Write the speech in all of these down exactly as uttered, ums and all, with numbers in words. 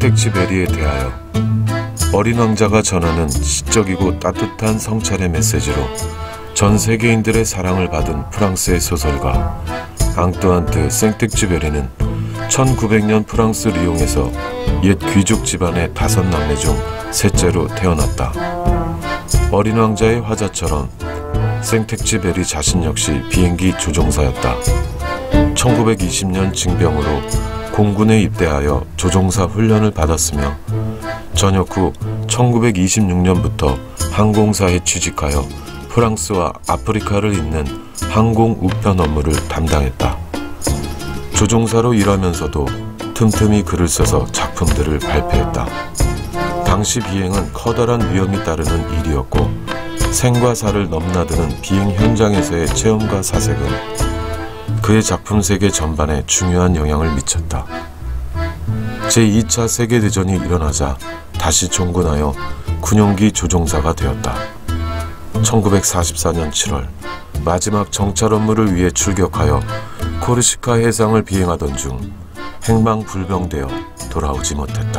생텍쥐베리에 대하여 어린 왕자가 전하는 시적이고 따뜻한 성찰의 메시지로 전 세계인들의 사랑을 받은 프랑스의 소설가 앙뚜안 생텍쥐베리는 천구백 년 프랑스 리옹에서 옛 귀족 집안의 다섯 남매 중 셋째로 태어났다. 어린 왕자의 화자처럼 생텍쥐베리 자신 역시 비행기 조종사였다. 천구백이십 년 징병으로 공군에 입대하여 조종사 훈련을 받았으며 전역 후 천구백이십육 년부터 항공사에 취직하여 프랑스와 아프리카를 잇는 항공 우편 업무를 담당했다. 조종사로 일하면서도 틈틈이 글을 써서 작품들을 발표했다. 당시 비행은 커다란 위험이 따르는 일이었고 생과 사를 넘나드는 비행 현장에서의 체험과 사색은 그의 작품 세계 전반에 중요한 영향을 미쳤다. 제이 차 세계대전이 일어나자 다시 종군하여 군용기 조종사가 되었다. 천구백사십사 년 칠월 마지막 정찰 업무를 위해 출격하여 코르시카 해상을 비행하던 중 행방불명되어 돌아오지 못했다.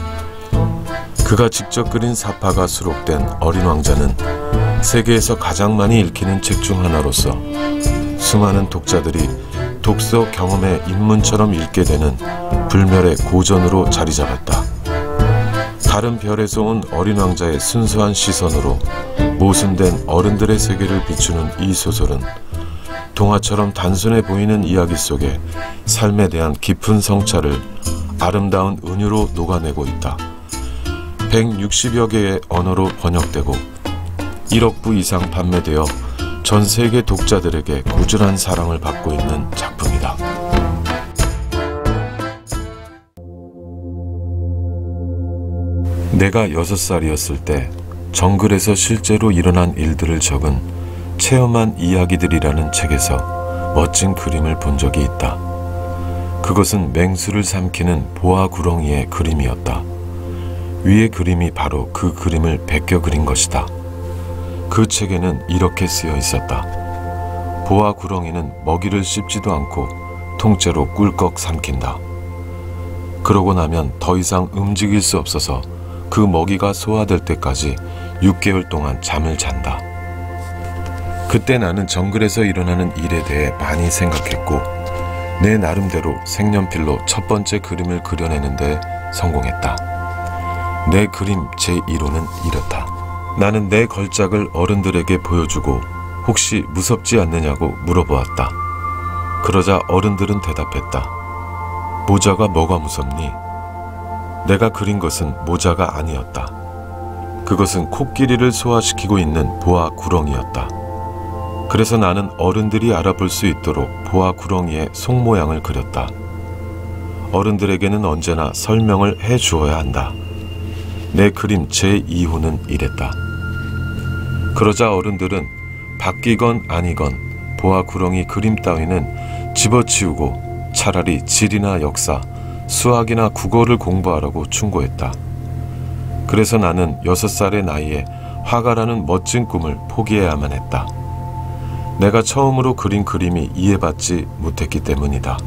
그가 직접 그린 사파가 수록된 어린 왕자는 세계에서 가장 많이 읽히는 책 중 하나로서 수많은 독자들이 독서 경험의 입문처럼 읽게 되는 불멸의 고전으로 자리 잡았다. 다른 별에서 온 어린 왕자의 순수한 시선으로 모순된 어른들의 세계를 비추는 이 소설은 동화처럼 단순해 보이는 이야기 속에 삶에 대한 깊은 성찰을 아름다운 은유로 녹아내고 있다. 백육십여 개의 언어로 번역되고 일억 부 이상 판매되어 전 세계 독자들에게 꾸준한 사랑을 받고 있는 작품이다. 내가 여섯 살이었을 때 정글에서 실제로 일어난 일들을 적은 체험한 이야기들이라는 책에서 멋진 그림을 본 적이 있다. 그것은 맹수를 삼키는 보아 구렁이의 그림이었다. 위의 그림이 바로 그 그림을 베껴 그린 것이다. 그 책에는 이렇게 쓰여 있었다. 보아 구렁이는 먹이를 씹지도 않고 통째로 꿀꺽 삼킨다. 그러고 나면 더 이상 움직일 수 없어서 그 먹이가 소화될 때까지 육 개월 동안 잠을 잔다. 그때 나는 정글에서 일어나는 일에 대해 많이 생각했고 내 나름대로 색연필로 첫 번째 그림을 그려내는데 성공했다. 내 그림 제일 호는 이렇다. 나는 내 걸작을 어른들에게 보여주고 혹시 무섭지 않느냐고 물어보았다. 그러자 어른들은 대답했다. 모자가 뭐가 무섭니? 내가 그린 것은 모자가 아니었다. 그것은 코끼리를 소화시키고 있는 보아 구렁이였다. 그래서 나는 어른들이 알아볼 수 있도록 보아 구렁이의 속 모양을 그렸다. 어른들에게는 언제나 설명을 해 주어야 한다. 내 그림 제이 호는 이랬다. 그러자 어른들은 바뀌건 아니건 보아 구렁이 그림 따위는 집어치우고 차라리 지리나 역사, 수학이나 국어를 공부하라고 충고했다. 그래서 나는 여섯 살의 나이에 화가라는 멋진 꿈을 포기해야만 했다. 내가 처음으로 그린 그림이 이해받지 못했기 때문이다.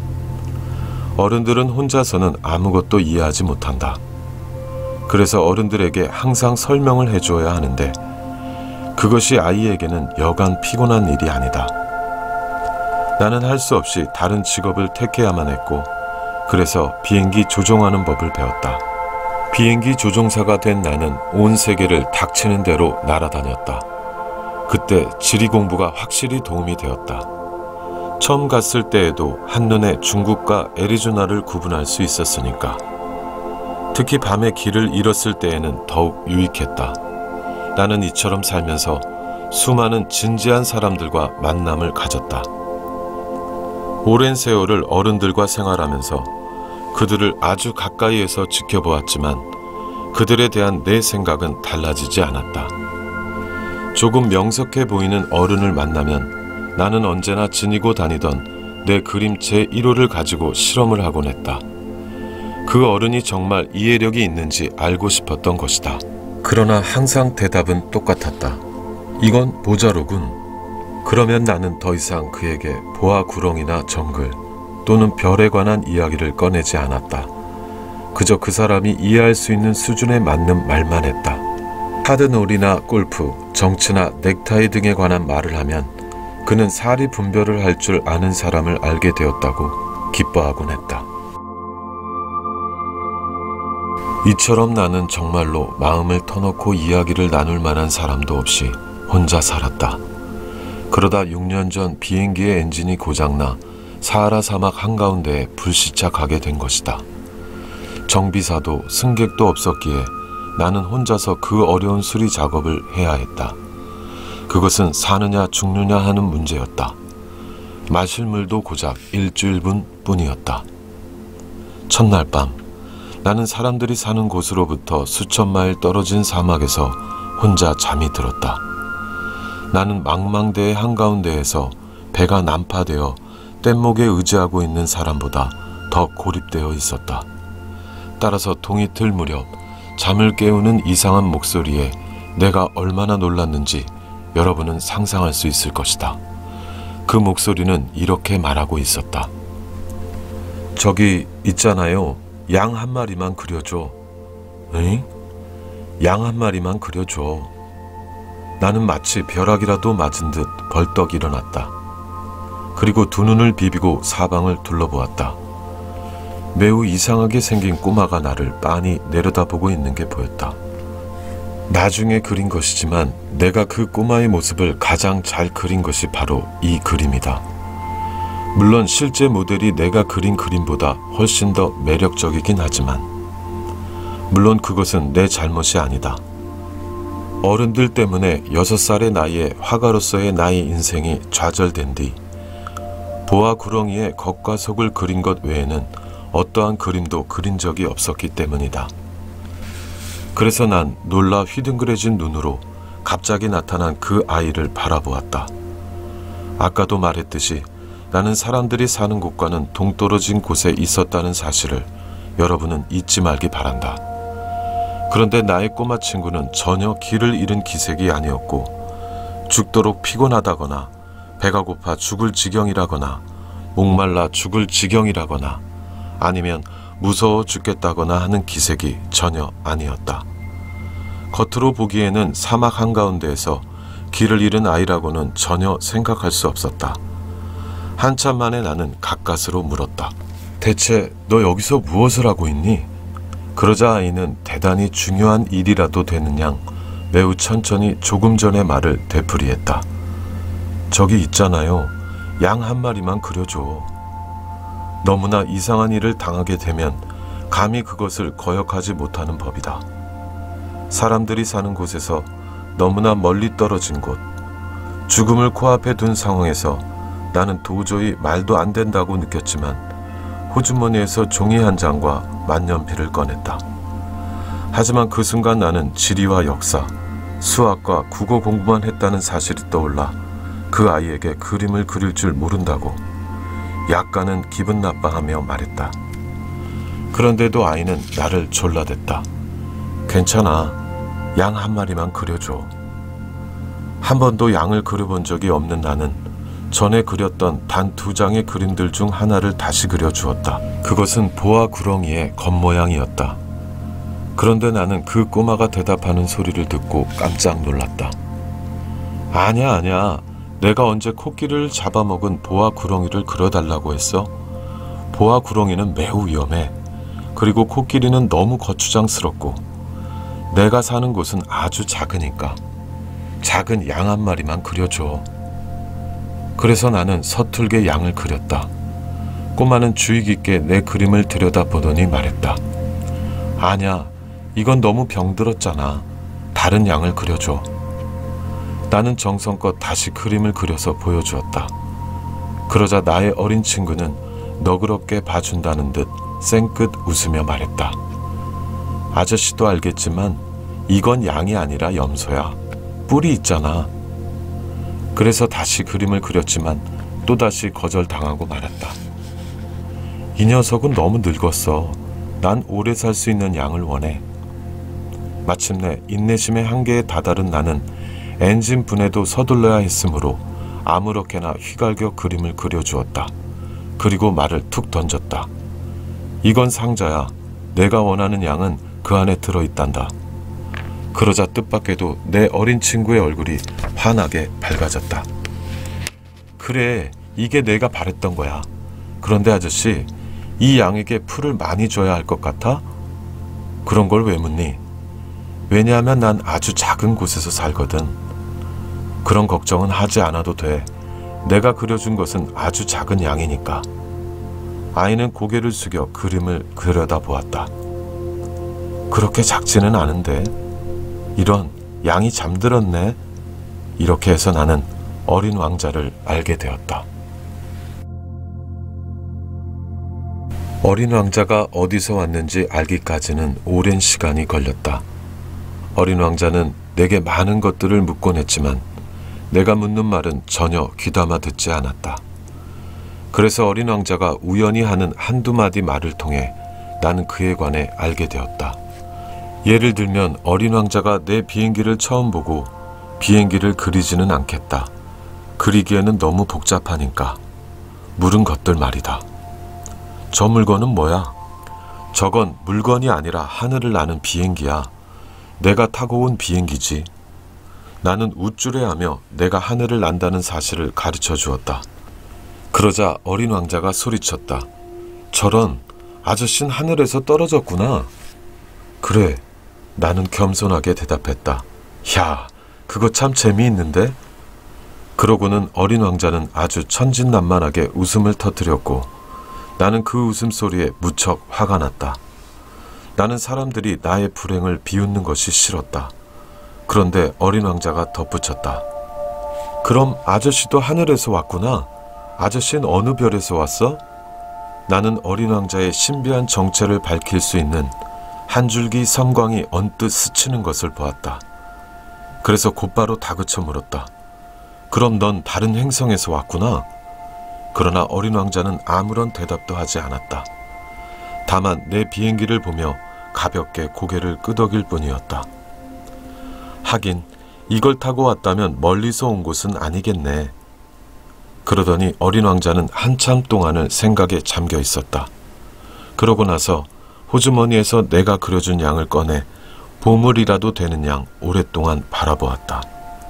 어른들은 혼자서는 아무것도 이해하지 못한다. 그래서 어른들에게 항상 설명을 해줘야 하는데 그것이 아이에게는 여간 피곤한 일이 아니다. 나는 할 수 없이 다른 직업을 택해야만 했고 그래서 비행기 조종하는 법을 배웠다. 비행기 조종사가 된 나는 온 세계를 닥치는 대로 날아다녔다. 그때 지리 공부가 확실히 도움이 되었다. 처음 갔을 때에도 한눈에 중국과 애리조나를 구분할 수 있었으니까. 특히 밤에 길을 잃었을 때에는 더욱 유익했다. 나는 이처럼 살면서 수많은 진지한 사람들과 만남을 가졌다. 오랜 세월을 어른들과 생활하면서 그들을 아주 가까이에서 지켜보았지만 그들에 대한 내 생각은 달라지지 않았다. 조금 명석해 보이는 어른을 만나면 나는 언제나 지니고 다니던 내 그림 제일 호를 가지고 실험을 하곤 했다. 그 어른이 정말 이해력이 있는지 알고 싶었던 것이다. 그러나 항상 대답은 똑같았다. 이건 모자로군. 그러면 나는 더 이상 그에게 보아 구렁이나 정글 또는 별에 관한 이야기를 꺼내지 않았다. 그저 그 사람이 이해할 수 있는 수준에 맞는 말만 했다. 카드놀이나 골프, 정치나 넥타이 등에 관한 말을 하면 그는 사리 분별을 할 줄 아는 사람을 알게 되었다고 기뻐하곤 했다. 이처럼 나는 정말로 마음을 터놓고 이야기를 나눌 만한 사람도 없이 혼자 살았다. 그러다 육 년 전 비행기의 엔진이 고장나 사하라 사막 한가운데에 불시착하게 된 것이다. 정비사도 승객도 없었기에 나는 혼자서 그 어려운 수리 작업을 해야 했다. 그것은 사느냐 죽느냐 하는 문제였다. 마실 물도 고작 일주일분 뿐이었다. 첫날 밤 나는 사람들이 사는 곳으로부터 수천 마일 떨어진 사막에서 혼자 잠이 들었다. 나는 망망대해 한가운데에서 배가 난파되어 뗏목에 의지하고 있는 사람보다 더 고립되어 있었다. 따라서 동이 틀 무렵 잠을 깨우는 이상한 목소리에 내가 얼마나 놀랐는지 여러분은 상상할 수 있을 것이다. 그 목소리는 이렇게 말하고 있었다. 저기 있잖아요. 양 한 마리만 그려줘. 응? 양 한 마리만 그려줘. 나는 마치 벼락이라도 맞은 듯 벌떡 일어났다. 그리고 두 눈을 비비고 사방을 둘러보았다. 매우 이상하게 생긴 꼬마가 나를 빤히 내려다보고 있는 게 보였다. 나중에 그린 것이지만 내가 그 꼬마의 모습을 가장 잘 그린 것이 바로 이 그림이다. 물론 실제 모델이 내가 그린 그림보다 훨씬 더 매력적이긴 하지만 물론 그것은 내 잘못이 아니다. 어른들 때문에 여섯 살의 나이에 화가로서의 나의 인생이 좌절된 뒤 보아 구렁이의 겉과 속을 그린 것 외에는 어떠한 그림도 그린 적이 없었기 때문이다. 그래서 난 놀라 휘둥그레진 눈으로 갑자기 나타난 그 아이를 바라보았다. 아까도 말했듯이 나는 사람들이 사는 곳과는 동떨어진 곳에 있었다는 사실을 여러분은 잊지 말기 바란다. 그런데 나의 꼬마 친구는 전혀 길을 잃은 기색이 아니었고 죽도록 피곤하다거나 배가 고파 죽을 지경이라거나 목말라 죽을 지경이라거나 아니면 무서워 죽겠다거나 하는 기색이 전혀 아니었다. 겉으로 보기에는 사막 한가운데에서 길을 잃은 아이라고는 전혀 생각할 수 없었다. 한참 만에 나는 가까스로 물었다. 대체 너 여기서 무엇을 하고 있니? 그러자 아이는 대단히 중요한 일이라도 되는 양 매우 천천히 조금 전의 말을 되풀이했다. 저기 있잖아요. 양 한 마리만 그려줘. 너무나 이상한 일을 당하게 되면 감히 그것을 거역하지 못하는 법이다. 사람들이 사는 곳에서 너무나 멀리 떨어진 곳, 죽음을 코앞에 둔 상황에서 나는 도저히 말도 안 된다고 느꼈지만 호주머니에서 종이 한 장과 만년필을 꺼냈다. 하지만 그 순간 나는 지리와 역사, 수학과 국어 공부만 했다는 사실이 떠올라 그 아이에게 그림을 그릴 줄 모른다고 약간은 기분 나빠하며 말했다. 그런데도 아이는 나를 졸라댔다. 괜찮아. 양 한 마리만 그려줘. 한 번도 양을 그려본 적이 없는 나는 전에 그렸던 단 두 장의 그림들 중 하나를 다시 그려주었다. 그것은 보아 구렁이의 겉모양이었다. 그런데 나는 그 꼬마가 대답하는 소리를 듣고 깜짝 놀랐다. 아냐 아냐. 내가 언제 코끼리를 잡아먹은 보아 구렁이를 그려달라고 했어? 보아 구렁이는 매우 위험해. 그리고 코끼리는 너무 거추장스럽고 내가 사는 곳은 아주 작으니까 작은 양 한 마리만 그려줘. 그래서 나는 서툴게 양을 그렸다. 꼬마는 주의 깊게 내 그림을 들여다보더니 말했다. 아냐, 이건 너무 병들었잖아. 다른 양을 그려줘. 나는 정성껏 다시 그림을 그려서 보여주었다. 그러자 나의 어린 친구는 너그럽게 봐준다는 듯 쌩끗 웃으며 말했다. 아저씨도 알겠지만 이건 양이 아니라 염소야. 뿔이 있잖아. 그래서 다시 그림을 그렸지만 또다시 거절당하고 말았다. 이 녀석은 너무 늙었어. 난 오래 살 수 있는 양을 원해. 마침내 인내심의 한계에 다다른 나는 엔진 분해도 서둘러야 했으므로 아무렇게나 휘갈겨 그림을 그려주었다. 그리고 말을 툭 던졌다. 이건 상자야. 내가 원하는 양은 그 안에 들어있단다. 그러자 뜻밖에도 내 어린 친구의 얼굴이 환하게 밝아졌다. 그래, 이게 내가 바랬던 거야. 그런데 아저씨, 이 양에게 풀을 많이 줘야 할 것 같아? 그런 걸 왜 묻니? 왜냐하면 난 아주 작은 곳에서 살거든. 그런 걱정은 하지 않아도 돼. 내가 그려준 것은 아주 작은 양이니까. 아이는 고개를 숙여 그림을 그려다 보았다. 그렇게 작지는 않은데. 이런, 양이 잠들었네. 이렇게 해서 나는 어린 왕자를 알게 되었다. 어린 왕자가 어디서 왔는지 알기까지는 오랜 시간이 걸렸다. 어린 왕자는 내게 많은 것들을 묻곤 했지만 내가 묻는 말은 전혀 귀담아 듣지 않았다. 그래서 어린 왕자가 우연히 하는 한두 마디 말을 통해 나는 그에 관해 알게 되었다. 예를 들면 어린 왕자가 내 비행기를 처음 보고 비행기를 그리지는 않겠다. 그리기에는 너무 복잡하니까. 물은 것들 말이다. 저 물건은 뭐야? 저건 물건이 아니라 하늘을 나는 비행기야. 내가 타고 온 비행기지. 나는 우쭐해하며 내가 하늘을 난다는 사실을 가르쳐 주었다. 그러자 어린 왕자가 소리쳤다. 저런, 아저씨는 하늘에서 떨어졌구나. 그래, 나는 겸손하게 대답했다. 야, 그거 참 재미있는데? 그러고는 어린 왕자는 아주 천진난만하게 웃음을 터뜨렸고 나는 그 웃음소리에 무척 화가 났다. 나는 사람들이 나의 불행을 비웃는 것이 싫었다. 그런데 어린 왕자가 덧붙였다. 그럼 아저씨도 하늘에서 왔구나. 아저씨는 어느 별에서 왔어? 나는 어린 왕자의 신비한 정체를 밝힐 수 있는 한 줄기 섬광이 언뜻 스치는 것을 보았다. 그래서 곧바로 다그쳐 물었다. 그럼 넌 다른 행성에서 왔구나. 그러나 어린 왕자는 아무런 대답도 하지 않았다. 다만 내 비행기를 보며 가볍게 고개를 끄덕일 뿐이었다. 하긴 이걸 타고 왔다면 멀리서 온 곳은 아니겠네. 그러더니 어린 왕자는 한참 동안을 생각에 잠겨 있었다. 그러고 나서 호주머니에서 내가 그려준 양을 꺼내 보물이라도 되는 양 오랫동안 바라보았다.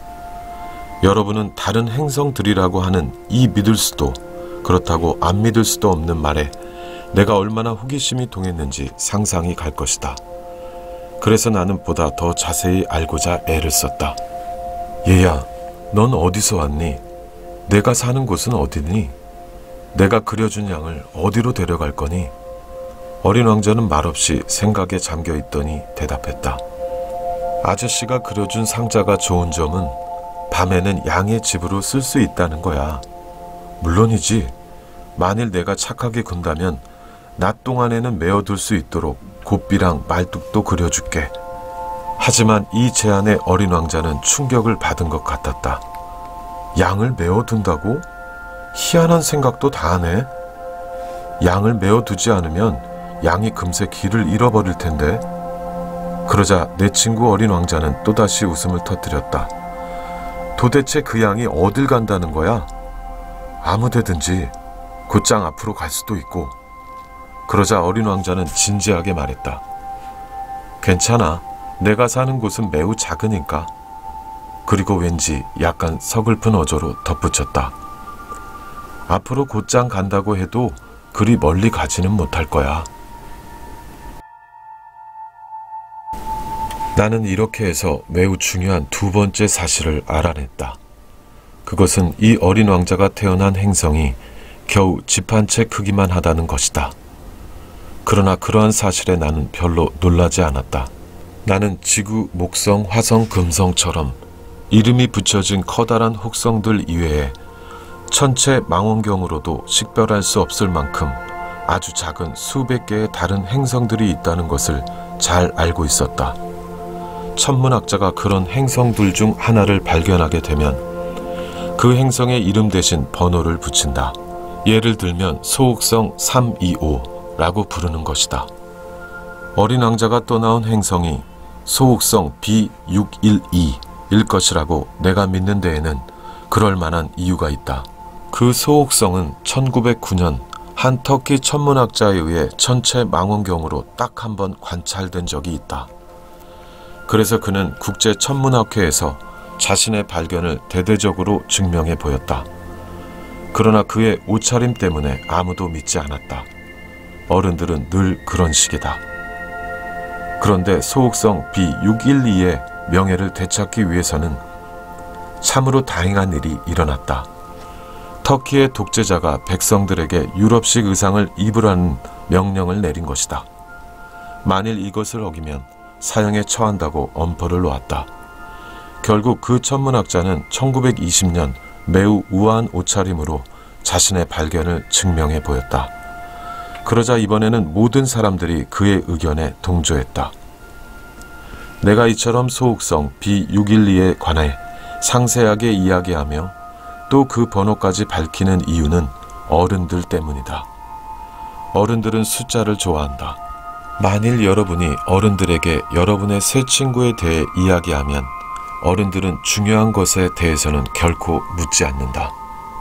여러분은 다른 행성들이라고 하는 이 믿을 수도 그렇다고 안 믿을 수도 없는 말에 내가 얼마나 호기심이 동했는지 상상이 갈 것이다. 그래서 나는 보다 더 자세히 알고자 애를 썼다. 얘야, 넌 어디서 왔니? 내가 사는 곳은 어디니? 내가 그려준 양을 어디로 데려갈 거니? 어린 왕자는 말없이 생각에 잠겨 있더니 대답했다. 아저씨가 그려준 상자가 좋은 점은 밤에는 양의 집으로 쓸 수 있다는 거야. 물론이지. 만일 내가 착하게 군다면 낮 동안에는 메어둘 수 있도록 곱비랑 말뚝도 그려줄게. 하지만 이 제안에 어린 왕자는 충격을 받은 것 같았다. 양을 메어둔다고? 희한한 생각도 다 하네. 양을 메어두지 않으면 양이 금세 길을 잃어버릴 텐데. 그러자 내 친구 어린 왕자는 또다시 웃음을 터뜨렸다. 도대체 그 양이 어딜 간다는 거야? 아무 데든지. 곧장 앞으로 갈 수도 있고. 그러자 어린 왕자는 진지하게 말했다. 괜찮아. 내가 사는 곳은 매우 작으니까. 그리고 왠지 약간 서글픈 어조로 덧붙였다. 앞으로 곧장 간다고 해도 그리 멀리 가지는 못할 거야. 나는 이렇게 해서 매우 중요한 두 번째 사실을 알아냈다. 그것은 이 어린 왕자가 태어난 행성이 겨우 집 한 채 크기만 하다는 것이다. 그러나 그러한 사실에 나는 별로 놀라지 않았다. 나는 지구, 목성, 화성, 금성처럼 이름이 붙여진 커다란 혹성들 이외에 천체 망원경으로도 식별할 수 없을 만큼 아주 작은 수백 개의 다른 행성들이 있다는 것을 잘 알고 있었다. 천문학자가 그런 행성들 중 하나를 발견하게 되면 그 행성의 이름 대신 번호를 붙인다. 예를 들면 소옥성 삼이오라고 부르는 것이다. 어린 왕자가 떠나온 행성이 소옥성 비 육일이일 것이라고 내가 믿는 데에는 그럴 만한 이유가 있다. 그 소옥성은 천구백구 년 한 터키 천문학자에 의해 천체 망원경으로 딱 한 번 관찰된 적이 있다. 그래서 그는 국제 천문학회에서 자신의 발견을 대대적으로 증명해 보였다. 그러나 그의 옷차림 때문에 아무도 믿지 않았다. 어른들은 늘 그런 식이다. 그런데 소옥성 비 육일이의 명예를 되찾기 위해서는 참으로 다행한 일이 일어났다. 터키의 독재자가 백성들에게 유럽식 의상을 입으라는 명령을 내린 것이다. 만일 이것을 어기면 사형에 처한다고 엄포를 놓았다. 결국 그 천문학자는 천구백이십 년 매우 우아한 옷차림으로 자신의 발견을 증명해 보였다. 그러자 이번에는 모든 사람들이 그의 의견에 동조했다. 내가 이처럼 소옥성 비 육일이에 관해 상세하게 이야기하며 또 그 번호까지 밝히는 이유는 어른들 때문이다. 어른들은 숫자를 좋아한다. 만일 여러분이 어른들에게 여러분의 새 친구에 대해 이야기하면 어른들은 중요한 것에 대해서는 결코 묻지 않는다.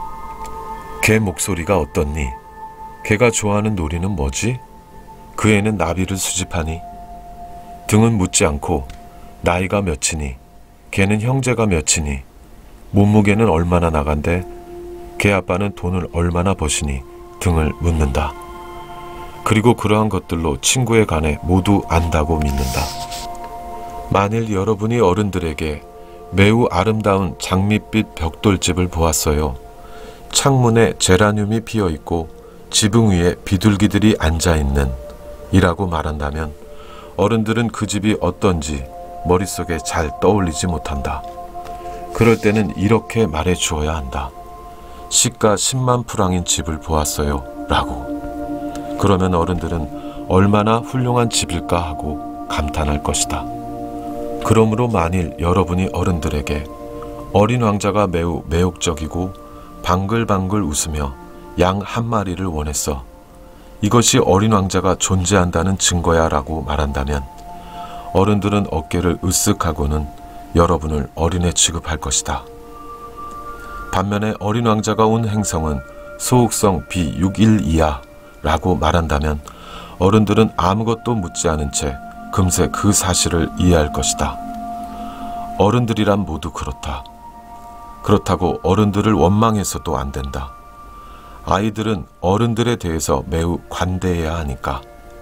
걔 목소리가 어떻니? 걔가 좋아하는 놀이는 뭐지? 그 애는 나비를 수집하니? 등은 묻지 않고 나이가 몇이니? 걔는 형제가 몇이니? 몸무게는 얼마나 나간대? 걔 아빠는 돈을 얼마나 버시니? 등을 묻는다. 그리고 그러한 것들로 친구에 관해 모두 안다고 믿는다. 만일 여러분이 어른들에게 매우 아름다운 장밋빛 벽돌집을 보았어요. 창문에 제라늄이 피어있고 지붕 위에 비둘기들이 앉아있는 이라고 말한다면 어른들은 그 집이 어떤지 머릿속에 잘 떠올리지 못한다. 그럴 때는 이렇게 말해 주어야 한다. 시가 십만 프랑인 집을 보았어요 라고. 그러면 어른들은 얼마나 훌륭한 집일까 하고 감탄할 것이다. 그러므로 만일 여러분이 어른들에게 어린 왕자가 매우 매혹적이고 방글방글 웃으며 양 한 마리를 원했어. 이것이 어린 왕자가 존재한다는 증거야 라고 말한다면 어른들은 어깨를 으쓱하고는 여러분을 어린애 취급할 것이다. 반면에 어린 왕자가 온 행성은 소옥성 비 육일이야 라고 말한다면 어른들은 아무것도 묻지 않은 채 금세 그 사실을 이해할 것이다. 어른들이란 모두 그렇다. 그렇다고 어른들을 원망해서도 안 된다. 아이들은 어른들에 대해서 매우 관대해야 하니까.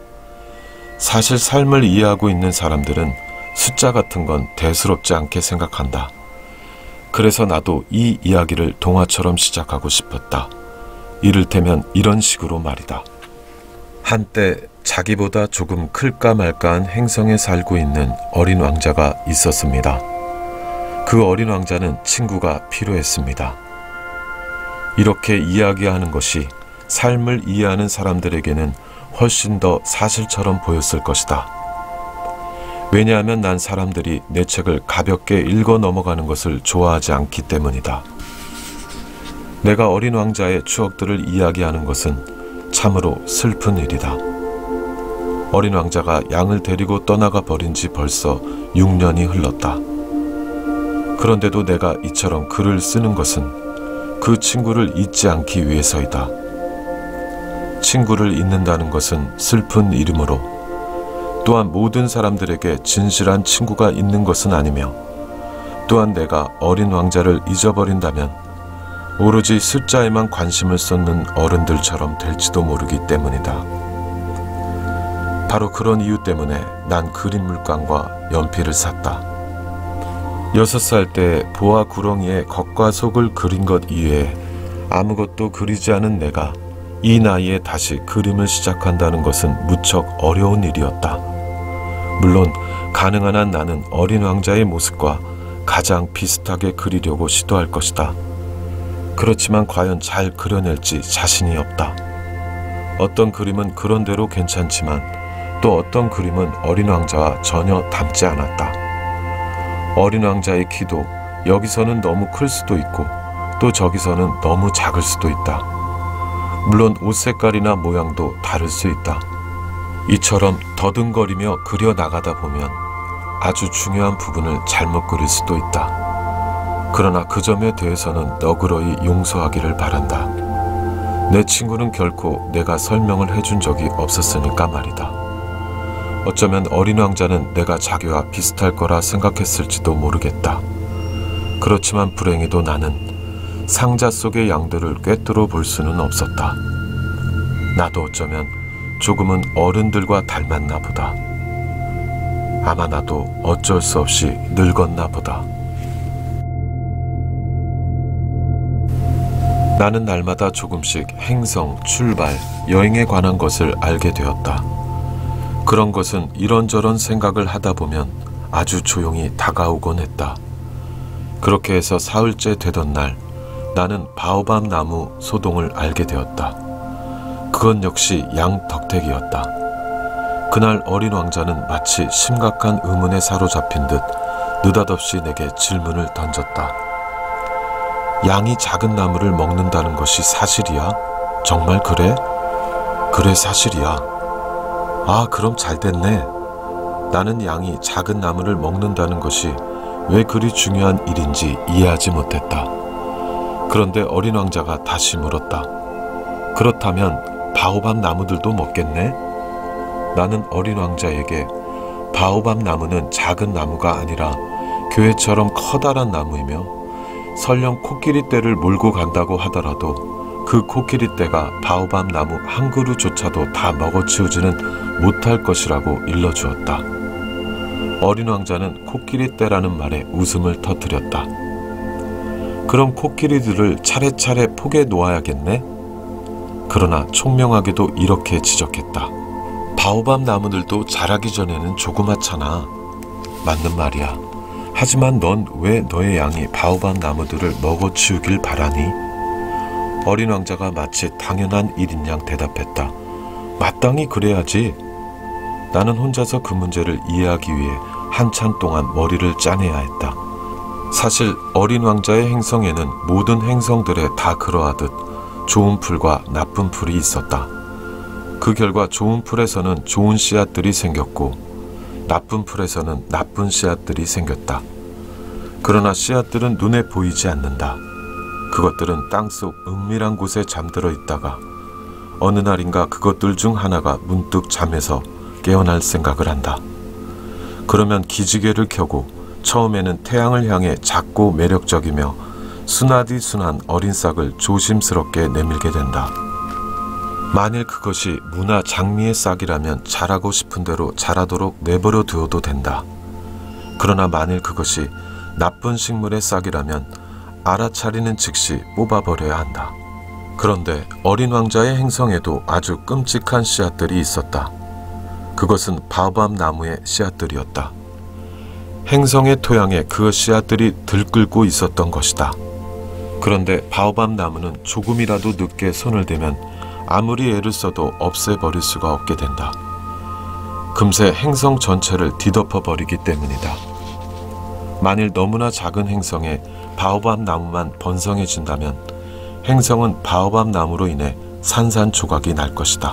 사실 삶을 이해하고 있는 사람들은 숫자 같은 건 대수롭지 않게 생각한다. 그래서 나도 이 이야기를 동화처럼 시작하고 싶었다. 이를테면 이런 식으로 말이다. 한때 자기보다 조금 클까 말까한 행성에 살고 있는 어린 왕자가 있었습니다. 그 어린 왕자는 친구가 필요했습니다. 이렇게 이야기하는 것이 삶을 이해하는 사람들에게는 훨씬 더 사실처럼 보였을 것이다. 왜냐하면 난 사람들이 내 책을 가볍게 읽어 넘어가는 것을 좋아하지 않기 때문이다. 내가 어린 왕자의 추억들을 이야기하는 것은 참으로 슬픈 일이다. 어린 왕자가 양을 데리고 떠나가 버린 지 벌써 육 년이 흘렀다. 그런데도 내가 이처럼 글을 쓰는 것은 그 친구를 잊지 않기 위해서이다. 친구를 잊는다는 것은 슬픈 일이므로 또한 모든 사람들에게 진실한 친구가 있는 것은 아니며 또한 내가 어린 왕자를 잊어버린다면 오로지 숫자에만 관심을 쏟는 어른들처럼 될지도 모르기 때문이다. 바로 그런 이유 때문에 난 그림 물감과 연필을 샀다. 여섯 살 때 보아 구렁이의 겉과 속을 그린 것 이외에 아무것도 그리지 않은 내가 이 나이에 다시 그림을 시작한다는 것은 무척 어려운 일이었다. 물론 가능한 한 나는 어린 왕자의 모습과 가장 비슷하게 그리려고 시도할 것이다. 그렇지만 과연 잘 그려낼지 자신이 없다. 어떤 그림은 그런대로 괜찮지만 또 어떤 그림은 어린 왕자와 전혀 닮지 않았다. 어린 왕자의 키도 여기서는 너무 클 수도 있고 또 저기서는 너무 작을 수도 있다. 물론 옷 색깔이나 모양도 다를 수 있다. 이처럼 더듬거리며 그려 나가다 보면 아주 중요한 부분을 잘못 그릴 수도 있다. 그러나 그 점에 대해서는 너그러이 용서하기를 바란다. 내 친구는 결코 내가 설명을 해준 적이 없었으니까 말이다. 어쩌면 어린 왕자는 내가 자기와 비슷할 거라 생각했을지도 모르겠다. 그렇지만 불행히도 나는 상자 속의 양들을 꿰뚫어 볼 수는 없었다. 나도 어쩌면 조금은 어른들과 닮았나 보다. 아마 나도 어쩔 수 없이 늙었나 보다. 나는 날마다 조금씩 행성, 출발, 여행에 관한 것을 알게 되었다. 그런 것은 이런저런 생각을 하다 보면 아주 조용히 다가오곤 했다. 그렇게 해서 사흘째 되던 날 나는 바오밥 나무 소동을 알게 되었다. 그건 역시 양덕택이었다. 그날 어린 왕자는 마치 심각한 의문에 사로잡힌 듯 느닷없이 내게 질문을 던졌다. 양이 작은 나무를 먹는다는 것이 사실이야? 정말 그래? 그래, 사실이야. 아, 그럼 잘 됐네. 나는 양이 작은 나무를 먹는다는 것이 왜 그리 중요한 일인지 이해하지 못했다. 그런데 어린 왕자가 다시 물었다. 그렇다면 바오밥 나무들도 먹겠네? 나는 어린 왕자에게 바오밥 나무는 작은 나무가 아니라 교회처럼 커다란 나무이며 설령 코끼리 떼를 몰고 간다고 하더라도 그 코끼리 떼가 바오밥 나무 한 그루조차도 다 먹어치우지는 못할 것이라고 일러주었다. 어린 왕자는 코끼리 떼라는 말에 웃음을 터뜨렸다. 그럼 코끼리들을 차례차례 포개 놓아야겠네? 그러나 총명하게도 이렇게 지적했다. 바오밥 나무들도 자라기 전에는 조그맣잖아. 맞는 말이야. 하지만 넌 왜 너의 양이 바오밥 나무들을 먹어치우길 바라니? 어린 왕자가 마치 당연한 일인 양 대답했다. 마땅히 그래야지. 나는 혼자서 그 문제를 이해하기 위해 한참 동안 머리를 짜내야 했다. 사실 어린 왕자의 행성에는 모든 행성들에 다 그러하듯 좋은 풀과 나쁜 풀이 있었다. 그 결과 좋은 풀에서는 좋은 씨앗들이 생겼고 나쁜 풀에서는 나쁜 씨앗들이 생겼다. 그러나 씨앗들은 눈에 보이지 않는다. 그것들은 땅속 은밀한 곳에 잠들어 있다가 어느 날인가 그것들 중 하나가 문득 잠에서 깨어날 생각을 한다. 그러면 기지개를 켜고 처음에는 태양을 향해 작고 매력적이며 순하디순한 어린 싹을 조심스럽게 내밀게 된다. 만일 그것이 무나 장미의 싹이라면 자라고 싶은 대로 자라도록 내버려 두어도 된다. 그러나 만일 그것이 나쁜 식물의 싹이라면 알아차리는 즉시 뽑아버려야 한다. 그런데 어린 왕자의 행성에도 아주 끔찍한 씨앗들이 있었다. 그것은 바오밥 나무의 씨앗들이었다. 행성의 토양에 그 씨앗들이 들끓고 있었던 것이다. 그런데 바오밥 나무는 조금이라도 늦게 손을 대면 아무리 애를 써도 없애버릴 수가 없게 된다. 금세 행성 전체를 뒤덮어버리기 때문이다. 만일 너무나 작은 행성에 바오밥 나무만 번성해진다면 행성은 바오밥 나무로 인해 산산조각이 날 것이다.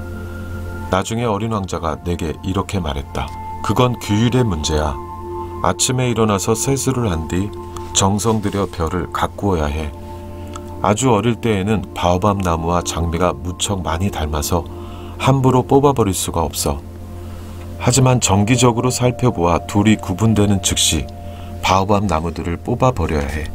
나중에 어린 왕자가 내게 이렇게 말했다. 그건 규율의 문제야. 아침에 일어나서 세수를 한 뒤 정성 들여 별을 가꾸어야 해. 아주 어릴 때에는 바오밥 나무와 장미가 무척 많이 닮아서 함부로 뽑아버릴 수가 없어. 하지만 정기적으로 살펴보아 둘이 구분되는 즉시 바오밥 나무들을 뽑아버려야 해.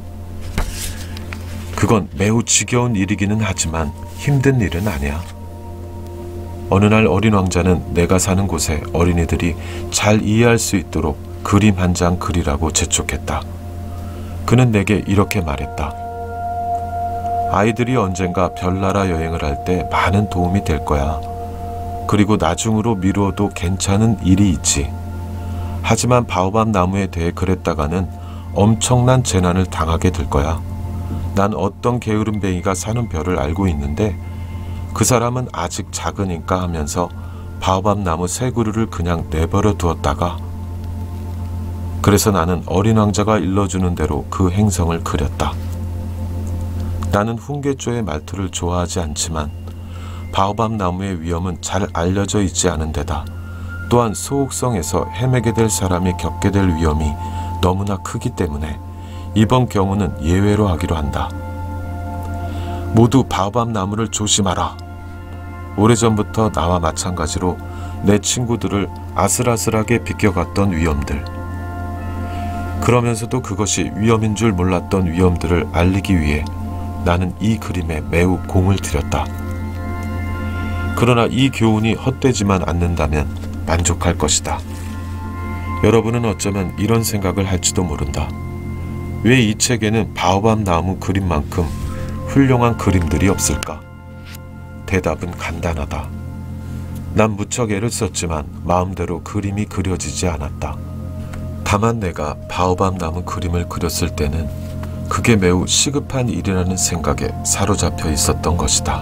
그건 매우 지겨운 일이기는 하지만 힘든 일은 아니야. 어느 날 어린 왕자는 내가 사는 곳에 어린이들이 잘 이해할 수 있도록 그림 한 장 그리라고 재촉했다. 그는 내게 이렇게 말했다. 아이들이 언젠가 별나라 여행을 할 때 많은 도움이 될 거야. 그리고 나중으로 미루어도 괜찮은 일이 있지. 하지만 바오밥 나무에 대해 그랬다가는 엄청난 재난을 당하게 될 거야. 난 어떤 게으름뱅이가 사는 별을 알고 있는데 그 사람은 아직 작으니까 하면서 바오밥 나무 세 그루를 그냥 내버려 두었다가 그래서 나는 어린 왕자가 일러주는 대로 그 행성을 그렸다. 나는 훈계조의 말투를 좋아하지 않지만 바오밥 나무의 위험은 잘 알려져 있지 않은 데다 또한 소옥성에서 헤매게 될 사람이 겪게 될 위험이 너무나 크기 때문에 이번 경우는 예외로 하기로 한다. 모두 바오밥 나무를 조심하라. 오래전부터 나와 마찬가지로 내 친구들을 아슬아슬하게 비껴갔던 위험들. 그러면서도 그것이 위험인 줄 몰랐던 위험들을 알리기 위해 나는 이 그림에 매우 공을 들였다. 그러나 이 교훈이 헛되지만 않는다면 만족할 것이다. 여러분은 어쩌면 이런 생각을 할지도 모른다. 왜 이 책에는 바오밥 나무 그림만큼 훌륭한 그림들이 없을까? 대답은 간단하다. 난 무척 애를 썼지만 마음대로 그림이 그려지지 않았다. 다만 내가 바오밥 나무 그림을 그렸을 때는 그게 매우 시급한 일이라는 생각에 사로잡혀 있었던 것이다.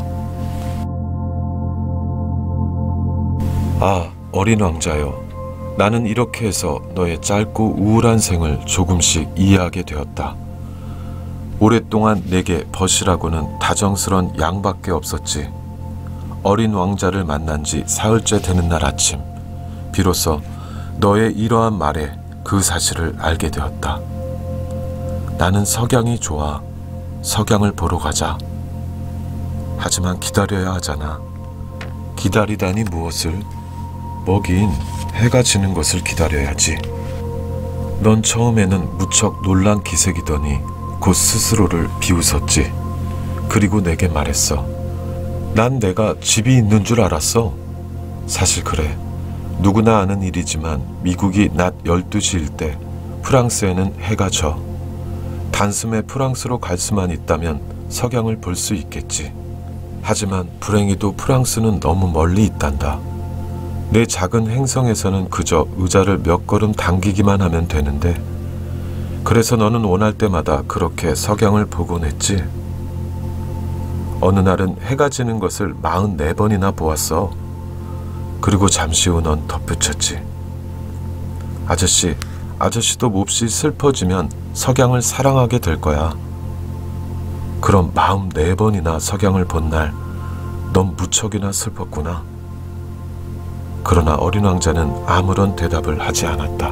아, 어린 왕자여. 나는 이렇게 해서 너의 짧고 우울한 생을 조금씩 이해하게 되었다. 오랫동안 내게 벗이라고는 다정스런 양밖에 없었지. 어린 왕자를 만난 지 사흘째 되는 날 아침, 비로소 너의 이러한 말에 그 사실을 알게 되었다. 나는 석양이 좋아. 석양을 보러 가자. 하지만 기다려야 하잖아. 기다리다니 무엇을? 뭐긴 해가 지는 것을 기다려야지. 넌 처음에는 무척 놀란 기색이더니 곧 스스로를 비웃었지. 그리고 내게 말했어. 난 내가 집이 있는 줄 알았어. 사실 그래. 누구나 아는 일이지만 미국이 낮 열두 시일 때 프랑스에는 해가 져. 단숨에 프랑스로 갈 수만 있다면 석양을 볼 수 있겠지. 하지만 불행히도 프랑스는 너무 멀리 있단다. 내 작은 행성에서는 그저 의자를 몇 걸음 당기기만 하면 되는데, 그래서 너는 원할 때마다 그렇게 석양을 보곤 했지. 어느 날은 해가 지는 것을 마흔네 번이나 보았어. 그리고 잠시 후 넌 덧붙였지. 아저씨, 아저씨도 몹시 슬퍼지면 석양을 사랑하게 될 거야. 그럼 마흔네 번이나 석양을 본 날, 넌 무척이나 슬펐구나. 그러나 어린 왕자는 아무런 대답을 하지 않았다.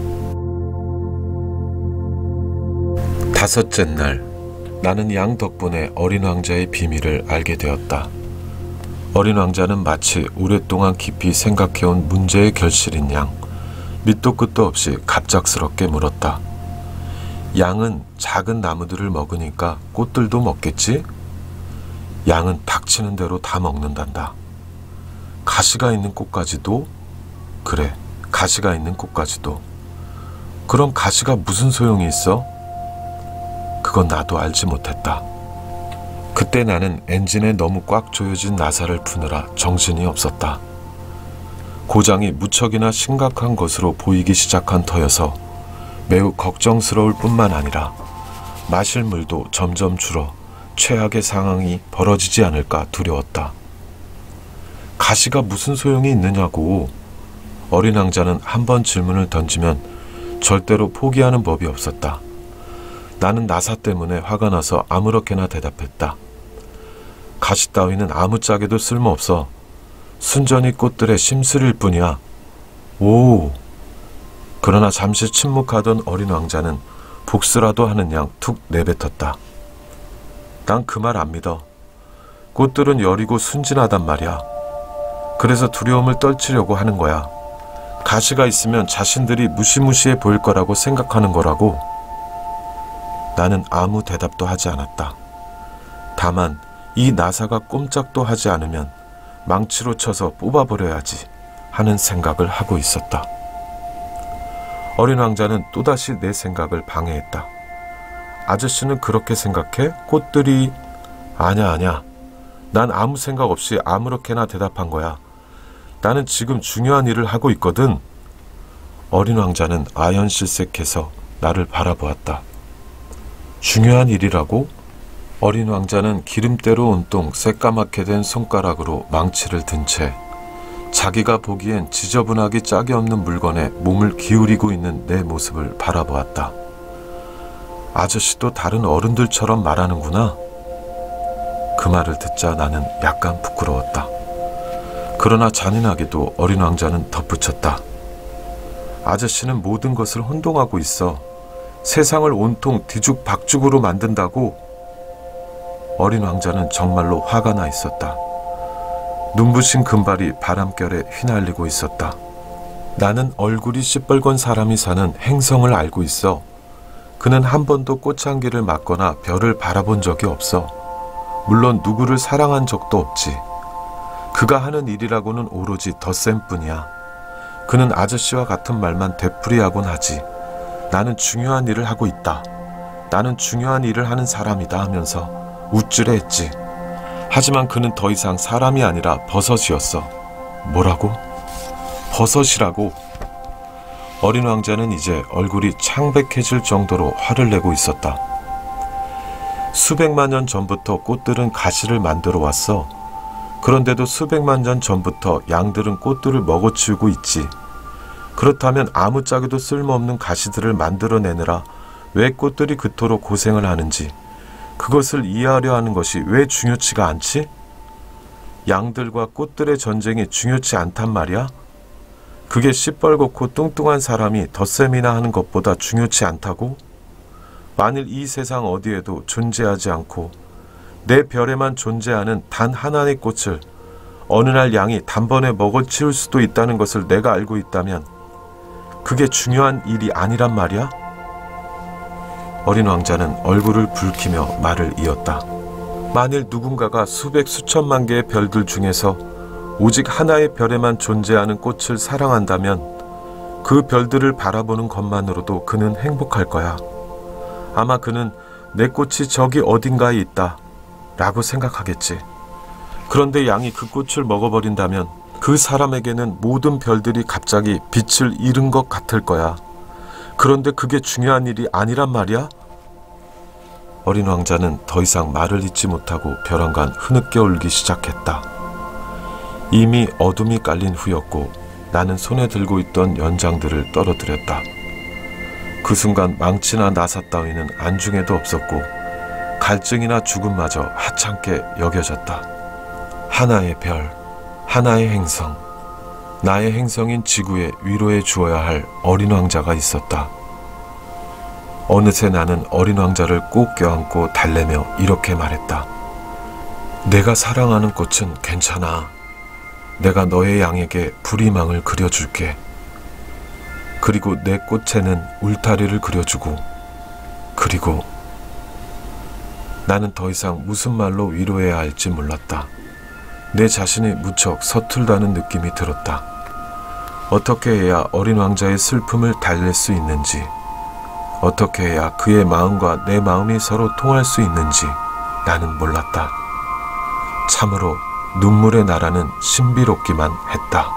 다섯째 날, 나는 양 덕분에 어린 왕자의 비밀을 알게 되었다. 어린 왕자는 마치 오랫동안 깊이 생각해온 문제의 결실인 양, 밑도 끝도 없이 갑작스럽게 물었다. 양은 작은 나무들을 먹으니까 꽃들도 먹겠지? 양은 닥치는 대로 다 먹는단다. 가시가 있는 꽃까지도? 그래, 가시가 있는 꽃까지도. 그럼 가시가 무슨 소용이 있어? 그건 나도 알지 못했다. 그때 나는 엔진에 너무 꽉 조여진 나사를 푸느라 정신이 없었다. 고장이 무척이나 심각한 것으로 보이기 시작한 터여서 매우 걱정스러울 뿐만 아니라 마실 물도 점점 줄어 최악의 상황이 벌어지지 않을까 두려웠다. 가시가 무슨 소용이 있느냐고. 어린 왕자는 한 번 질문을 던지면 절대로 포기하는 법이 없었다. 나는 나사 때문에 화가 나서 아무렇게나 대답했다. 가시 따위는 아무짝에도 쓸모없어. 순전히 꽃들의 심술일 뿐이야. 오. 그러나 잠시 침묵하던 어린 왕자는 복수라도 하는 양 툭 내뱉었다. 난 그 말 안 믿어. 꽃들은 여리고 순진하단 말이야. 그래서 두려움을 떨치려고 하는 거야. 가시가 있으면 자신들이 무시무시해 보일 거라고 생각하는 거라고. 나는 아무 대답도 하지 않았다. 다만 이 나사가 꼼짝도 하지 않으면 망치로 쳐서 뽑아버려야지 하는 생각을 하고 있었다. 어린 왕자는 또다시 내 생각을 방해했다. 아저씨는 그렇게 생각해? 꽃들이... 아냐 아냐. 난 아무 생각 없이 아무렇게나 대답한 거야. 나는 지금 중요한 일을 하고 있거든. 어린 왕자는 아연실색해서 나를 바라보았다. 중요한 일이라고? 어린 왕자는 기름때로 온통 새까맣게 된 손가락으로 망치를 든 채 자기가 보기엔 지저분하기 짝이 없는 물건에 몸을 기울이고 있는 내 모습을 바라보았다. 아저씨도 다른 어른들처럼 말하는구나. 그 말을 듣자 나는 약간 부끄러웠다. 그러나 잔인하게도 어린 왕자는 덧붙였다. 아저씨는 모든 것을 혼동하고 있어. 세상을 온통 뒤죽박죽으로 만든다고. 어린 왕자는 정말로 화가 나 있었다. 눈부신 금발이 바람결에 휘날리고 있었다. 나는 얼굴이 시뻘건 사람이 사는 행성을 알고 있어. 그는 한 번도 꽃향기를 맡거나 별을 바라본 적이 없어. 물론 누구를 사랑한 적도 없지. 그가 하는 일이라고는 오로지 덧셈뿐이야. 그는 아저씨와 같은 말만 되풀이하곤 하지. 나는 중요한 일을 하고 있다. 나는 중요한 일을 하는 사람이다 하면서 우쭐해했지. 하지만 그는 더 이상 사람이 아니라 버섯이었어. 뭐라고? 버섯이라고. 어린 왕자는 이제 얼굴이 창백해질 정도로 화를 내고 있었다. 수백만 년 전부터 꽃들은 가시를 만들어 왔어. 그런데도 수백만 년 전부터 양들은 꽃들을 먹어치우고 있지. 그렇다면 아무짝에도 쓸모없는 가시들을 만들어내느라 왜 꽃들이 그토록 고생을 하는지, 그것을 이해하려 하는 것이 왜 중요치가 않지? 양들과 꽃들의 전쟁이 중요치 않단 말이야? 그게 시뻘겋고 뚱뚱한 사람이 덧셈이나 하는 것보다 중요치 않다고? 만일 이 세상 어디에도 존재하지 않고 내 별에만 존재하는 단 하나의 꽃을 어느 날 양이 단번에 먹어치울 수도 있다는 것을 내가 알고 있다면 그게 중요한 일이 아니란 말이야? 어린 왕자는 얼굴을 붉히며 말을 이었다. 만일 누군가가 수백 수천만 개의 별들 중에서 오직 하나의 별에만 존재하는 꽃을 사랑한다면 그 별들을 바라보는 것만으로도 그는 행복할 거야. 아마 그는 내 꽃이 저기 어딘가에 있다 라고 생각하겠지. 그런데 양이 그 꽃을 먹어버린다면 그 사람에게는 모든 별들이 갑자기 빛을 잃은 것 같을 거야. 그런데 그게 중요한 일이 아니란 말이야? 어린 왕자는 더 이상 말을 잇지 못하고 벼랑간 흐느껴 울기 시작했다. 이미 어둠이 깔린 후였고 나는 손에 들고 있던 연장들을 떨어뜨렸다. 그 순간 망치나 나사 따위는 안중에도 없었고 갈증이나 죽음마저 하찮게 여겨졌다. 하나의 별, 하나의 행성, 나의 행성인 지구에 위로해 주어야 할 어린 왕자가 있었다. 어느새 나는 어린 왕자를 꼭 껴안고 달래며 이렇게 말했다. 내가 사랑하는 꽃은 괜찮아. 내가 너의 양에게 불이망을 그려줄게. 그리고 내 꽃에는 울타리를 그려주고, 그리고 나는 더 이상 무슨 말로 위로해야 할지 몰랐다. 내 자신이 무척 서툴다는 느낌이 들었다. 어떻게 해야 어린 왕자의 슬픔을 달랠 수 있는지, 어떻게 해야 그의 마음과 내 마음이 서로 통할 수 있는지 나는 몰랐다. 참으로 눈물의 나라는 신비롭기만 했다.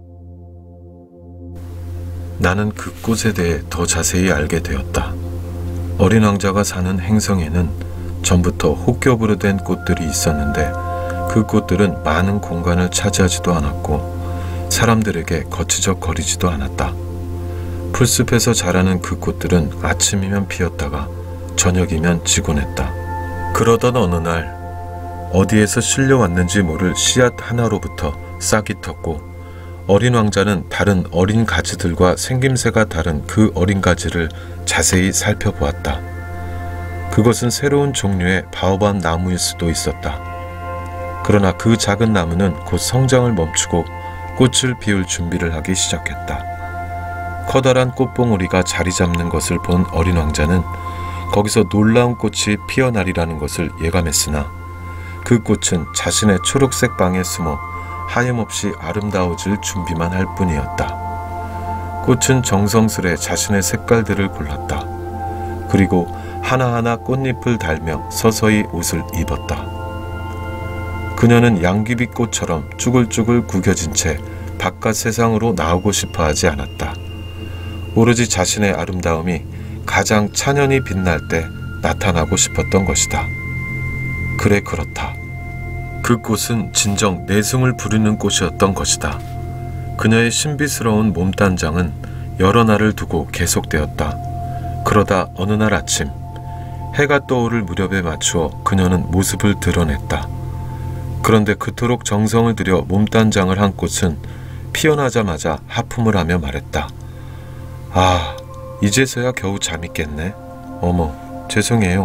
나는 그 꽃에 대해 더 자세히 알게 되었다. 어린 왕자가 사는 행성에는 전부터 혹겹으로 된 꽃들이 있었는데 그 꽃들은 많은 공간을 차지하지도 않았고 사람들에게 거치적거리지도 않았다. 풀숲에서 자라는 그 꽃들은 아침이면 피었다가 저녁이면 지곤 했다. 그러던 어느 날 어디에서 실려왔는지 모를 씨앗 하나로부터 싹이 텄고 어린 왕자는 다른 어린 가지들과 생김새가 다른 그 어린 가지를 자세히 살펴보았다. 그것은 새로운 종류의 바오밥 나무일 수도 있었다. 그러나 그 작은 나무는 곧 성장을 멈추고 꽃을 피울 준비를 하기 시작했다. 커다란 꽃봉오리가 자리 잡는 것을 본 어린 왕자는 거기서 놀라운 꽃이 피어나리라는 것을 예감했으나 그 꽃은 자신의 초록색 방에 숨어 하염없이 아름다워질 준비만 할 뿐이었다. 꽃은 정성스레 자신의 색깔들을 골랐다. 그리고 하나하나 꽃잎을 달며 서서히 옷을 입었다. 그녀는 양귀비꽃처럼 쭈글쭈글 구겨진 채 바깥 세상으로 나오고 싶어 하지 않았다. 오로지 자신의 아름다움이 가장 찬연히 빛날 때 나타나고 싶었던 것이다. 그래, 그렇다. 그 꽃은 진정 내숭을 부리는 꽃이었던 것이다. 그녀의 신비스러운 몸단장은 여러 날을 두고 계속되었다. 그러다 어느 날 아침 해가 떠오를 무렵에 맞추어 그녀는 모습을 드러냈다. 그런데 그토록 정성을 들여 몸단장을 한 꽃은 피어나자마자 하품을 하며 말했다. 아, 이제서야 겨우 잠이 깼네. 어머, 죄송해요.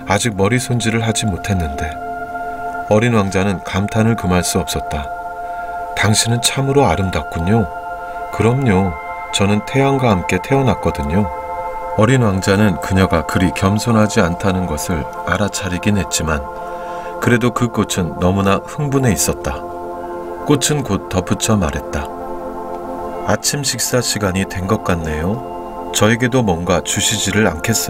아직 머리 손질을 하지 못했는데 어린 왕자는 감탄을 금할 수 없었다. 당신은 참으로 아름답군요. 그럼요. 저는 태양과 함께 태어났거든요. 어린 왕자는 그녀가 그리 겸손하지 않다는 것을 알아차리긴 했지만 그래도 그 꽃은 너무나 흥분해 있었다. 꽃은 곧 덧붙여 말했다. 아침 식사 시간이 된 것 같네요. 저에게도 뭔가 주시지를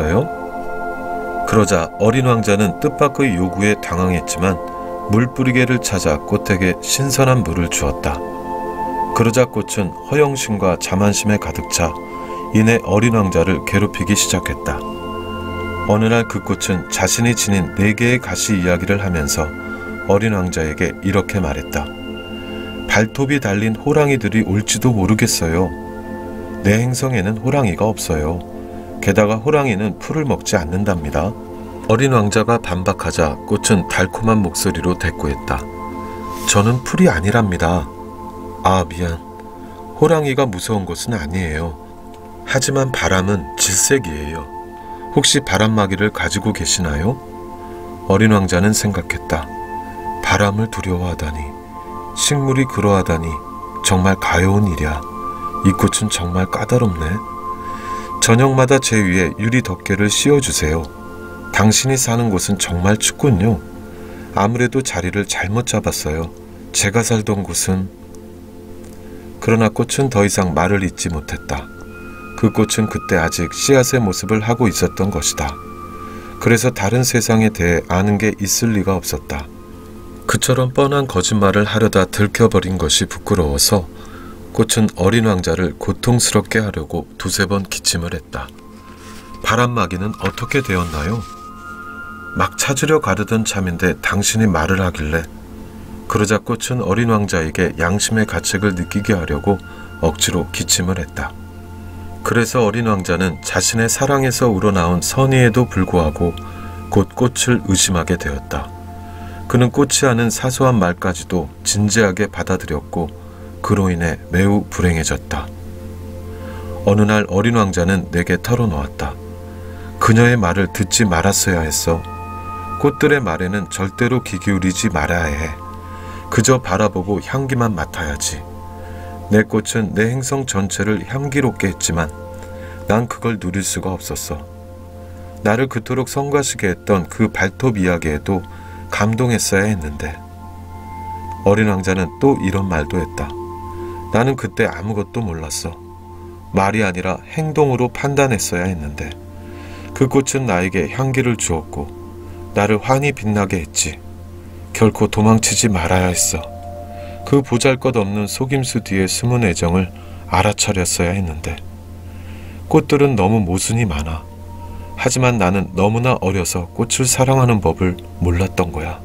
않겠어요? 그러자 어린 왕자는 뜻밖의 요구에 당황했지만 물뿌리개를 찾아 꽃에게 신선한 물을 주었다. 그러자 꽃은 허영심과 자만심에 가득 차 이내 어린 왕자를 괴롭히기 시작했다. 어느 날 그 꽃은 자신이 지닌 네 개의 가시 이야기를 하면서 어린 왕자에게 이렇게 말했다. 발톱이 달린 호랑이들이 올지도 모르겠어요. 내 행성에는 호랑이가 없어요. 게다가 호랑이는 풀을 먹지 않는답니다. 어린 왕자가 반박하자 꽃은 달콤한 목소리로 대꾸했다. 저는 풀이 아니랍니다. 아, 미안. 호랑이가 무서운 것은 아니에요. 하지만 바람은 질색이에요. 혹시 바람막이를 가지고 계시나요? 어린 왕자는 생각했다. 바람을 두려워하다니, 식물이 그러하다니 정말 가여운 일이야. 이 꽃은 정말 까다롭네. 저녁마다 제 위에 유리 덮개를 씌워주세요. 당신이 사는 곳은 정말 춥군요. 아무래도 자리를 잘못 잡았어요. 제가 살던 곳은... 그러나 꽃은 더 이상 말을 잇지 못했다. 그 꽃은 그때 아직 씨앗의 모습을 하고 있었던 것이다. 그래서 다른 세상에 대해 아는 게 있을 리가 없었다. 그처럼 뻔한 거짓말을 하려다 들켜버린 것이 부끄러워서 꽃은 어린 왕자를 고통스럽게 하려고 두세 번 기침을 했다. 바람막이는 어떻게 되었나요? 막 찾으려 가려던 참인데 당신이 말을 하길래. 그러자 꽃은 어린 왕자에게 양심의 가책을 느끼게 하려고 억지로 기침을 했다. 그래서 어린 왕자는 자신의 사랑에서 우러나온 선의에도 불구하고 곧 꽃을 의심하게 되었다. 그는 꽃이 하는 사소한 말까지도 진지하게 받아들였고 그로 인해 매우 불행해졌다. 어느 날 어린 왕자는 내게 털어놓았다. 그녀의 말을 듣지 말았어야 했어. 꽃들의 말에는 절대로 귀 기울이지 말아야 해. 그저 바라보고 향기만 맡아야지. 내 꽃은 내 행성 전체를 향기롭게 했지만 난 그걸 누릴 수가 없었어. 나를 그토록 성가시게 했던 그 발톱 이야기에도 감동했어야 했는데. 어린 왕자는 또 이런 말도 했다. 나는 그때 아무것도 몰랐어. 말이 아니라 행동으로 판단했어야 했는데. 그 꽃은 나에게 향기를 주었고 나를 환히 빛나게 했지. 결코 도망치지 말아야 했어. 그 보잘것없는 속임수 뒤에 숨은 애정을 알아차렸어야 했는데. 꽃들은 너무 모순이 많아. 하지만 나는 너무나 어려서 꽃을 사랑하는 법을 몰랐던 거야.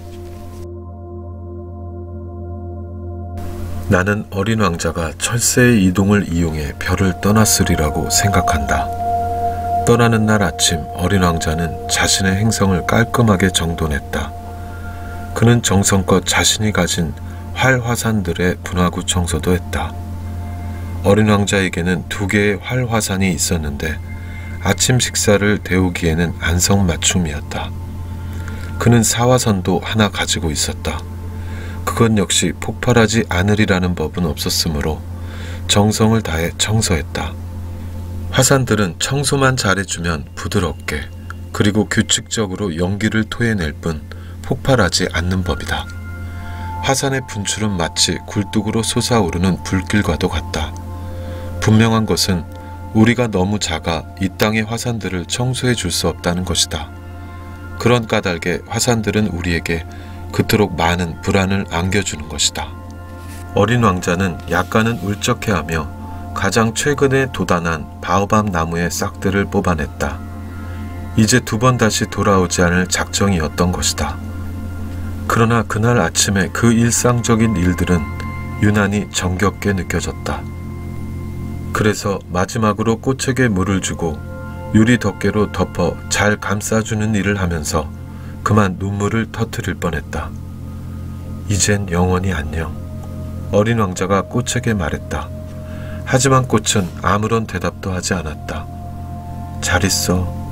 나는 어린 왕자가 철새의 이동을 이용해 별을 떠났으리라고 생각한다. 떠나는 날 아침 어린 왕자는 자신의 행성을 깔끔하게 정돈했다. 그는 정성껏 자신이 가진 활 화산들의 분화구 청소도 했다. 어린 왕자에게는 두 개의 활 화산이 있었는데 아침 식사를 데우기에는 안성맞춤이었다. 그는 사화선도 하나 가지고 있었다. 그건 역시 폭발하지 않으리라는 법은 없었으므로 정성을 다해 청소했다. 화산들은 청소만 잘해주면 부드럽게 그리고 규칙적으로 연기를 토해낼 뿐 폭발하지 않는 법이다. 화산의 분출은 마치 굴뚝으로 솟아오르는 불길과도 같다. 분명한 것은 우리가 너무 작아 이 땅의 화산들을 청소해 줄 수 없다는 것이다. 그런 까닭에 화산들은 우리에게 그토록 많은 불안을 안겨주는 것이다. 어린 왕자는 약간은 울적해하며 가장 최근에 도단한 바오밤 나무의 싹들을 뽑아냈다. 이제 두 번 다시 돌아오지 않을 작정이었던 것이다. 그러나 그날 아침에 그 일상적인 일들은 유난히 정겹게 느껴졌다. 그래서 마지막으로 꽃에게 물을 주고 유리 덮개로 덮어 잘 감싸주는 일을 하면서 그만 눈물을 터뜨릴 뻔했다. 이젠 영원히 안녕. 어린 왕자가 꽃에게 말했다. 하지만 꽃은 아무런 대답도 하지 않았다. 잘 있어.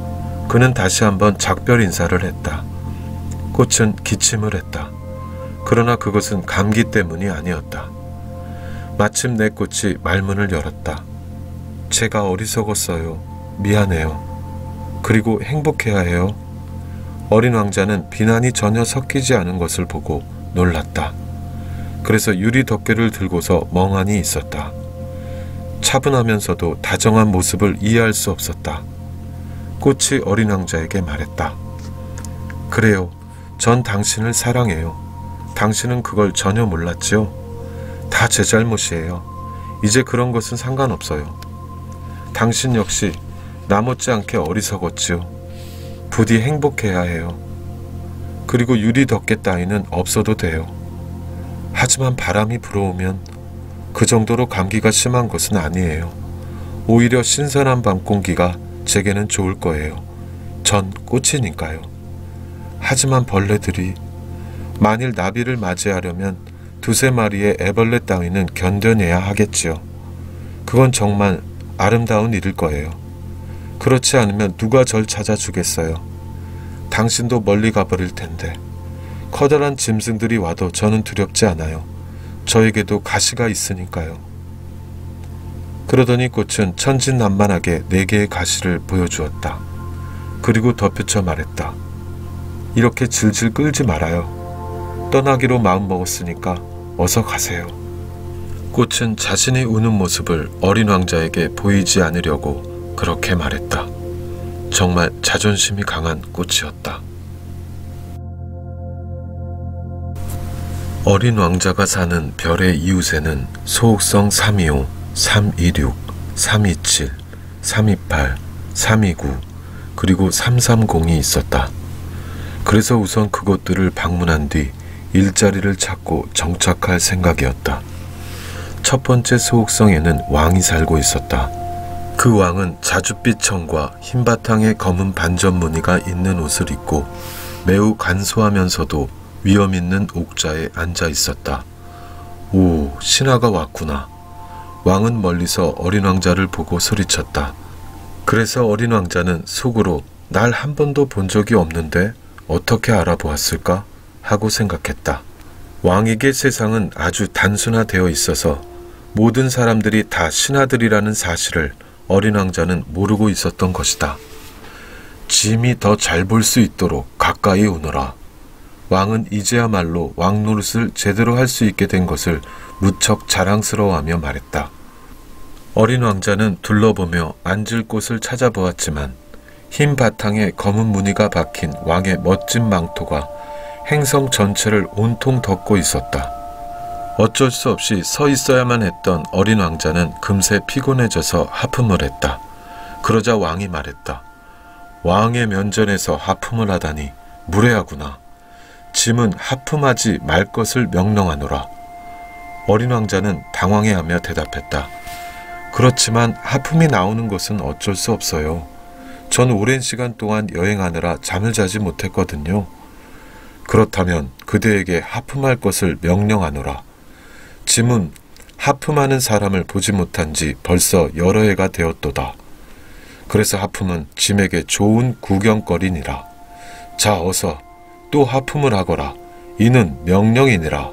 그는 다시 한번 작별 인사를 했다. 꽃은 기침을 했다. 그러나 그것은 감기 때문이 아니었다. 마침 내 꽃이 말문을 열었다. 제가 어리석었어요. 미안해요. 그리고 행복해야 해요. 어린 왕자는 비난이 전혀 섞이지 않은 것을 보고 놀랐다. 그래서 유리 덮개를 들고서 멍하니 있었다. 차분하면서도 다정한 모습을 이해할 수 없었다. 꽃이 어린 왕자에게 말했다. 그래요. 전 당신을 사랑해요. 당신은 그걸 전혀 몰랐지요? 다 제 잘못이에요. 이제 그런 것은 상관없어요. 당신 역시 나 못지않게 어리석었지요. 부디 행복해야 해요. 그리고 유리 덮개 따위는 없어도 돼요. 하지만 바람이 불어오면 그 정도로 감기가 심한 것은 아니에요. 오히려 신선한 밤 공기가 제게는 좋을 거예요. 전 꽃이니까요. 하지만 벌레들이 만일 나비를 맞이하려면 두세 마리의 애벌레 따위는 견뎌내야 하겠지요. 그건 정말 아름다운 일일 거예요. 그렇지 않으면 누가 절 찾아주겠어요. 당신도 멀리 가버릴 텐데. 커다란 짐승들이 와도 저는 두렵지 않아요. 저에게도 가시가 있으니까요. 그러더니 꽃은 천진난만하게 네 개의 가시를 보여주었다. 그리고 덧붙여 말했다. 이렇게 질질 끌지 말아요. 떠나기로 마음먹었으니까 어서 가세요. 꽃은 자신이 우는 모습을 어린 왕자에게 보이지 않으려고 그렇게 말했다. 정말 자존심이 강한 꽃이었다. 어린 왕자가 사는 별의 이웃에는 소옥성 삼이오, 삼이육, 삼이칠, 삼이팔, 삼이구, 그리고 삼삼공이 있었다. 그래서 우선 그곳들을 방문한 뒤 일자리를 찾고 정착할 생각이었다. 첫 번째 소옥성에는 왕이 살고 있었다. 그 왕은 자줏빛 청과 흰 바탕에 검은 반점 무늬가 있는 옷을 입고 매우 간소하면서도 위험 있는 옥자에 앉아 있었다. 오, 신하가 왔구나. 왕은 멀리서 어린 왕자를 보고 소리쳤다. 그래서 어린 왕자는 속으로 날 한 번도 본 적이 없는데 어떻게 알아보았을까 하고 생각했다. 왕에게 세상은 아주 단순화되어 있어서 모든 사람들이 다 신하들이라는 사실을 어린 왕자는 모르고 있었던 것이다. 짐이 더 잘 볼 수 있도록 가까이 오너라. 왕은 이제야말로 왕 노릇을 제대로 할 수 있게 된 것을 무척 자랑스러워하며 말했다. 어린 왕자는 둘러보며 앉을 곳을 찾아보았지만 흰 바탕에 검은 무늬가 박힌 왕의 멋진 망토가 행성 전체를 온통 덮고 있었다. 어쩔 수 없이 서 있어야만 했던 어린 왕자는 금세 피곤해져서 하품을 했다. 그러자 왕이 말했다. 왕의 면전에서 하품을 하다니 무례하구나. 짐은 하품하지 말 것을 명령하노라. 어린 왕자는 당황해하며 대답했다. 그렇지만 하품이 나오는 것은 어쩔 수 없어요. 전 오랜 시간 동안 여행하느라 잠을 자지 못했거든요. 그렇다면 그대에게 하품할 것을 명령하노라. 짐은 하품하는 사람을 보지 못한 지 벌써 여러 해가 되었도다. 그래서 하품은 짐에게 좋은 구경거리니라. 자, 어서 또 하품을 하거라. 이는 명령이니라.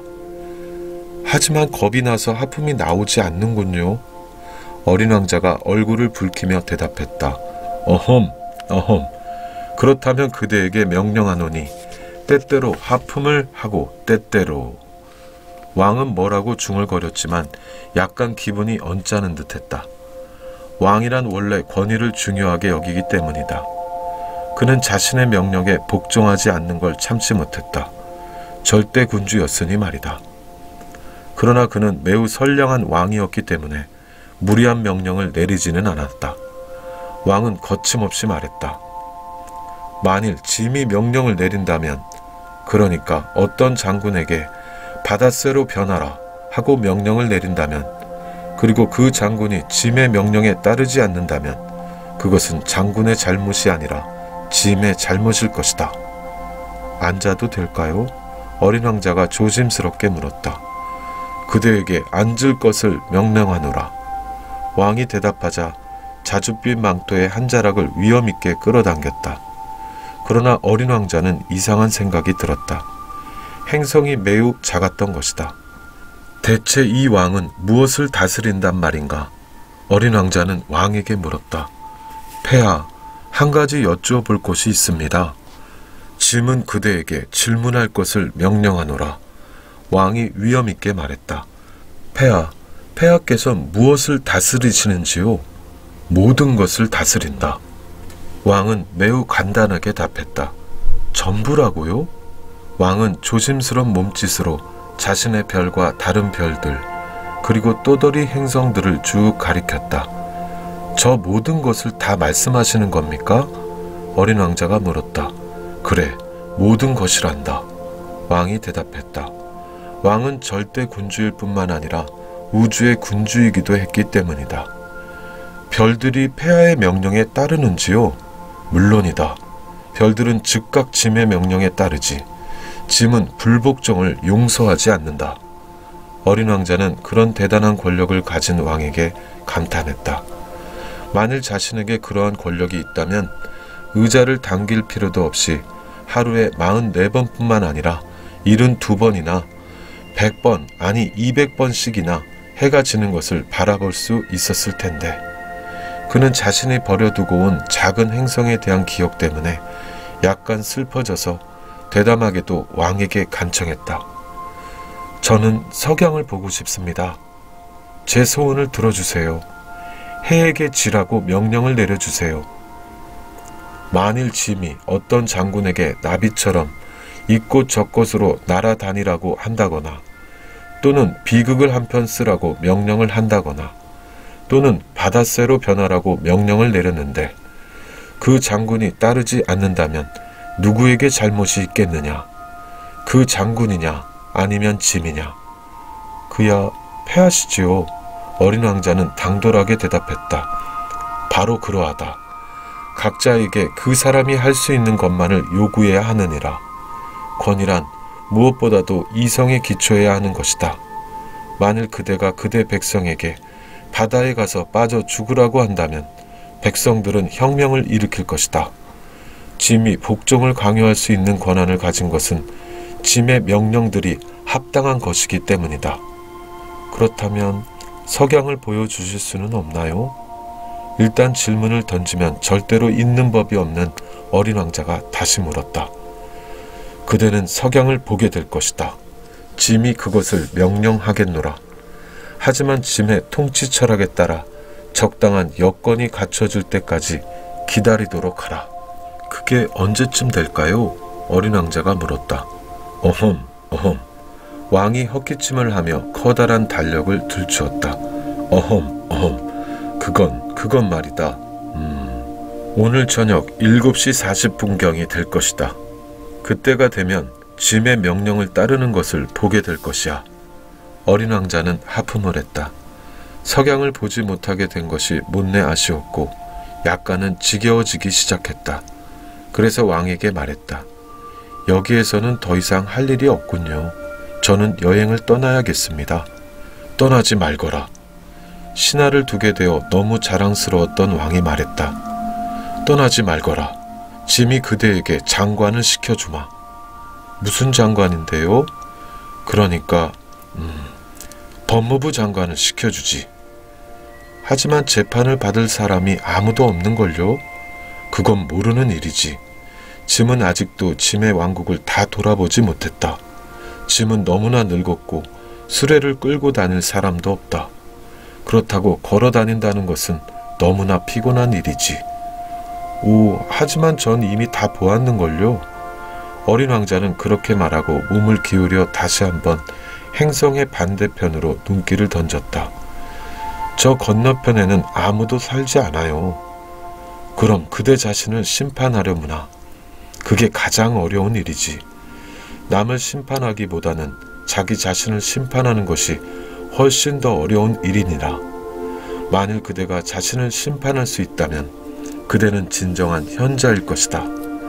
하지만 겁이 나서 하품이 나오지 않는군요. 어린 왕자가 얼굴을 붉히며 대답했다. 어험, 어험. 그렇다면 그대에게 명령하노니 때때로 하품을 하고 때때로. 왕은 뭐라고 중얼거렸지만 약간 기분이 언짢은 듯했다. 왕이란 원래 권위를 중요하게 여기기 때문이다. 그는 자신의 명령에 복종하지 않는 걸 참지 못했다. 절대 군주였으니 말이다. 그러나 그는 매우 선량한 왕이었기 때문에 무리한 명령을 내리지는 않았다. 왕은 거침없이 말했다. 만일 짐이 명령을 내린다면, 그러니까 어떤 장군에게 바닷새로 변하라 하고 명령을 내린다면, 그리고 그 장군이 짐의 명령에 따르지 않는다면 그것은 장군의 잘못이 아니라 짐의 잘못일 것이다. 앉아도 될까요? 어린 왕자가 조심스럽게 물었다. 그대에게 앉을 것을 명령하노라. 왕이 대답하자 자줏빛 망토의 한 자락을 위험 있게 끌어당겼다. 그러나 어린 왕자는 이상한 생각이 들었다. 행성이 매우 작았던 것이다. 대체 이 왕은 무엇을 다스린단 말인가? 어린 왕자는 왕에게 물었다. 폐하, 한 가지 여쭈어볼 것이 있습니다. 짐은 그대에게 질문할 것을 명령하노라. 왕이 위험 있게 말했다. 폐하, 폐하께서 무엇을 다스리시는지요? 모든 것을 다스린다. 왕은 매우 간단하게 답했다. 전부라고요? 왕은 조심스러운 몸짓으로 자신의 별과 다른 별들, 그리고 또다리 행성들을 쭉 가리켰다. 저 모든 것을 다 말씀하시는 겁니까? 어린 왕자가 물었다. 그래, 모든 것이란다. 왕이 대답했다. 왕은 절대 군주일 뿐만 아니라 우주의 군주이기도 했기 때문이다. 별들이 폐하의 명령에 따르는지요? 물론이다. 별들은 즉각 짐의 명령에 따르지. 짐은 불복종을 용서하지 않는다. 어린 왕자는 그런 대단한 권력을 가진 왕에게 감탄했다. 만일 자신에게 그러한 권력이 있다면 의자를 당길 필요도 없이 하루에 사십사 번뿐만 아니라 칠십이 번이나 백 번 아니 이백 번씩이나 해가 지는 것을 바라볼 수 있었을 텐데 그는 자신이 버려두고 온 작은 행성에 대한 기억 때문에 약간 슬퍼져서 대담하게도 왕에게 간청했다. 저는 석양을 보고 싶습니다. 제 소원을 들어주세요. 해에게 지라고 명령을 내려주세요. 만일 짐이 어떤 장군에게 나비처럼 이곳 저곳으로 날아다니라고 한다거나 또는 비극을 한 편 쓰라고 명령을 한다거나 또는 바닷새로 변하라고 명령을 내렸는데 그 장군이 따르지 않는다면 누구에게 잘못이 있겠느냐? 그 장군이냐 아니면 짐이냐? 그야 패하시지요. 어린 왕자는 당돌하게 대답했다. 바로 그러하다. 각자에게 그 사람이 할 수 있는 것만을 요구해야 하느니라. 권위란 무엇보다도 이성에 기초해야 하는 것이다. 만일 그대가 그대 백성에게 바다에 가서 빠져 죽으라고 한다면 백성들은 혁명을 일으킬 것이다. 짐이 복종을 강요할 수 있는 권한을 가진 것은 짐의 명령들이 합당한 것이기 때문이다. 그렇다면 석양을 보여주실 수는 없나요? 일단 질문을 던지면 절대로 있는 법이 없는 어린 왕자가 다시 물었다. 그대는 석양을 보게 될 것이다. 짐이 그것을 명령하겠노라. 하지만 짐의 통치 철학에 따라 적당한 여건이 갖춰질 때까지 기다리도록 하라. 그게 언제쯤 될까요? 어린 왕자가 물었다. 어험, 어험. 왕이 헛기침을 하며 커다란 달력을 들추었다. 어험, 어험. 그건, 그건 말이다. 음, 오늘 저녁 일곱 시 사십 분경이 될 것이다. 그때가 되면 짐의 명령을 따르는 것을 보게 될 것이야. 어린 왕자는 하품을 했다. 석양을 보지 못하게 된 것이 못내 아쉬웠고 약간은 지겨워지기 시작했다. 그래서 왕에게 말했다. 여기에서는 더 이상 할 일이 없군요. 저는 여행을 떠나야겠습니다. 떠나지 말거라. 신하를 두게 되어 너무 자랑스러웠던 왕이 말했다. 떠나지 말거라. 짐이 그대에게 장관을 시켜주마. 무슨 장관인데요? 그러니까 음, 법무부 장관을 시켜주지. 하지만 재판을 받을 사람이 아무도 없는걸요? 그건 모르는 일이지. 짐은 아직도 짐의 왕국을 다 돌아보지 못했다. 짐은 너무나 늙었고 수레를 끌고 다닐 사람도 없다. 그렇다고 걸어 다닌다는 것은 너무나 피곤한 일이지. 오, 하지만 전 이미 다 보았는걸요. 어린 왕자는 그렇게 말하고 몸을 기울여 다시 한번 행성의 반대편으로 눈길을 던졌다. 저 건너편에는 아무도 살지 않아요. 그럼 그대 자신을 심판하려무나. 그게 가장 어려운 일이지. 남을 심판하기보다는 자기 자신을 심판하는 것이 훨씬 더 어려운 일이니라. 만일 그대가 자신을 심판할 수 있다면 그대는 진정한 현자일 것이다.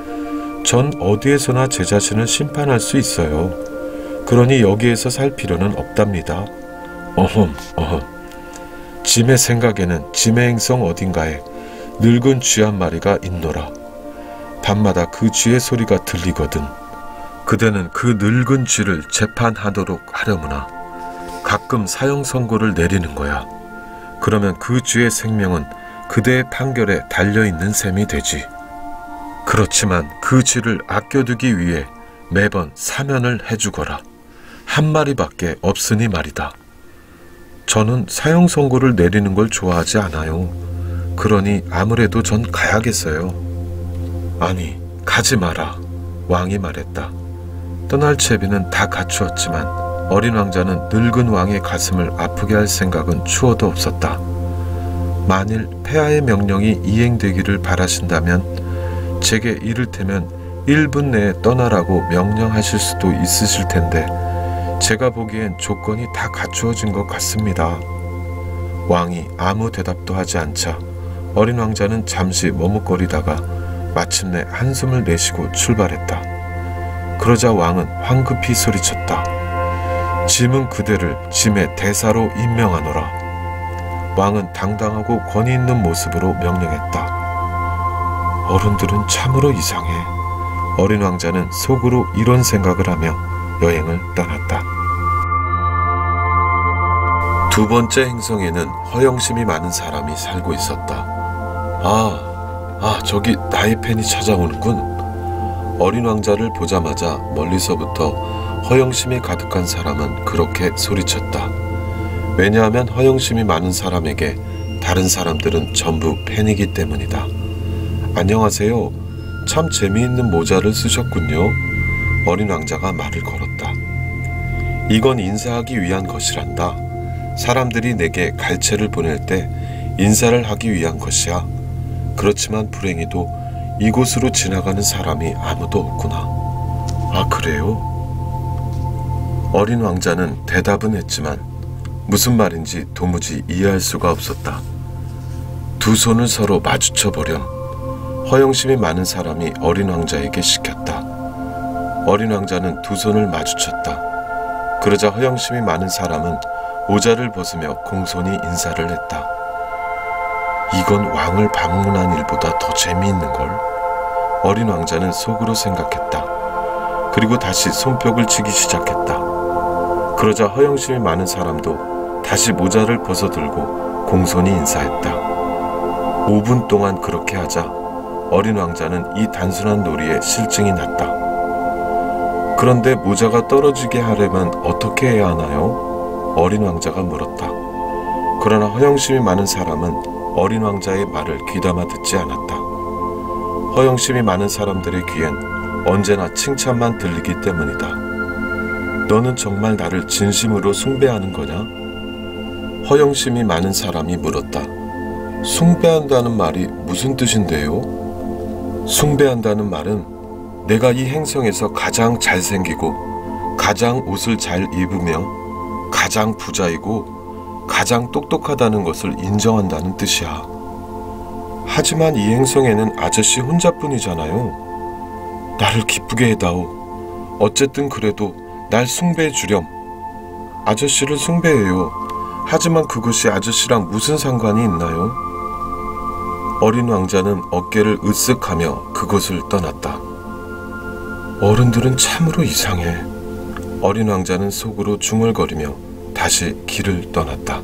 전 어디에서나 제 자신을 심판할 수 있어요. 그러니 여기에서 살 필요는 없답니다. 어흠, 어흠. 짐의 생각에는 짐의 행성 어딘가에 늙은 쥐 한 마리가 있노라. 밤마다 그 쥐의 소리가 들리거든. 그대는 그 늙은 쥐를 재판하도록 하려무나 가끔 사형 선고를 내리는 거야. 그러면 그 쥐의 생명은 그대의 판결에 달려있는 셈이 되지. 그렇지만 그 쥐를 아껴두기 위해 매번 사면을 해주거라. 한 마리밖에 없으니 말이다. 저는 사형 선고를 내리는 걸 좋아하지 않아요. 그러니 아무래도 전 가야겠어요. 아니, 가지 마라. 왕이 말했다. 떠날 채비는 다 갖추었지만 어린 왕자는 늙은 왕의 가슴을 아프게 할 생각은 추워도 없었다. 만일 폐하의 명령이 이행되기를 바라신다면 제게 이를테면 일 분 내에 떠나라고 명령하실 수도 있으실 텐데 제가 보기엔 조건이 다 갖추어진 것 같습니다. 왕이 아무 대답도 하지 않자 어린 왕자는 잠시 머뭇거리다가 마침내 한숨을 내쉬고 출발했다. 그러자 왕은 황급히 소리쳤다. 짐은 그대를 짐의 대사로 임명하노라. 왕은 당당하고 권위 있는 모습으로 명령했다. 어른들은 참으로 이상해. 어린 왕자는 속으로 이런 생각을 하며 여행을 떠났다. 두 번째 행성에는 허영심이 많은 사람이 살고 있었다. 아, 아, 저기 나의 팬이 찾아오는군. 어린 왕자를 보자마자 멀리서부터 허영심이 가득한 사람은 그렇게 소리쳤다. 왜냐하면 허영심이 많은 사람에게 다른 사람들은 전부 팬이기 때문이다. 안녕하세요. 참 재미있는 모자를 쓰셨군요. 어린 왕자가 말을 걸었다. 이건 인사하기 위한 것이란다. 사람들이 내게 갈채를 보낼 때 인사를 하기 위한 것이야. 그렇지만 불행히도 이곳으로 지나가는 사람이 아무도 없구나. 아, 그래요? 어린 왕자는 대답은 했지만 무슨 말인지 도무지 이해할 수가 없었다. 두 손을 서로 마주쳐 보렴. 허영심이 많은 사람이 어린 왕자에게 시켰다. 어린 왕자는 두 손을 마주쳤다. 그러자 허영심이 많은 사람은 모자를 벗으며 공손히 인사를 했다. 이건 왕을 방문한 일보다 더 재미있는걸. 어린 왕자는 속으로 생각했다. 그리고 다시 손뼉을 치기 시작했다. 그러자 허영심이 많은 사람도 다시 모자를 벗어들고 공손히 인사했다. 오 분 동안 그렇게 하자 어린 왕자는 이 단순한 놀이에 실증이 났다. 그런데 모자가 떨어지게 하려면 어떻게 해야 하나요? 어린 왕자가 물었다. 그러나 허영심이 많은 사람은 어린 왕자의 말을 귀담아 듣지 않았다. 허영심이 많은 사람들의 귀엔 언제나 칭찬만 들리기 때문이다. 너는 정말 나를 진심으로 숭배하는 거냐? 허영심이 많은 사람이 물었다. 숭배한다는 말이 무슨 뜻인데요? 숭배한다는 말은 내가 이 행성에서 가장 잘생기고 가장 옷을 잘 입으며 가장 부자이고 가장 똑똑하다는 것을 인정한다는 뜻이야. 하지만 이 행성에는 아저씨 혼자뿐이잖아요. 나를 기쁘게 해다오. 어쨌든 그래도 날 숭배해 주렴. 아저씨를 숭배해요. 하지만 그것이 아저씨랑 무슨 상관이 있나요? 어린 왕자는 어깨를 으쓱하며 그곳을 떠났다. 어른들은 참으로 이상해. 어린 왕자는 속으로 중얼거리며 다시 길을 떠났다.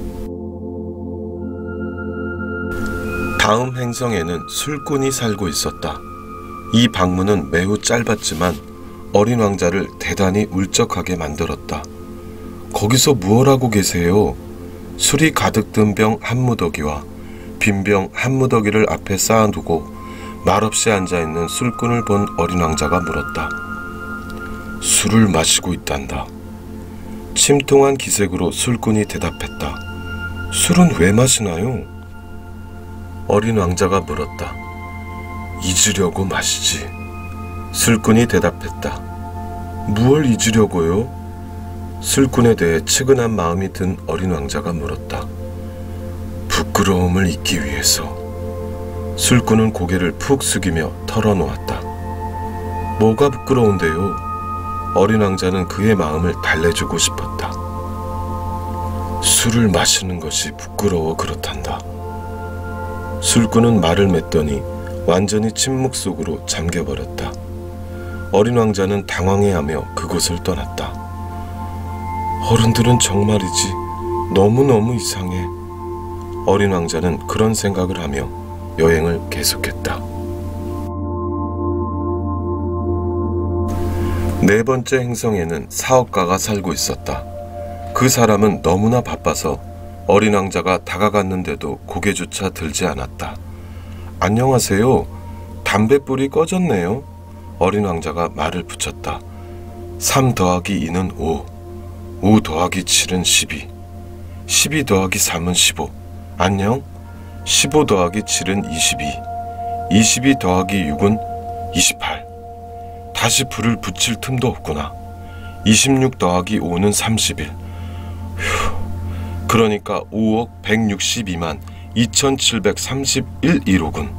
다음 행성에는 술꾼이 살고 있었다. 이 방문은 매우 짧았지만 어린 왕자를 대단히 울적하게 만들었다. 거기서 무얼 하고 계세요? 술이 가득 든 병 한 무더기와 빈 병 한 무더기를 앞에 쌓아두고 말없이 앉아있는 술꾼을 본 어린 왕자가 물었다. 술을 마시고 있단다. 침통한 기색으로 술꾼이 대답했다. 술은 왜 마시나요? 어린 왕자가 물었다. 잊으려고 마시지. 술꾼이 대답했다. 무얼 잊으려고요? 술꾼에 대해 측은한 마음이 든 어린 왕자가 물었다. 부끄러움을 잊기 위해서. 술꾼은 고개를 푹 숙이며 털어놓았다. 뭐가 부끄러운데요? 어린 왕자는 그의 마음을 달래주고 싶었다. 술을 마시는 것이 부끄러워 그렇단다. 술꾼은 말을 맺더니 완전히 침묵 속으로 잠겨버렸다. 어린 왕자는 당황해하며 그곳을 떠났다. 어른들은 정말이지 너무너무 이상해. 어린 왕자는 그런 생각을 하며 여행을 계속했다. 네 번째 행성에는 사업가가 살고 있었다. 그 사람은 너무나 바빠서 어린 왕자가 다가갔는데도 고개조차 들지 않았다. 안녕하세요. 담뱃불이 꺼졌네요. 어린 왕자가 말을 붙였다. 삼 더하기 이는 오, 오 더하기 칠은 십이, 십이 더하기 삼은 십오, 안녕? 십오 더하기 칠은 이십이, 이십이 더하기 육은 이십팔. 다시 불을 붙일 틈도 없구나. 이십육 더하기 오는 삼십일. 휴, 그러니까 오억 백육십이만 이천칠백삼십일이로군.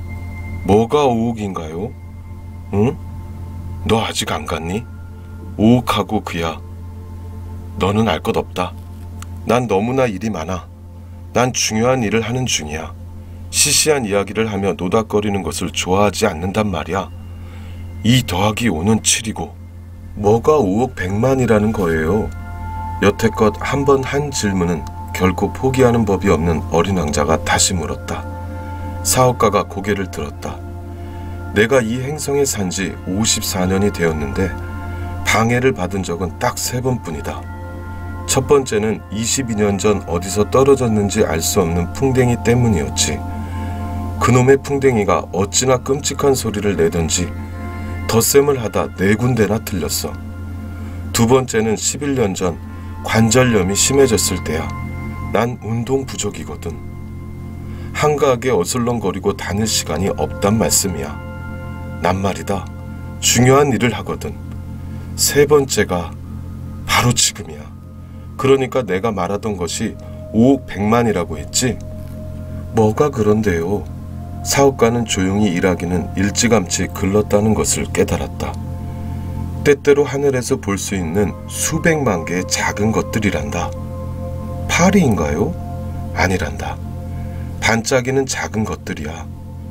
뭐가 오억인가요? 응? 너 아직 안 갔니? 오억하고 그야. 너는 알 것 없다. 난 너무나 일이 많아. 난 중요한 일을 하는 중이야. 시시한 이야기를 하며 노닥거리는 것을 좋아하지 않는단 말이야. 이 더하기 오는 칠이고 뭐가 오억 백만이라는 거예요. 여태껏 한 번 한 질문은 결코 포기하는 법이 없는 어린 왕자가 다시 물었다. 사업가가 고개를 들었다. 내가 이 행성에 산 지 오십사 년이 되었는데 방해를 받은 적은 딱 세 번뿐이다. 첫 번째는 이십이 년 전 어디서 떨어졌는지 알 수 없는 풍뎅이 때문이었지. 그놈의 풍뎅이가 어찌나 끔찍한 소리를 내던지 덧셈을 하다 네 군데나 틀렸어. 두 번째는 십일 년 전 관절염이 심해졌을 때야. 난 운동 부족이거든. 한가하게 어슬렁거리고 다닐 시간이 없단 말씀이야. 난 말이다. 중요한 일을 하거든. 세 번째가 바로 지금이야. 그러니까 내가 말하던 것이 오억 백만이라고 했지? 뭐가 그런데요? 사업가는 조용히 일하기는 일찌감치 글렀다는 것을 깨달았다. 때때로 하늘에서 볼 수 있는 수백만 개의 작은 것들이란다. 파리인가요? 아니란다. 반짝이는 작은 것들이야.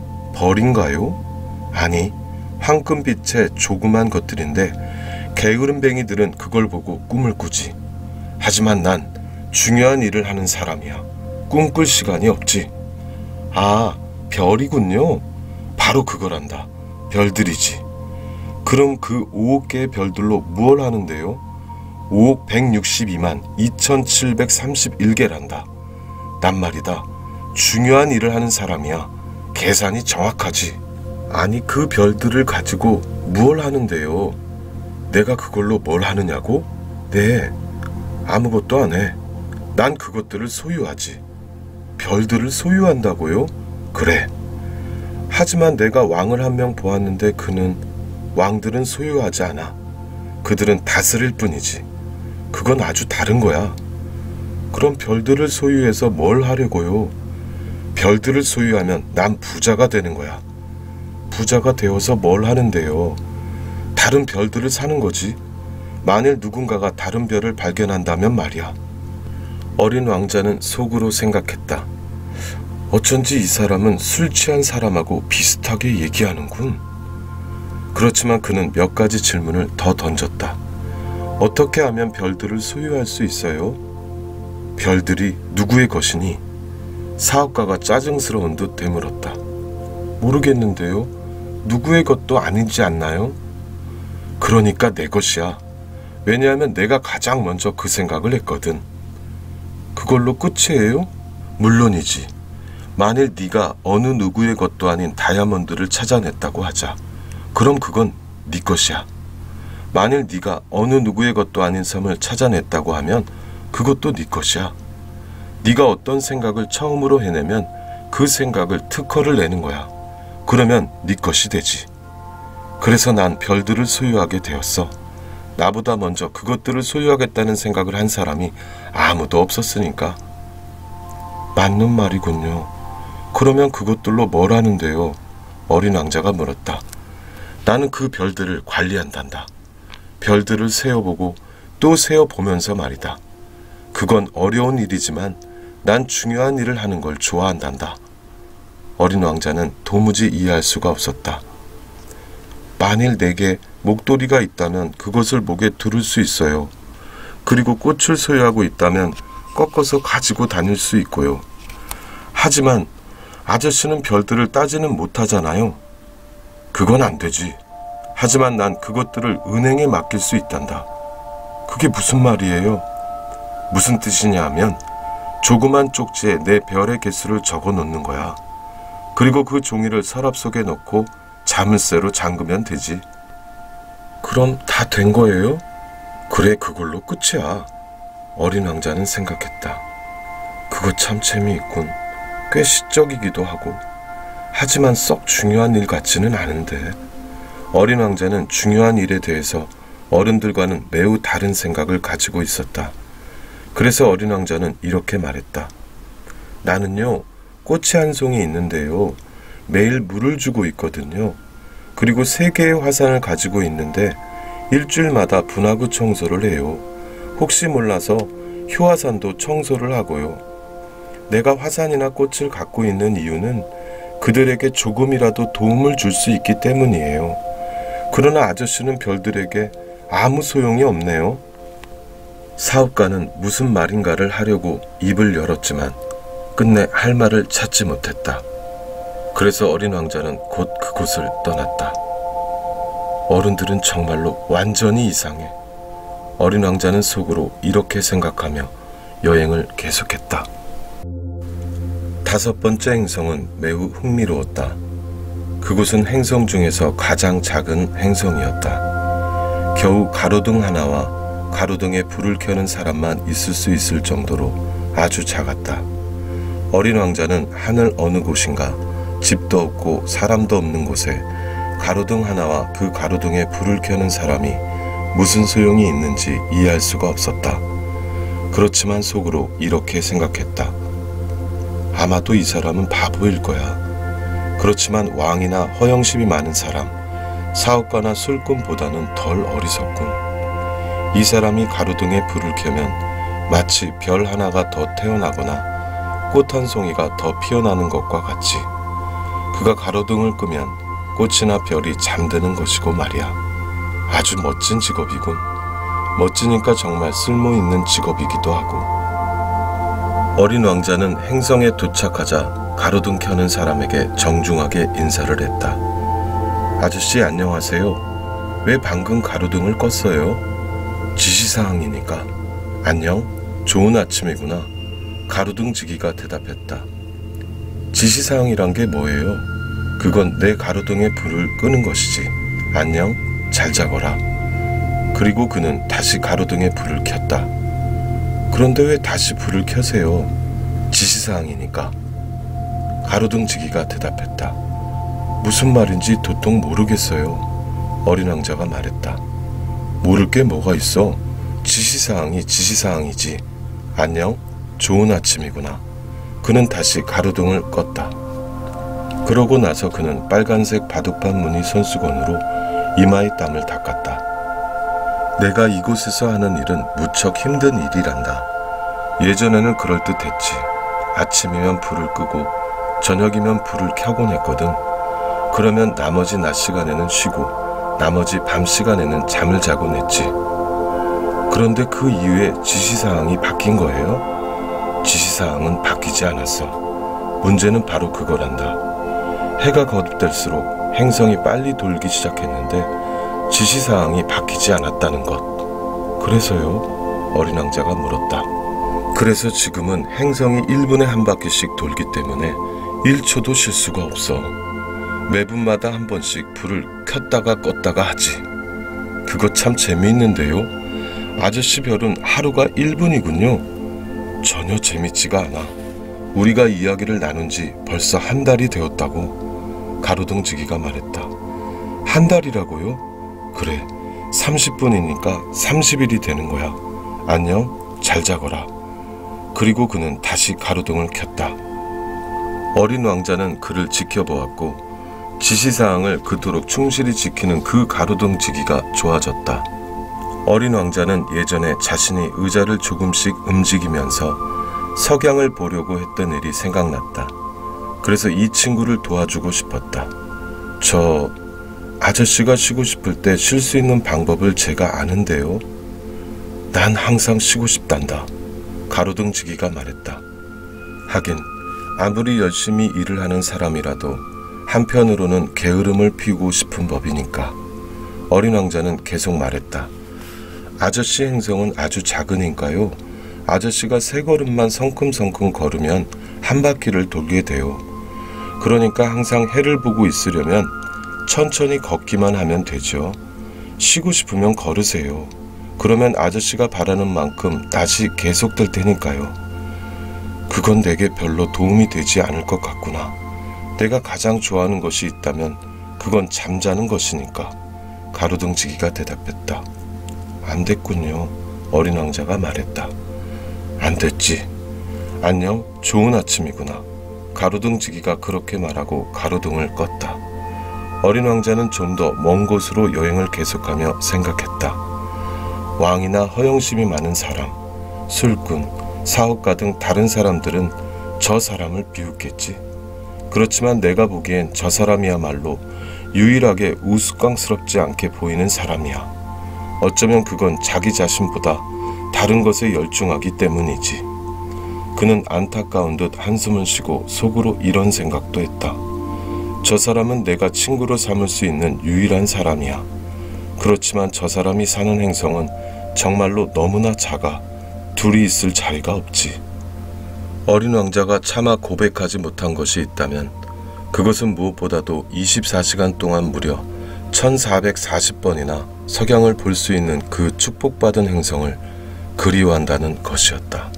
벌인가요? 아니, 황금빛의 조그만 것들인데 게으름뱅이들은 그걸 보고 꿈을 꾸지. 하지만 난 중요한 일을 하는 사람이야. 꿈꿀 시간이 없지. 아, 별이군요. 바로 그거란다. 별들이지. 그럼 그 오억 개의 별들로 무얼 하는데요? 오억 백육십이만 이천칠백삼십일 개란다. 난 말이다. 중요한 일을 하는 사람이야. 계산이 정확하지. 아니, 그 별들을 가지고 무얼 하는데요? 내가 그걸로 뭘 하느냐고? 네, 아무것도 안 해. 난 그것들을 소유하지. 별들을 소유한다고요? 그래. 하지만 내가 왕을 한 명 보았는데 그는 왕들은 소유하지 않아. 그들은 다스릴 뿐이지. 그건 아주 다른 거야. 그럼 별들을 소유해서 뭘 하려고요? 별들을 소유하면 난 부자가 되는 거야. 부자가 되어서 뭘 하는데요? 다른 별들을 사는 거지. 만일 누군가가 다른 별을 발견한다면 말이야. 어린 왕자는 속으로 생각했다. 어쩐지 이 사람은 술 취한 사람하고 비슷하게 얘기하는군. 그렇지만 그는 몇 가지 질문을 더 던졌다. 어떻게 하면 별들을 소유할 수 있어요? 별들이 누구의 것이니? 사업가가 짜증스러운 듯 되물었다. 모르겠는데요. 누구의 것도 아니지 않나요? 그러니까 내 것이야. 왜냐하면 내가 가장 먼저 그 생각을 했거든. 그걸로 끝이에요? 물론이지. 만일 네가 어느 누구의 것도 아닌 다이아몬드를 찾아냈다고 하자. 그럼 그건 네 것이야. 만일 네가 어느 누구의 것도 아닌 섬을 찾아냈다고 하면 그것도 네 것이야. 네가 어떤 생각을 처음으로 해내면 그 생각을 특허를 내는 거야. 그러면 네 것이 되지. 그래서 난 별들을 소유하게 되었어. 나보다 먼저 그것들을 소유하겠다는 생각을 한 사람이 아무도 없었으니까. 맞는 말이군요. 그러면 그것들로 뭘 하는데요? 어린 왕자가 물었다. 나는 그 별들을 관리한단다. 별들을 세어보고 또 세어보면서 말이다. 그건 어려운 일이지만 난 중요한 일을 하는 걸 좋아한단다. 어린 왕자는 도무지 이해할 수가 없었다. 만일 내게 목도리가 있다면 그것을 목에 두를 수 있어요. 그리고 꽃을 소유하고 있다면 꺾어서 가지고 다닐 수 있고요. 하지만 아저씨는 별들을 따지는 못하잖아요. 그건 안 되지. 하지만 난 그것들을 은행에 맡길 수 있단다. 그게 무슨 말이에요? 무슨 뜻이냐 하면 조그만 쪽지에 내 별의 개수를 적어 놓는 거야. 그리고 그 종이를 서랍 속에 넣고 자물쇠로 잠그면 되지. 그럼 다 된 거예요? 그래, 그걸로 끝이야. 어린 왕자는 생각했다. 그거 참 재미있군. 꽤 시적이기도 하고. 하지만 썩 중요한 일 같지는 않은데. 어린 왕자는 중요한 일에 대해서 어른들과는 매우 다른 생각을 가지고 있었다. 그래서 어린 왕자는 이렇게 말했다. 나는요, 꽃이 한 송이 있는데요. 매일 물을 주고 있거든요. 그리고 세 개의 화산을 가지고 있는데 일주일마다 분화구 청소를 해요. 혹시 몰라서 효화산도 청소를 하고요. 내가 화산이나 꽃을 갖고 있는 이유는 그들에게 조금이라도 도움을 줄 수 있기 때문이에요. 그러나 아저씨는 별들에게 아무 소용이 없네요. 사업가는 무슨 말인가를 하려고 입을 열었지만 끝내 할 말을 찾지 못했다. 그래서 어린 왕자는 곧 그곳을 떠났다. 어른들은 정말로 완전히 이상해. 어린 왕자는 속으로 이렇게 생각하며 여행을 계속했다. 다섯 번째 행성은 매우 흥미로웠다. 그곳은 행성 중에서 가장 작은 행성이었다. 겨우 가로등 하나와 가로등에 불을 켜는 사람만 있을 수 있을 정도로 아주 작았다. 어린 왕자는 하늘 어느 곳인가 집도 없고 사람도 없는 곳에 가로등 하나와 그 가로등에 불을 켜는 사람이 무슨 소용이 있는지 이해할 수가 없었다. 그렇지만 속으로 이렇게 생각했다. 아마도 이 사람은 바보일 거야. 그렇지만 왕이나 허영심이 많은 사람, 사업가나 술꾼보다는 덜 어리석군. 이 사람이 가로등에 불을 켜면 마치 별 하나가 더 태어나거나 꽃 한 송이가 더 피어나는 것과 같이 그가 가로등을 끄면 꽃이나 별이 잠드는 것이고 말이야. 아주 멋진 직업이군. 멋지니까 정말 쓸모있는 직업이기도 하고. 어린 왕자는 행성에 도착하자 가로등 켜는 사람에게 정중하게 인사를 했다. 아저씨 안녕하세요. 왜 방금 가로등을 껐어요? 지시사항이니까. 안녕, 좋은 아침이구나. 가로등지기가 대답했다. 지시사항이란 게 뭐예요? 그건 내 가로등에 불을 끄는 것이지. 안녕, 잘 자거라. 그리고 그는 다시 가로등에 불을 켰다. 그런데 왜 다시 불을 켜세요? 지시사항이니까. 가로등지기가 대답했다. 무슨 말인지 도통 모르겠어요. 어린 왕자가 말했다. 모를 게 뭐가 있어? 지시사항이 지시사항이지. 안녕, 좋은 아침이구나. 그는 다시 가로등을 껐다. 그러고 나서 그는 빨간색 바둑판 무늬 손수건으로 이마의 땀을 닦았다. 내가 이곳에서 하는 일은 무척 힘든 일이란다. 예전에는 그럴듯했지. 아침이면 불을 끄고 저녁이면 불을 켜곤 했거든. 그러면 나머지 낮 시간에는 쉬고 나머지 밤 시간에는 잠을 자곤 했지. 그런데 그 이후에 지시사항이 바뀐 거예요? 지시사항은 바뀌지 않았어. 문제는 바로 그거란다. 해가 거듭될수록 행성이 빨리 돌기 시작했는데 지시사항이 바뀌지 않았다는 것. 그래서요? 어린 왕자가 물었다. 그래서 지금은 행성이 일 분에 한 바퀴씩 돌기 때문에 일 초도 쉴 수가 없어. 매분마다 한 번씩 불을 켰다가 껐다가 하지. 그거 참 재미있는데요? 아저씨 별은 하루가 일 분이군요. 전혀 재밌지가 않아. 우리가 이야기를 나눈 지 벌써 한 달이 되었다고. 가로등지기가 말했다. 한 달이라고요? 그래, 삼십 분이니까 삼십 일이 되는 거야. 안녕, 잘 자거라. 그리고 그는 다시 가로등을 켰다. 어린 왕자는 그를 지켜보았고 지시사항을 그토록 충실히 지키는 그 가로등지기가 좋아졌다. 어린 왕자는 예전에 자신이 의자를 조금씩 움직이면서 석양을 보려고 했던 일이 생각났다. 그래서 이 친구를 도와주고 싶었다. 저 아저씨가 쉬고 싶을 때 쉴 수 있는 방법을 제가 아는데요. 난 항상 쉬고 싶단다. 가로등지기가 말했다. 하긴 아무리 열심히 일을 하는 사람이라도 한편으로는 게으름을 피우고 싶은 법이니까. 어린 왕자는 계속 말했다. 아저씨 행성은 아주 작으니까요. 아저씨가 세 걸음만 성큼성큼 걸으면 한 바퀴를 돌게 돼요. 그러니까 항상 해를 보고 있으려면 천천히 걷기만 하면 되죠. 쉬고 싶으면 걸으세요. 그러면 아저씨가 바라는 만큼 낮이 계속될 테니까요. 그건 내게 별로 도움이 되지 않을 것 같구나. 내가 가장 좋아하는 것이 있다면 그건 잠자는 것이니까. 가로등지기가 대답했다. 안 됐군요. 어린 왕자가 말했다. 안 됐지. 안녕, 좋은 아침이구나. 가로등지기가 그렇게 말하고 가로등을 껐다. 어린 왕자는 좀 더 먼 곳으로 여행을 계속하며 생각했다. 왕이나 허영심이 많은 사람, 술꾼, 사업가 등 다른 사람들은 저 사람을 비웃겠지. 그렇지만 내가 보기엔 저 사람이야말로 유일하게 우스꽝스럽지 않게 보이는 사람이야. 어쩌면 그건 자기 자신보다 다른 것에 열중하기 때문이지. 그는 안타까운 듯 한숨을 쉬고 속으로 이런 생각도 했다. 저 사람은 내가 친구로 삼을 수 있는 유일한 사람이야. 그렇지만 저 사람이 사는 행성은 정말로 너무나 작아 둘이 있을 자리가 없지. 어린 왕자가 차마 고백하지 못한 것이 있다면 그것은 무엇보다도 이십사 시간 동안 무려 천사백사십 번이나 석양을 볼 수 있는 그 축복받은 행성을 그리워한다는 것이었다.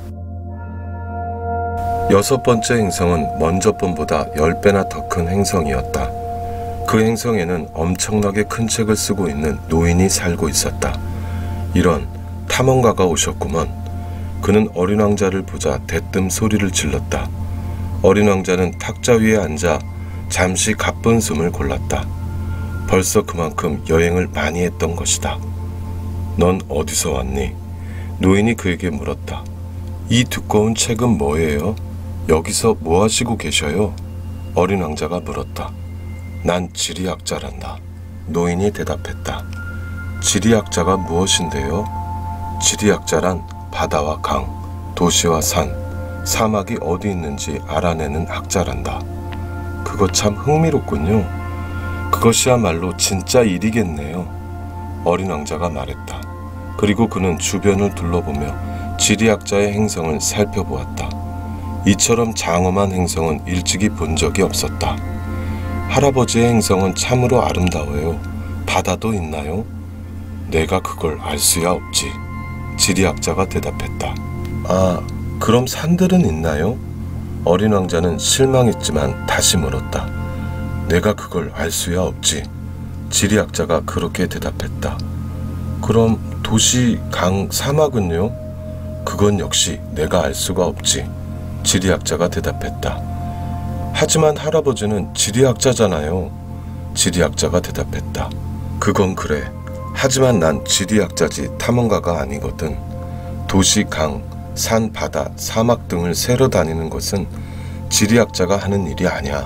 여섯 번째 행성은 먼저 번보다 열 배나 더 큰 행성이었다. 그 행성에는 엄청나게 큰 책을 쓰고 있는 노인이 살고 있었다. 이런 탐험가가 오셨구먼. 그는 어린 왕자를 보자 대뜸 소리를 질렀다. 어린 왕자는 탁자 위에 앉아 잠시 가쁜 숨을 골랐다. 벌써 그만큼 여행을 많이 했던 것이다. 넌 어디서 왔니? 노인이 그에게 물었다. 이 두꺼운 책은 뭐예요? 여기서 뭐 하시고 계셔요? 어린 왕자가 물었다. 난 지리학자란다. 노인이 대답했다. 지리학자가 무엇인데요? 지리학자란 바다와 강, 도시와 산, 사막이 어디 있는지 알아내는 학자란다. 그거 참 흥미롭군요. 그것이야말로 진짜 일이겠네요. 어린 왕자가 말했다. 그리고 그는 주변을 둘러보며 지리학자의 행성을 살펴보았다. 이처럼 장엄한 행성은 일찍이 본 적이 없었다. 할아버지의 행성은 참으로 아름다워요. 바다도 있나요? 내가 그걸 알 수야 없지. 지리학자가 대답했다. 아, 그럼 산들은 있나요? 어린 왕자는 실망했지만 다시 물었다. 내가 그걸 알 수야 없지. 지리학자가 그렇게 대답했다. 그럼 도시, 강, 사막은요? 그건 역시 내가 알 수가 없지. 지리학자가 대답했다. 하지만 할아버지는 지리학자잖아요. 지리학자가 대답했다. 그건 그래. 하지만 난 지리학자지 탐험가가 아니거든. 도시, 강, 산, 바다, 사막 등을 세러 다니는 것은 지리학자가 하는 일이 아니야.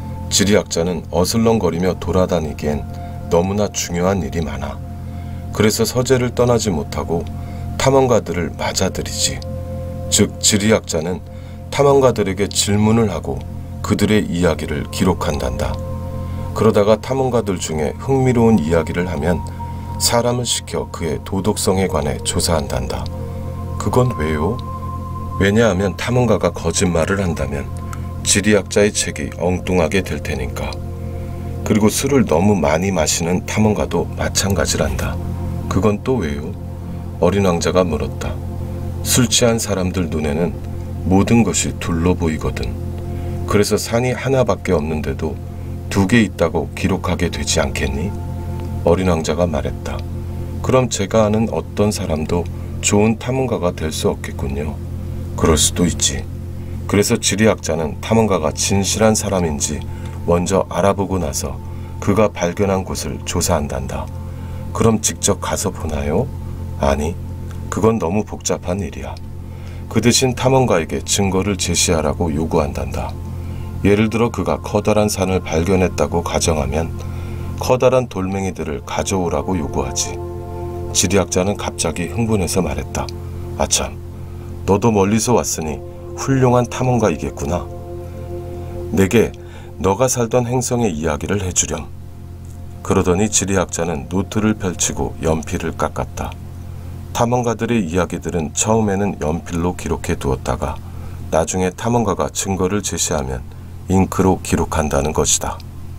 지리학자는 어슬렁거리며 돌아다니기엔 너무나 중요한 일이 많아. 그래서 서재를 떠나지 못하고 탐험가들을 맞아들이지. 즉 지리학자는 탐험가들에게 질문을 하고 그들의 이야기를 기록한단다. 그러다가 탐험가들 중에 흥미로운 이야기를 하면 사람을 시켜 그의 도덕성에 관해 조사한단다. 그건 왜요? 왜냐하면 탐험가가 거짓말을 한다면 지리학자의 책이 엉뚱하게 될 테니까. 그리고 술을 너무 많이 마시는 탐험가도 마찬가지란다. 그건 또 왜요? 어린 왕자가 물었다. 술 취한 사람들 눈에는 모든 것이 둘로 보이거든. 그래서 산이 하나밖에 없는데도 두 개 있다고 기록하게 되지 않겠니? 어린 왕자가 말했다. 그럼 제가 아는 어떤 사람도 좋은 탐험가가 될 수 없겠군요. 그럴 수도 있지. 그래서 지리학자는 탐험가가 진실한 사람인지 먼저 알아보고 나서 그가 발견한 곳을 조사한단다. 그럼 직접 가서 보나요? 아니, 그건 너무 복잡한 일이야. 그 대신 탐험가에게 증거를 제시하라고 요구한단다. 예를 들어 그가 커다란 산을 발견했다고 가정하면 커다란 돌멩이들을 가져오라고 요구하지. 지리학자는 갑자기 흥분해서 말했다. 아참, 너도 멀리서 왔으니 훌륭한 탐험가이겠구나. 내게 너가 살던 행성의 이야기를 해주렴. 그러더니 지리학자는 노트를 펼치고 연필을 깎았다. 탐험가들의 이야기들은 처음에는 연필로 기록해 두었다가 나중에 탐험가가 증거를 제시하면 잉크로 기록한다는 것이다.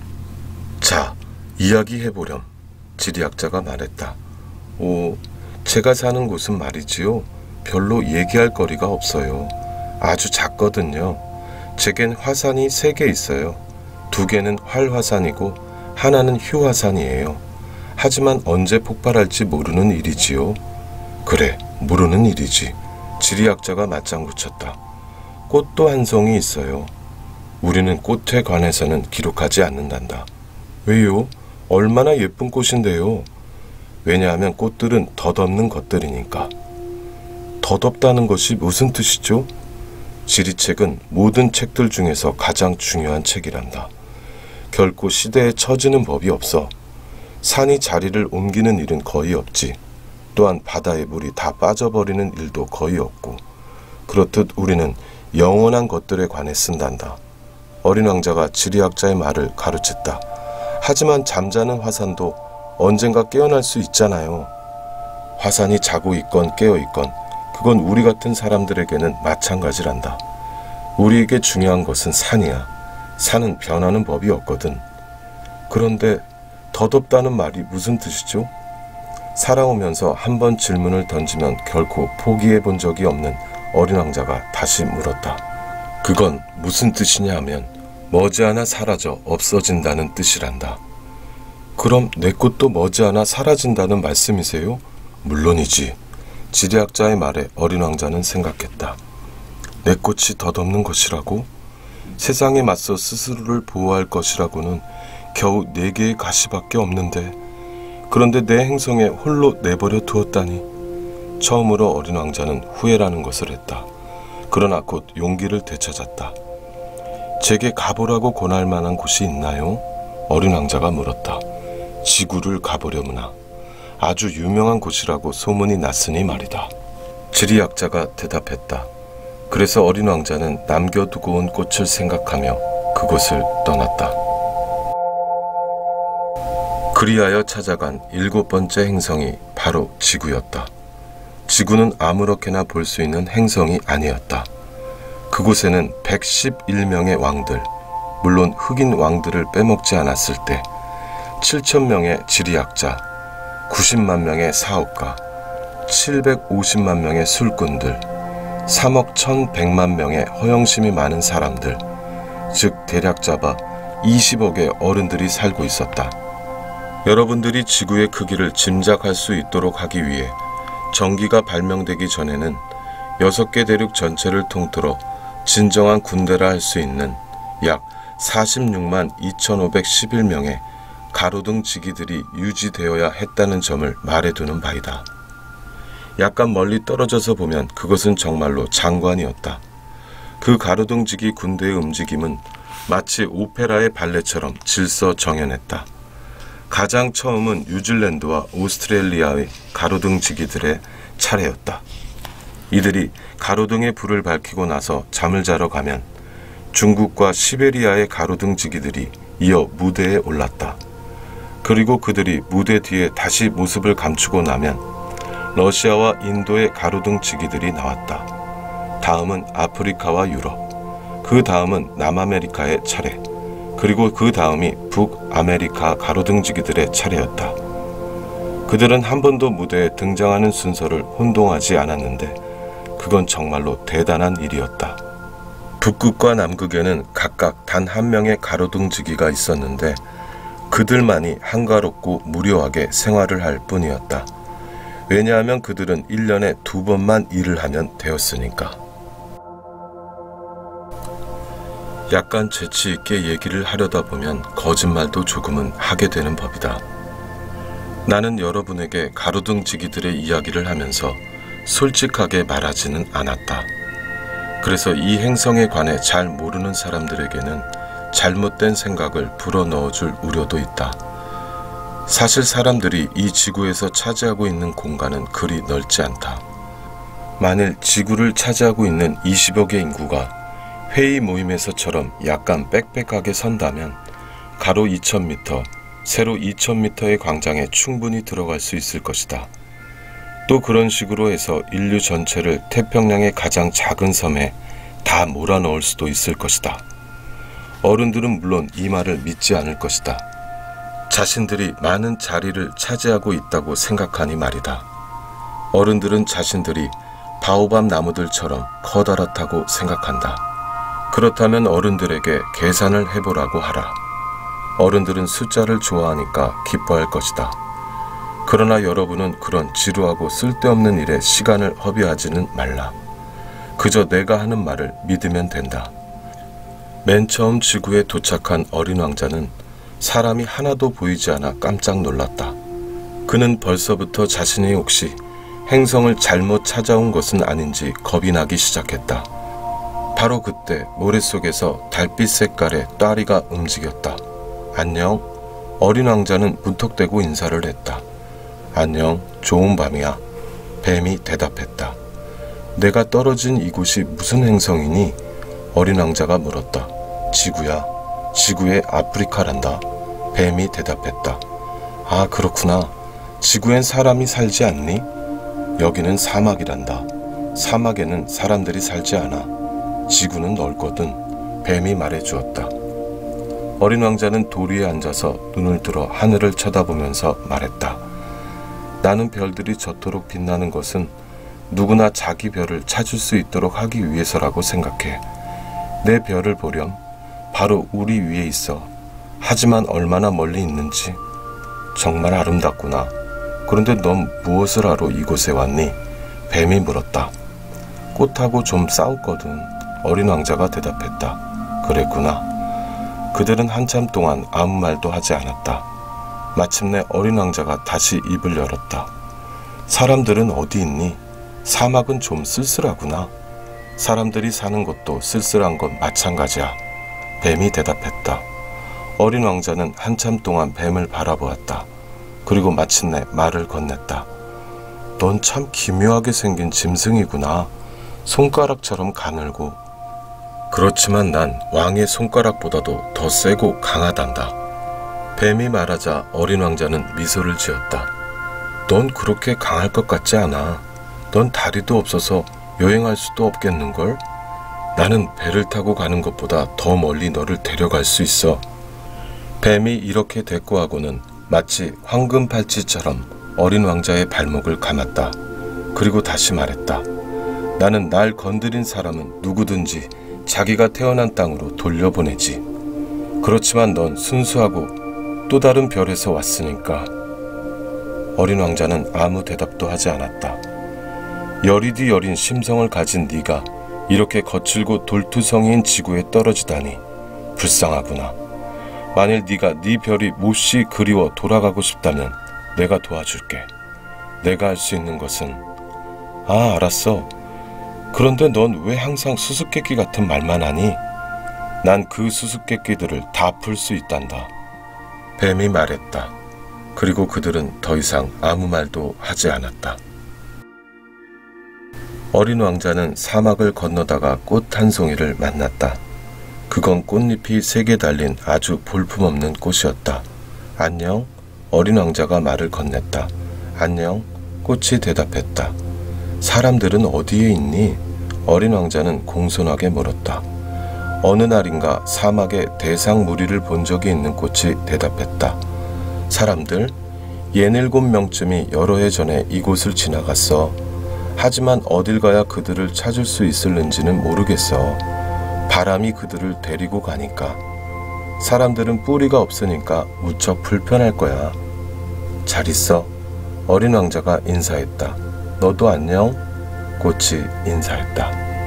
자, 이야기해보렴. 지리학자가 말했다. 오, 제가 사는 곳은 말이지요. 별로 얘기할 거리가 없어요. 아주 작거든요. 제겐 화산이 세 개 있어요. 두 개는 활화산이고 하나는 휴화산이에요. 하지만 언제 폭발할지 모르는 일이지요. 그래, 모르는 일이지. 지리학자가 맞장 붙였다. 꽃도 한 송이 있어요. 우리는 꽃에 관해서는 기록하지 않는단다. 왜요? 얼마나 예쁜 꽃인데요. 왜냐하면 꽃들은 덧없는 것들이니까. 덧없다는 것이 무슨 뜻이죠? 지리책은 모든 책들 중에서 가장 중요한 책이란다. 결코 시대에 처지는 법이 없어. 산이 자리를 옮기는 일은 거의 없지. 또한 바다의 물이 다 빠져버리는 일도 거의 없고. 그렇듯 우리는 영원한 것들에 관해 쓴단다. 어린 왕자가 지리학자의 말을 가르쳤다. 하지만 잠자는 화산도 언젠가 깨어날 수 있잖아요. 화산이 자고 있건 깨어 있건 그건 우리 같은 사람들에게는 마찬가지란다. 우리에게 중요한 것은 산이야. 산은 변하는 법이 없거든. 그런데 덧없다는 말이 무슨 뜻이죠? 살아오면서 한 번 질문을 던지면 결코 포기해 본 적이 없는 어린 왕자가 다시 물었다. 그건 무슨 뜻이냐 하면 머지않아 사라져 없어진다는 뜻이란다. 그럼 내 꽃도 머지않아 사라진다는 말씀이세요? 물론이지. 지리학자의 말에 어린 왕자는 생각했다. 내 꽃이 덧없는 것이라고? 세상에 맞서 스스로를 보호할 것이라고는 겨우 네 개의 가시밖에 없는데, 그런데 내 행성에 홀로 내버려 두었다니. 처음으로 어린 왕자는 후회라는 것을 했다. 그러나 곧 용기를 되찾았다. 제게 가보라고 권할 만한 곳이 있나요? 어린 왕자가 물었다. 지구를 가보려무나. 아주 유명한 곳이라고 소문이 났으니 말이다. 지리학자가 대답했다. 그래서 어린 왕자는 남겨두고 온 꽃을 생각하며 그곳을 떠났다. 그리하여 찾아간 일곱 번째 행성이 바로 지구였다. 지구는 아무렇게나 볼 수 있는 행성이 아니었다. 그곳에는 백십일 명의 왕들, 물론 흑인 왕들을 빼먹지 않았을 때 칠천 명의 지리학자, 구십만 명의 사업가, 칠백오십만 명의 술꾼들, 삼억 천백만 명의 허영심이 많은 사람들, 즉 대략 잡아 이십억의 어른들이 살고 있었다. 여러분들이 지구의 크기를 짐작할 수 있도록 하기 위해 전기가 발명되기 전에는 여섯 개 대륙 전체를 통틀어 진정한 군대라 할 수 있는 약 사십육만 이천오백십일 명의 가로등 지기들이 유지되어야 했다는 점을 말해두는 바이다. 약간 멀리 떨어져서 보면 그것은 정말로 장관이었다. 그 가로등 지기 군대의 움직임은 마치 오페라의 발레처럼 질서정연했다. 가장 처음은 뉴질랜드와 오스트레일리아의 가로등 지기들의 차례였다. 이들이 가로등의 불을 밝히고 나서 잠을 자러 가면 중국과 시베리아의 가로등 지기들이 이어 무대에 올랐다. 그리고 그들이 무대 뒤에 다시 모습을 감추고 나면 러시아와 인도의 가로등 지기들이 나왔다. 다음은 아프리카와 유럽, 그 다음은 남아메리카의 차례, 그리고 그 다음이 북아메리카 가로등지기들의 차례였다. 그들은 한 번도 무대에 등장하는 순서를 혼동하지 않았는데 그건 정말로 대단한 일이었다. 북극과 남극에는 각각 단 한 명의 가로등지기가 있었는데 그들만이 한가롭고 무료하게 생활을 할 뿐이었다. 왜냐하면 그들은 일 년에 두 번만 일을 하면 되었으니까. 약간 재치 있게 얘기를 하려다 보면 거짓말도 조금은 하게 되는 법이다. 나는 여러분에게 가로등지기들의 이야기를 하면서 솔직하게 말하지는 않았다. 그래서 이 행성에 관해 잘 모르는 사람들에게는 잘못된 생각을 불어넣어줄 우려도 있다. 사실 사람들이 이 지구에서 차지하고 있는 공간은 그리 넓지 않다. 만일 지구를 차지하고 있는 이십여 개 인구가 회의 모임에서처럼 약간 빽빽하게 선다면 가로 이천 미터, 세로 이천 미터의 광장에 충분히 들어갈 수 있을 것이다. 또 그런 식으로 해서 인류 전체를 태평양의 가장 작은 섬에 다 몰아넣을 수도 있을 것이다. 어른들은 물론 이 말을 믿지 않을 것이다. 자신들이 많은 자리를 차지하고 있다고 생각하니 말이다. 어른들은 자신들이 바오밥 나무들처럼 커다랗다고 생각한다. 그렇다면 어른들에게 계산을 해보라고 하라. 어른들은 숫자를 좋아하니까 기뻐할 것이다. 그러나 여러분은 그런 지루하고 쓸데없는 일에 시간을 허비하지는 말라. 그저 내가 하는 말을 믿으면 된다. 맨 처음 지구에 도착한 어린 왕자는 사람이 하나도 보이지 않아 깜짝 놀랐다. 그는 벌써부터 자신이 혹시 행성을 잘못 찾아온 것은 아닌지 겁이 나기 시작했다. 바로 그때 모래속에서 달빛 색깔의 따리가 움직였다. 안녕? 어린 왕자는 문턱대고 인사를 했다. 안녕, 좋은 밤이야. 뱀이 대답했다. 내가 떨어진 이곳이 무슨 행성이니? 어린 왕자가 물었다. 지구야. 지구의 아프리카란다. 뱀이 대답했다. 아, 그렇구나. 지구엔 사람이 살지 않니? 여기는 사막이란다. 사막에는 사람들이 살지 않아. 지구는 넓거든. 뱀이 말해주었다. 어린 왕자는 돌 위에 앉아서 눈을 들어 하늘을 쳐다보면서 말했다. 나는 별들이 저토록 빛나는 것은 누구나 자기 별을 찾을 수 있도록 하기 위해서라고 생각해. 내 별을 보렴. 바로 우리 위에 있어. 하지만 얼마나 멀리 있는지. 정말 아름답구나. 그런데 넌 무엇을 하러 이곳에 왔니? 뱀이 물었다. 꽃하고 좀 싸웠거든. 어린 왕자가 대답했다. 그랬구나. 그들은 한참 동안 아무 말도 하지 않았다. 마침내 어린 왕자가 다시 입을 열었다. 사람들은 어디 있니? 사막은 좀 쓸쓸하구나. 사람들이 사는 곳도 쓸쓸한 건 마찬가지야. 뱀이 대답했다. 어린 왕자는 한참 동안 뱀을 바라보았다. 그리고 마침내 말을 건넸다. 넌 참 기묘하게 생긴 짐승이구나. 손가락처럼 가늘고. 그렇지만 난 왕의 손가락보다도 더 세고 강하단다. 뱀이 말하자 어린 왕자는 미소를 지었다. 넌 그렇게 강할 것 같지 않아. 넌 다리도 없어서 여행할 수도 없겠는걸? 나는 배를 타고 가는 것보다 더 멀리 너를 데려갈 수 있어. 뱀이 이렇게 대꾸하고는 마치 황금팔찌처럼 어린 왕자의 발목을 감았다. 그리고 다시 말했다. 나는 날 건드린 사람은 누구든지 자기가 태어난 땅으로 돌려보내지. 그렇지만 넌 순수하고 또 다른 별에서 왔으니까. 어린 왕자는 아무 대답도 하지 않았다. 여리디 여린 심성을 가진 네가 이렇게 거칠고 돌투성이인 지구에 떨어지다니 불쌍하구나. 만일 네가 네 별이 몹시 그리워 돌아가고 싶다면 내가 도와줄게. 내가 할 수 있는 것은 아, 알았어. 그런데 넌 왜 항상 수수께끼 같은 말만 하니? 난 그 수수께끼들을 다 풀 수 있단다. 뱀이 말했다. 그리고 그들은 더 이상 아무 말도 하지 않았다. 어린 왕자는 사막을 건너다가 꽃 한 송이를 만났다. 그건 꽃잎이 세게 달린 아주 볼품없는 꽃이었다. 안녕? 어린 왕자가 말을 건넸다. 안녕? 꽃이 대답했다. 사람들은 어디에 있니? 어린 왕자는 공손하게 물었다. 어느 날인가 사막에 대상 무리를 본 적이 있는 꽃이 대답했다. 사람들? 예닐곱 명쯤이 여러 해 전에 이곳을 지나갔어. 하지만 어딜 가야 그들을 찾을 수 있을는지는 모르겠어. 바람이 그들을 데리고 가니까. 사람들은 뿌리가 없으니까 무척 불편할 거야. 잘 있어. 어린 왕자가 인사했다. 너도 안녕? 꽃이 인사했다.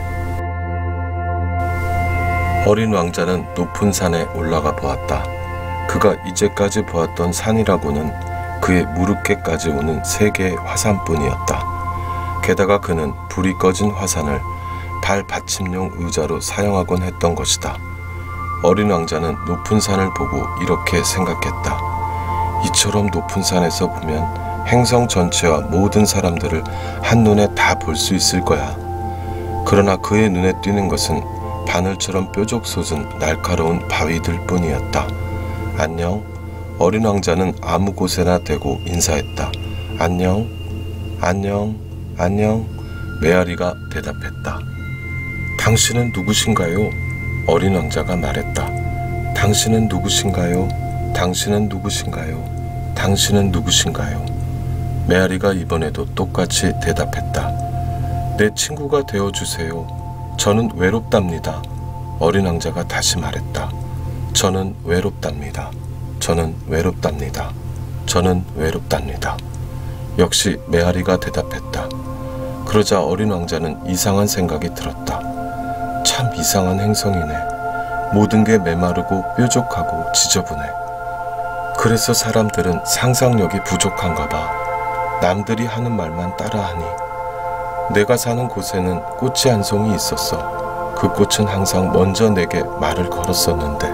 어린 왕자는 높은 산에 올라가 보았다. 그가 이제까지 보았던 산이라고는 그의 무릎께까지 오는 세 개의 화산뿐이었다. 게다가 그는 불이 꺼진 화산을 발 받침용 의자로 사용하곤 했던 것이다. 어린 왕자는 높은 산을 보고 이렇게 생각했다. 이처럼 높은 산에서 보면 행성 전체와 모든 사람들을 한눈에 다 볼 수 있을 거야. 그러나 그의 눈에 띄는 것은 바늘처럼 뾰족 솟은 날카로운 바위들 뿐이었다. 안녕. 어린 왕자는 아무 곳에나 대고 인사했다. 안녕. 안녕. 안녕. 메아리가 대답했다. 당신은 누구신가요? 어린 왕자가 말했다. 당신은 누구신가요? 당신은 누구신가요? 당신은 누구신가요? 메아리가 이번에도 똑같이 대답했다. 내 친구가 되어주세요. 저는 외롭답니다. 어린 왕자가 다시 말했다. 저는 외롭답니다. 저는 외롭답니다. 저는 외롭답니다. 역시 메아리가 대답했다. 그러자 어린 왕자는 이상한 생각이 들었다. 참 이상한 행성이네. 모든 게 메마르고 뾰족하고 지저분해. 그래서 사람들은 상상력이 부족한가 봐. 남들이 하는 말만 따라하니. 내가 사는 곳에는 꽃이 한 송이 있었어. 그 꽃은 항상 먼저 내게 말을 걸었었는데.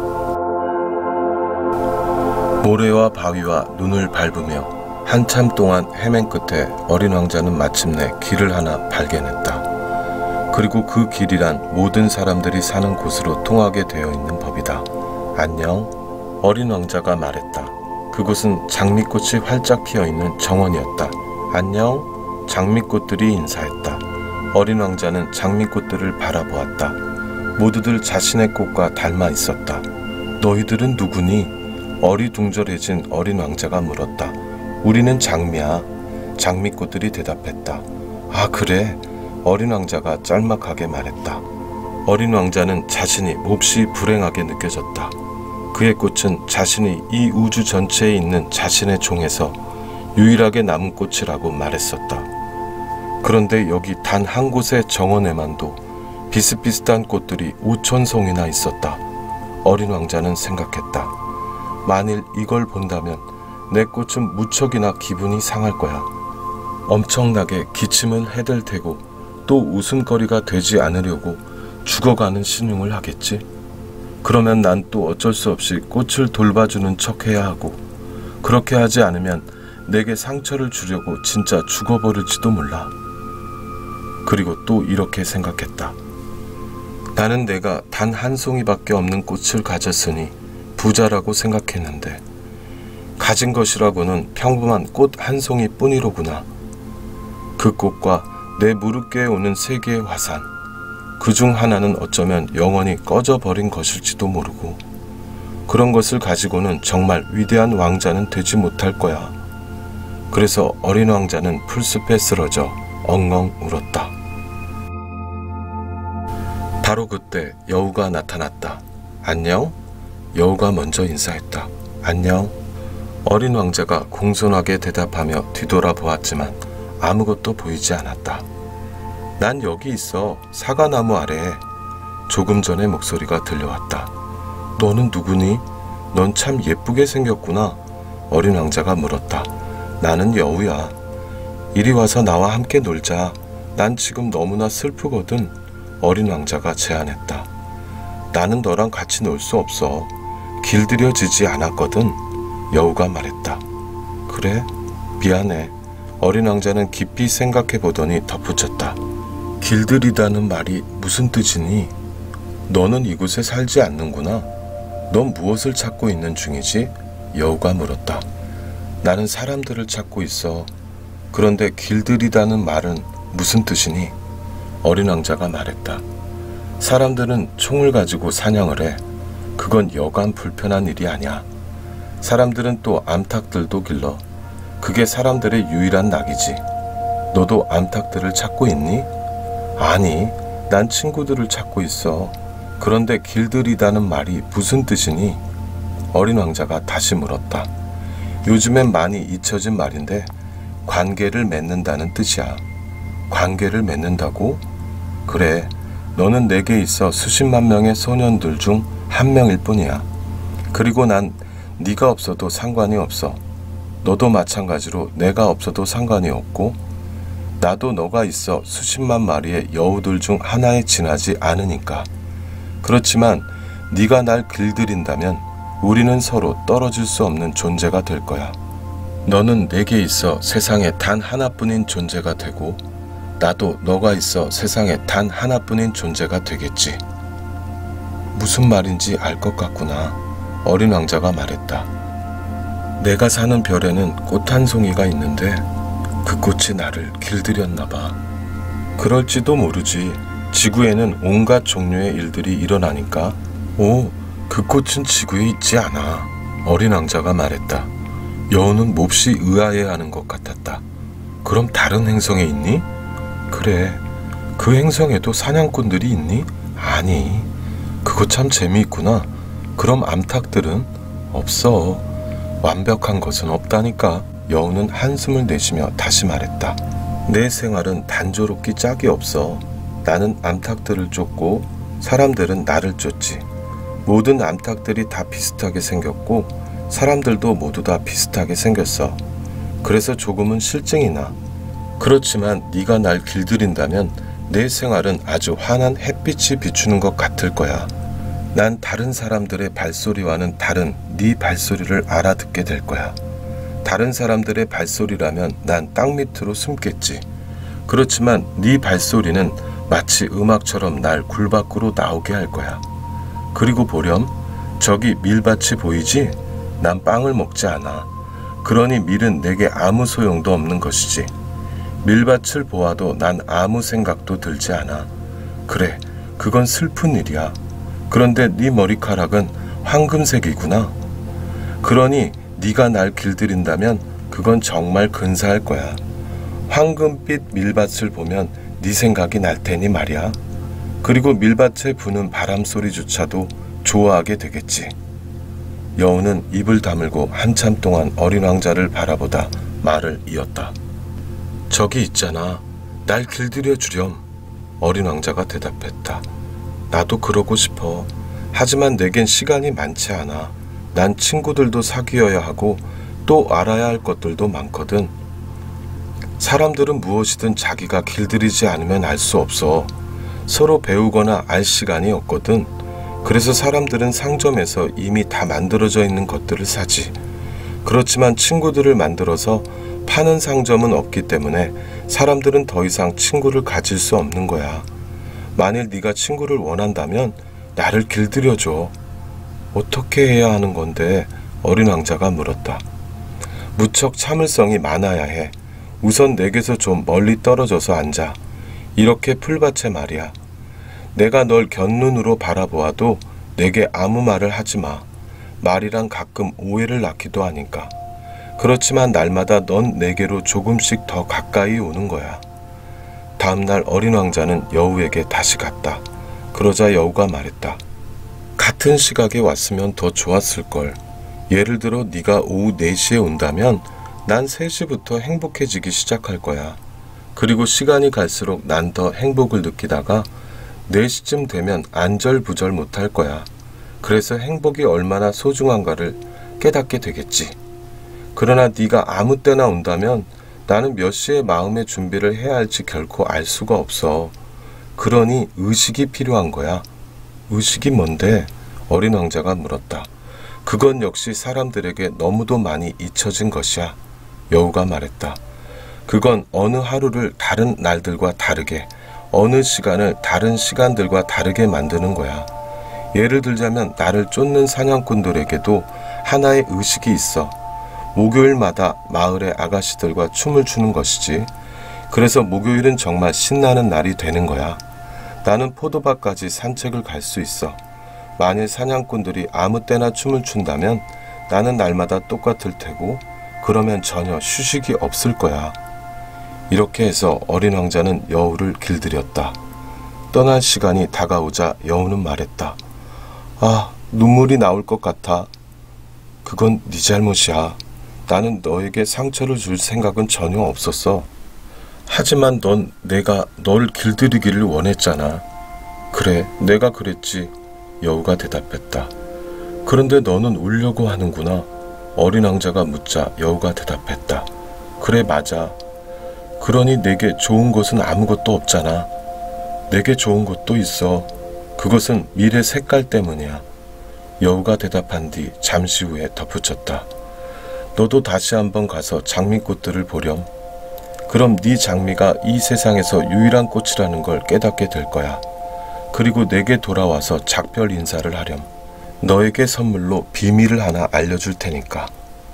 모래와 바위와 눈을 밟으며 한참 동안 헤맨 끝에 어린 왕자는 마침내 길을 하나 발견했다. 그리고 그 길이란 모든 사람들이 사는 곳으로 통하게 되어 있는 법이다. 안녕. 어린 왕자가 말했다. 그곳은 장미꽃이 활짝 피어있는 정원이었다. 안녕. 장미꽃들이 인사했다. 어린 왕자는 장미꽃들을 바라보았다. 모두들 자신의 꽃과 닮아 있었다. 너희들은 누구니? 어리둥절해진 어린 왕자가 물었다. 우리는 장미야. 장미꽃들이 대답했다. 아 그래? 어린 왕자가 짤막하게 말했다. 어린 왕자는 자신이 몹시 불행하게 느껴졌다. 그의 꽃은 자신이 이 우주 전체에 있는 자신의 종에서 유일하게 남은 꽃이라고 말했었다. 그런데 여기 단 한 곳의 정원에만도 비슷비슷한 꽃들이 오천 송이나 있었다. 어린 왕자는 생각했다. 만일 이걸 본다면 내 꽃은 무척이나 기분이 상할 거야. 엄청나게 기침을 해댈 테고 또 웃음거리가 되지 않으려고 죽어가는 신용을 하겠지. 그러면 난 또 어쩔 수 없이 꽃을 돌봐주는 척 해야 하고, 그렇게 하지 않으면 내게 상처를 주려고 진짜 죽어버릴지도 몰라. 그리고 또 이렇게 생각했다. 나는 내가 단 한 송이밖에 없는 꽃을 가졌으니 부자라고 생각했는데 가진 것이라고는 평범한 꽃 한 송이 뿐이로구나. 그 꽃과 내 무릎께에 오는 세 개의 화산, 그 중 하나는 어쩌면 영원히 꺼져버린 것일지도 모르고, 그런 것을 가지고는 정말 위대한 왕자는 되지 못할 거야. 그래서 어린 왕자는 풀숲에 쓰러져 엉엉 울었다. 바로 그때 여우가 나타났다. 안녕? 여우가 먼저 인사했다. 안녕? 어린 왕자가 공손하게 대답하며 뒤돌아보았지만 아무것도 보이지 않았다. 난 여기 있어. 사과나무 아래에. 조금 전에 목소리가 들려왔다. 너는 누구니? 넌 참 예쁘게 생겼구나. 어린 왕자가 물었다. 나는 여우야. 이리 와서 나와 함께 놀자. 난 지금 너무나 슬프거든. 어린 왕자가 제안했다. 나는 너랑 같이 놀 수 없어. 길들여지지 않았거든. 여우가 말했다. 그래? 미안해. 어린 왕자는 깊이 생각해 보더니 덧붙였다. 길들이다는 말이 무슨 뜻이니? 너는 이곳에 살지 않는구나. 넌 무엇을 찾고 있는 중이지? 여우가 물었다. 나는 사람들을 찾고 있어. 그런데 길들이다는 말은 무슨 뜻이니? 어린 왕자가 말했다. 사람들은 총을 가지고 사냥을 해. 그건 여간 불편한 일이 아니야. 사람들은 또 암탉들도 길러. 그게 사람들의 유일한 낙이지. 너도 암탉들을 찾고 있니? 아니, 난 친구들을 찾고 있어. 그런데 길들이다는 말이 무슨 뜻이니? 어린 왕자가 다시 물었다. 요즘엔 많이 잊혀진 말인데 관계를 맺는다는 뜻이야. 관계를 맺는다고? 그래, 너는 내게 있어 수십만 명의 소년들 중 한 명일 뿐이야. 그리고 난 네가 없어도 상관이 없어. 너도 마찬가지로 내가 없어도 상관이 없고 나도 너가 있어 수십만 마리의 여우들 중 하나에 지나지 않으니까. 그렇지만 네가 날 길들인다면 우리는 서로 떨어질 수 없는 존재가 될 거야. 너는 내게 있어 세상에 단 하나뿐인 존재가 되고 나도 너가 있어 세상에 단 하나뿐인 존재가 되겠지. 무슨 말인지 알 것 같구나. 어린 왕자가 말했다. 내가 사는 별에는 꽃 한 송이가 있는데 그 꽃이 나를 길들였나 봐. 그럴지도 모르지. 지구에는 온갖 종류의 일들이 일어나니까. 오, 그 꽃은 지구에 있지 않아. 어린 왕자가 말했다. 여우는 몹시 의아해하는 것 같았다. 그럼 다른 행성에 있니? 그래. 그 행성에도 사냥꾼들이 있니? 아니. 그거 참 재미있구나. 그럼 암탉들은? 없어. 완벽한 것은 없다니까. 여우는 한숨을 내쉬며 다시 말했다. 내 생활은 단조롭기 짝이 없어. 나는 암탉들을 쫓고 사람들은 나를 쫓지. 모든 암탉들이 다 비슷하게 생겼고 사람들도 모두 다 비슷하게 생겼어. 그래서 조금은 실증이 나. 그렇지만 네가 날 길들인다면 내 생활은 아주 환한 햇빛이 비추는 것 같을 거야. 난 다른 사람들의 발소리와는 다른 네 발소리를 알아듣게 될 거야. 다른 사람들의 발소리라면 난 땅 밑으로 숨겠지. 그렇지만 네 발소리는 마치 음악처럼 날 굴 밖으로 나오게 할 거야. 그리고 보렴, 저기 밀밭이 보이지? 난 빵을 먹지 않아. 그러니 밀은 내게 아무 소용도 없는 것이지. 밀밭을 보아도 난 아무 생각도 들지 않아. 그래, 그건 슬픈 일이야. 그런데 네 머리카락은 황금색이구나. 그러니 네가 날 길들인다면 그건 정말 근사할 거야. 황금빛 밀밭을 보면 네 생각이 날 테니 말이야. 그리고 밀밭에 부는 바람 소리조차도 좋아하게 되겠지. 여우는 입을 다물고 한참 동안 어린 왕자를 바라보다 말을 이었다. 저기 있잖아. 날 길들여 주렴. 어린 왕자가 대답했다. 나도 그러고 싶어. 하지만 내겐 시간이 많지 않아. 난 친구들도 사귀어야 하고 또 알아야 할 것들도 많거든. 사람들은 무엇이든 자기가 길들이지 않으면 알 수 없어. 서로 배우거나 알 시간이 없거든. 그래서 사람들은 상점에서 이미 다 만들어져 있는 것들을 사지. 그렇지만 친구들을 만들어서 파는 상점은 없기 때문에 사람들은 더 이상 친구를 가질 수 없는 거야. 만일 네가 친구를 원한다면 나를 길들여줘. 어떻게 해야 하는 건데? 어린 왕자가 물었다. 무척 참을성이 많아야 해. 우선 내게서 좀 멀리 떨어져서 앉아. 이렇게 풀밭에 말이야. 내가 널 곁눈으로 바라보아도 내게 아무 말을 하지 마. 말이란 가끔 오해를 낳기도 하니까. 그렇지만 날마다 넌 내게로 조금씩 더 가까이 오는 거야. 다음날 어린 왕자는 여우에게 다시 갔다. 그러자 여우가 말했다. 같은 시각에 왔으면 더 좋았을걸. 예를 들어 네가 오후 네 시에 온다면 난 세 시부터 행복해지기 시작할 거야. 그리고 시간이 갈수록 난 더 행복을 느끼다가 네 시쯤 되면 안절부절 못할 거야. 그래서 행복이 얼마나 소중한가를 깨닫게 되겠지. 그러나 네가 아무 때나 온다면 나는 몇 시에 마음의 준비를 해야 할지 결코 알 수가 없어. 그러니 의식이 필요한 거야. 의식이 뭔데? 어린 왕자가 물었다. 그건 역시 사람들에게 너무도 많이 잊혀진 것이야. 여우가 말했다. 그건 어느 하루를 다른 날들과 다르게, 어느 시간을 다른 시간들과 다르게 만드는 거야. 예를 들자면 나를 쫓는 사냥꾼들에게도 하나의 의식이 있어. 목요일마다 마을의 아가씨들과 춤을 추는 것이지. 그래서 목요일은 정말 신나는 날이 되는 거야. 나는 포도밭까지 산책을 갈 수 있어. 만일 사냥꾼들이 아무 때나 춤을 춘다면 나는 날마다 똑같을 테고 그러면 전혀 휴식이 없을 거야. 이렇게 해서 어린 왕자는 여우를 길들였다. 떠날 시간이 다가오자 여우는 말했다. 아, 눈물이 나올 것 같아. 그건 네 잘못이야. 나는 너에게 상처를 줄 생각은 전혀 없었어. 하지만 넌 내가 널 길들이기를 원했잖아. 그래, 내가 그랬지. 여우가 대답했다. 그런데 너는 울려고 하는구나. 어린 왕자가 묻자 여우가 대답했다. 그래, 맞아. 그러니 내게 좋은 것은 아무것도 없잖아. 내게 좋은 것도 있어. 그것은 밀의 색깔 때문이야. 여우가 대답한 뒤 잠시 후에 덧붙였다. 너도 다시 한번 가서 장미꽃들을 보렴. 그럼 네 장미가 이 세상에서 유일한 꽃이라는 걸 깨닫게 될 거야. 그리고 내게 돌아와서 작별 인사를 하렴. 너에게 선물로 비밀을 하나 알려줄 테니까.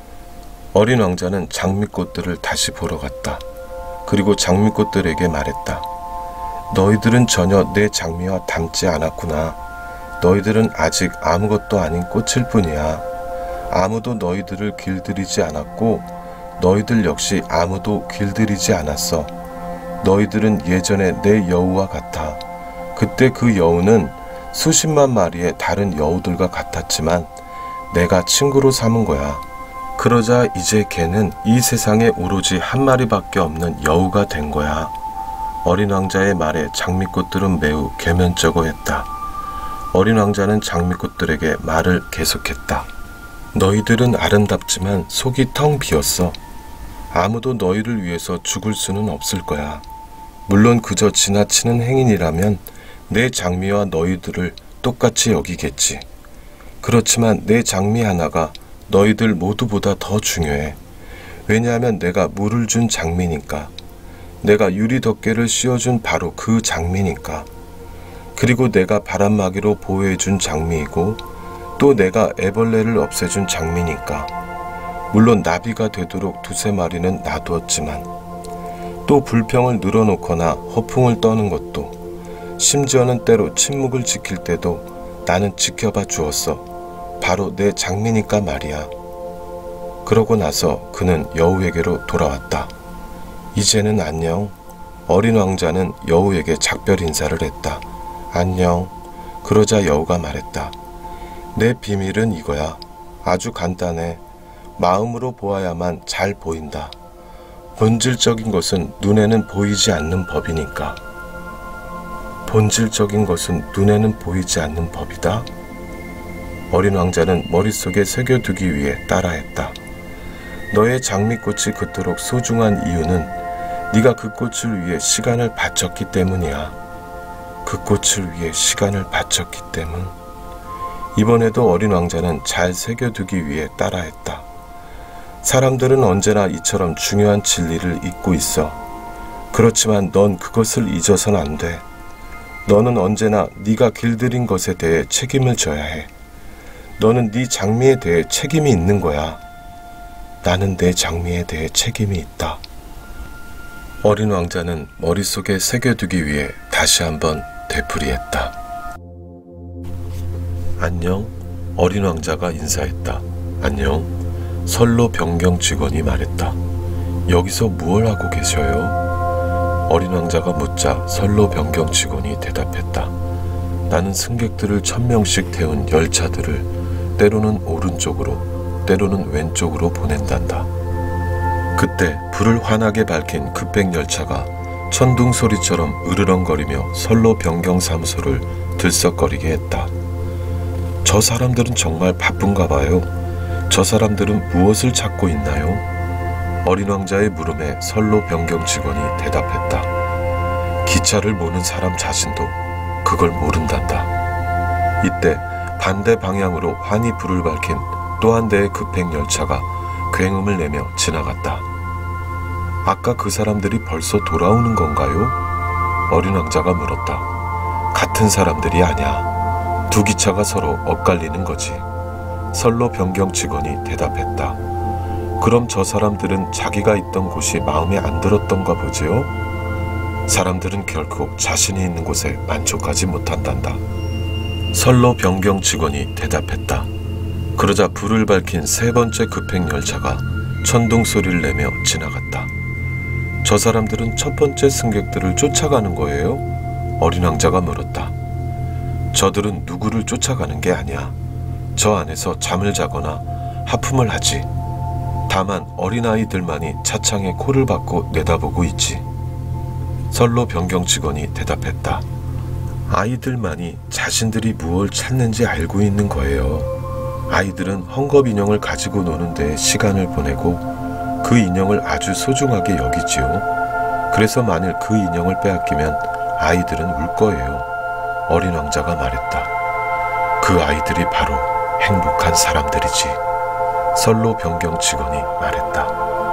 어린 왕자는 장미꽃들을 다시 보러 갔다. 그리고 장미꽃들에게 말했다. 너희들은 전혀 내 장미와 닮지 않았구나. 너희들은 아직 아무것도 아닌 꽃일 뿐이야. 아무도 너희들을 길들이지 않았고 너희들 역시 아무도 길들이지 않았어. 너희들은 예전에 내 여우와 같아. 그때 그 여우는 수십만 마리의 다른 여우들과 같았지만 내가 친구로 삼은 거야. 그러자 이제 걔는 이 세상에 오로지 한 마리밖에 없는 여우가 된 거야. 어린 왕자의 말에 장미꽃들은 매우 개면쩍어했다. 어린 왕자는 장미꽃들에게 말을 계속했다. 너희들은 아름답지만 속이 텅 비었어. 아무도 너희를 위해서 죽을 수는 없을 거야. 물론 그저 지나치는 행인이라면 내 장미와 너희들을 똑같이 여기겠지. 그렇지만 내 장미 하나가 너희들 모두보다 더 중요해. 왜냐하면 내가 물을 준 장미니까. 내가 유리 덮개를 씌워준 바로 그 장미니까. 그리고 내가 바람막이로 보호해준 장미이고 또 내가 애벌레를 없애준 장미니까. 물론 나비가 되도록 두세 마리는 놔두었지만 또 불평을 늘어놓거나 허풍을 떠는 것도 심지어는 때로 침묵을 지킬 때도 나는 지켜봐 주었어. 바로 내 장미니까 말이야. 그러고 나서 그는 여우에게로 돌아왔다. 이제는 안녕. 어린 왕자는 여우에게 작별 인사를 했다. 안녕. 그러자 여우가 말했다. 내 비밀은 이거야. 아주 간단해. 마음으로 보아야만 잘 보인다. 본질적인 것은 눈에는 보이지 않는 법이니까. 본질적인 것은 눈에는 보이지 않는 법이다. 어린 왕자는 머릿속에 새겨두기 위해 따라했다. 너의 장미꽃이 그토록 소중한 이유는 네가 그 꽃을 위해 시간을 바쳤기 때문이야. 그 꽃을 위해 시간을 바쳤기 때문. 이번에도 어린 왕자는 잘 새겨두기 위해 따라했다. 사람들은 언제나 이처럼 중요한 진리를 잊고 있어. 그렇지만 넌 그것을 잊어선 안 돼. 너는 언제나 네가 길들인 것에 대해 책임을 져야 해. 너는 네 장미에 대해 책임이 있는 거야. 나는 내 장미에 대해 책임이 있다. 어린 왕자는 머릿속에 새겨두기 위해 다시 한번 되풀이했다. 안녕. 어린 왕자가 인사했다. 안녕. 선로 변경 직원이 말했다. 여기서 무얼 하고 계셔요? 어린 왕자가 묻자 선로 변경 직원이 대답했다. 나는 승객들을 천 명씩 태운 열차들을 때로는 오른쪽으로 때로는 왼쪽으로 보낸단다. 그때 불을 환하게 밝힌 급행 열차가 천둥 소리처럼 으르렁거리며 선로 변경 사무소를 들썩거리게 했다. 저 사람들은 정말 바쁜가 봐요. 저 사람들은 무엇을 찾고 있나요? 어린 왕자의 물음에 선로 변경 직원이 대답했다. 기차를 모는 사람 자신도 그걸 모른단다. 이때 반대 방향으로 환히 불을 밝힌 또 한 대의 급행 열차가 굉음을 내며 지나갔다. 아까 그 사람들이 벌써 돌아오는 건가요? 어린 왕자가 물었다. 같은 사람들이 아니야. 두 기차가 서로 엇갈리는 거지. 선로 변경 직원이 대답했다. 그럼 저 사람들은 자기가 있던 곳이 마음에 안 들었던가 보지요? 사람들은 결코 자신이 있는 곳에 만족하지 못한단다. 선로 변경 직원이 대답했다. 그러자 불을 밝힌 세 번째 급행 열차가 천둥 소리를 내며 지나갔다. 저 사람들은 첫 번째 승객들을 쫓아가는 거예요? 어린 왕자가 물었다. 저들은 누구를 쫓아가는 게 아니야. 저 안에서 잠을 자거나 하품을 하지. 다만 어린아이들만이 차창에 코를 박고 내다보고 있지. 선로 변경 직원이 대답했다. 아이들만이 자신들이 무엇을 찾는지 알고 있는 거예요. 아이들은 헝겊 인형을 가지고 노는 데 시간을 보내고 그 인형을 아주 소중하게 여기지요. 그래서 만일 그 인형을 빼앗기면 아이들은 울 거예요. 어린 왕자가 말했다. 그 아이들이 바로 행복한 사람들이지. 선로 변경 직원이 말했다.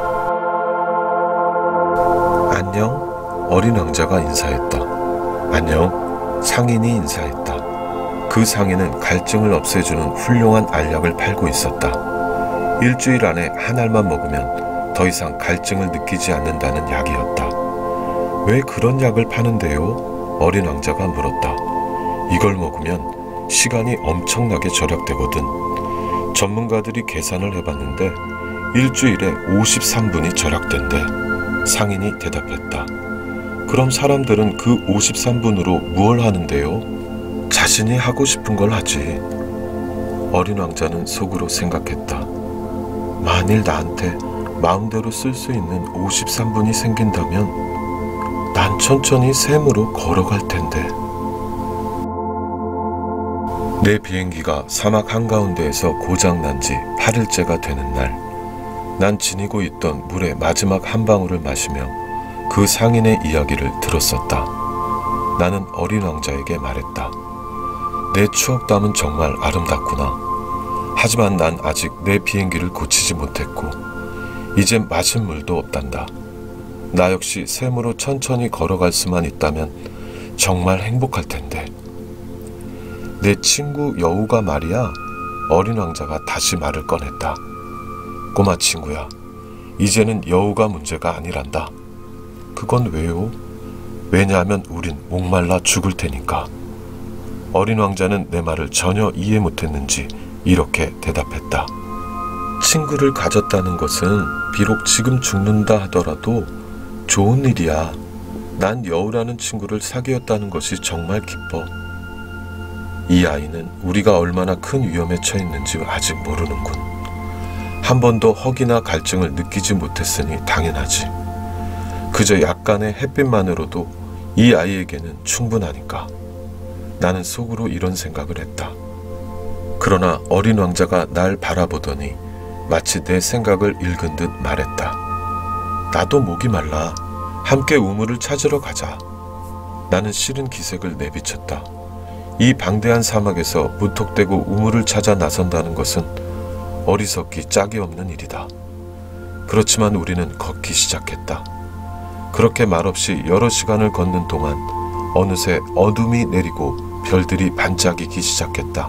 안녕? 어린 왕자가 인사했다. 안녕? 상인이 인사했다. 그 상인은 갈증을 없애주는 훌륭한 알약을 팔고 있었다. 일주일 안에 한 알만 먹으면 더 이상 갈증을 느끼지 않는다는 약이었다. 왜 그런 약을 파는데요? 어린 왕자가 물었다. 이걸 먹으면 시간이 엄청나게 절약되거든. 전문가들이 계산을 해봤는데 일주일에 오십삼 분이 절약된대. 상인이 대답했다. 그럼 사람들은 그 오십삼 분으로 무얼 하는데요? 자신이 하고 싶은 걸 하지. 어린 왕자는 속으로 생각했다. 만일 나한테 마음대로 쓸 수 있는 오십삼 분이 생긴다면 난 천천히 샘으로 걸어갈 텐데. 내 비행기가 사막 한가운데에서 고장난 지 팔 일째가 되는 날, 난 지니고 있던 물의 마지막 한 방울을 마시며 그 상인의 이야기를 들었었다. 나는 어린 왕자에게 말했다. 내 추억담은 정말 아름답구나. 하지만 난 아직 내 비행기를 고치지 못했고 이젠 마실 물도 없단다. 나 역시 샘으로 천천히 걸어갈 수만 있다면 정말 행복할 텐데. 내 친구 여우가 말이야. 어린 왕자가 다시 말을 꺼냈다. 꼬마 친구야, 이제는 여우가 문제가 아니란다. 그건 왜요? 왜냐하면 우린 목말라 죽을 테니까. 어린 왕자는 내 말을 전혀 이해 못했는지 이렇게 대답했다. 친구를 가졌다는 것은 비록 지금 죽는다 하더라도 좋은 일이야. 난 여우라는 친구를 사귀었다는 것이 정말 기뻐. 이 아이는 우리가 얼마나 큰 위험에 처했는지 아직 모르는군. 한 번도 허기나 갈증을 느끼지 못했으니 당연하지. 그저 약간의 햇빛만으로도 이 아이에게는 충분하니까. 나는 속으로 이런 생각을 했다. 그러나 어린 왕자가 날 바라보더니 마치 내 생각을 읽은 듯 말했다. 나도 목이 말라. 함께 우물을 찾으러 가자. 나는 싫은 기색을 내비쳤다. 이 방대한 사막에서 무턱대고 우물을 찾아 나선다는 것은 어리석기 짝이 없는 일이다. 그렇지만 우리는 걷기 시작했다. 그렇게 말없이 여러 시간을 걷는 동안 어느새 어둠이 내리고 별들이 반짝이기 시작했다.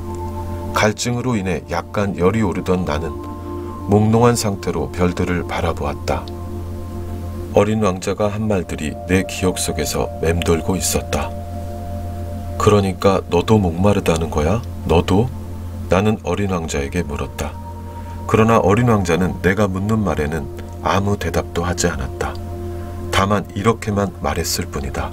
갈증으로 인해 약간 열이 오르던 나는 몽롱한 상태로 별들을 바라보았다. 어린 왕자가 한 말들이 내 기억 속에서 맴돌고 있었다. 그러니까 너도 목마르다는 거야? 너도? 나는 어린 왕자에게 물었다. 그러나 어린 왕자는 내가 묻는 말에는 아무 대답도 하지 않았다. 다만 이렇게만 말했을 뿐이다.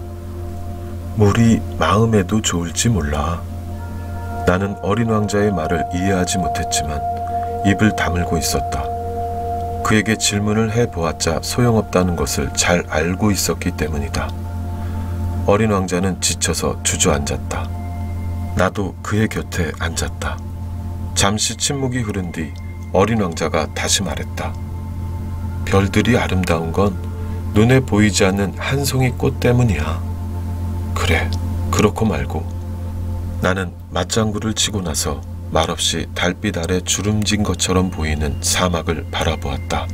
물이 마음에도 좋을지 몰라. 나는 어린 왕자의 말을 이해하지 못했지만 입을 다물고 있었다. 그에게 질문을 해보았자 소용없다는 것을 잘 알고 있었기 때문이다. 어린 왕자는 지쳐서 주저앉았다. 나도 그의 곁에 앉았다. 잠시 침묵이 흐른 뒤 어린 왕자가 다시 말했다. 별들이 아름다운 건 눈에 보이지 않는 한 송이 꽃 때문이야. 그래, 그렇고 말고. 나는 맞장구를 치고 나서 말없이 달빛 아래 주름진 것처럼 보이는 사막을 바라보았다.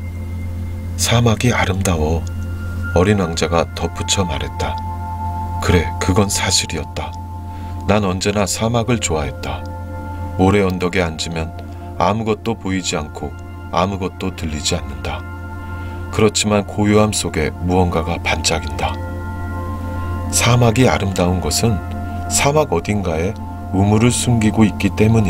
사막이 아름다워. 어린 왕자가 덧붙여 말했다. 그래, 그건 사실이었다. 난 언제나 사막을 좋아했다. 모래 언덕에 앉으면 아무것도 보이지 않고 아무것도 들리지 않는다. 그렇지만 고요함 속에 무언가가 반짝인다. 사막이 아름다운 것은 사막 어딘가에 우물을 숨기고 있기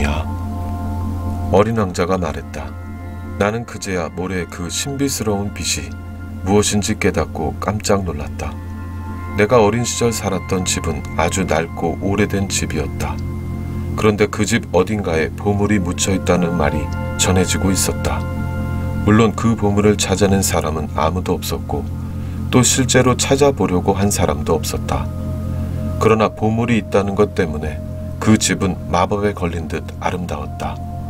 때문이야. 어린 왕자가 말했다. 나는 그제야 모래의 그 신비스러운 빛이 무엇인지 깨닫고 깜짝 놀랐다. 내가 어린 시절 살았던 집은 아주 낡고 오래된 집이었다. 그런데 그 집 어딘가에 보물이 묻혀 있다는 말이 전해지고 있었다. 물론 그 보물을 찾아낸 사람은 아무도 없었고 또 실제로 찾아보려고 한 사람도 없었다. 그러나 보물이 있다는 것 때문에 그 집은 마법에 걸린 듯 아름다웠다.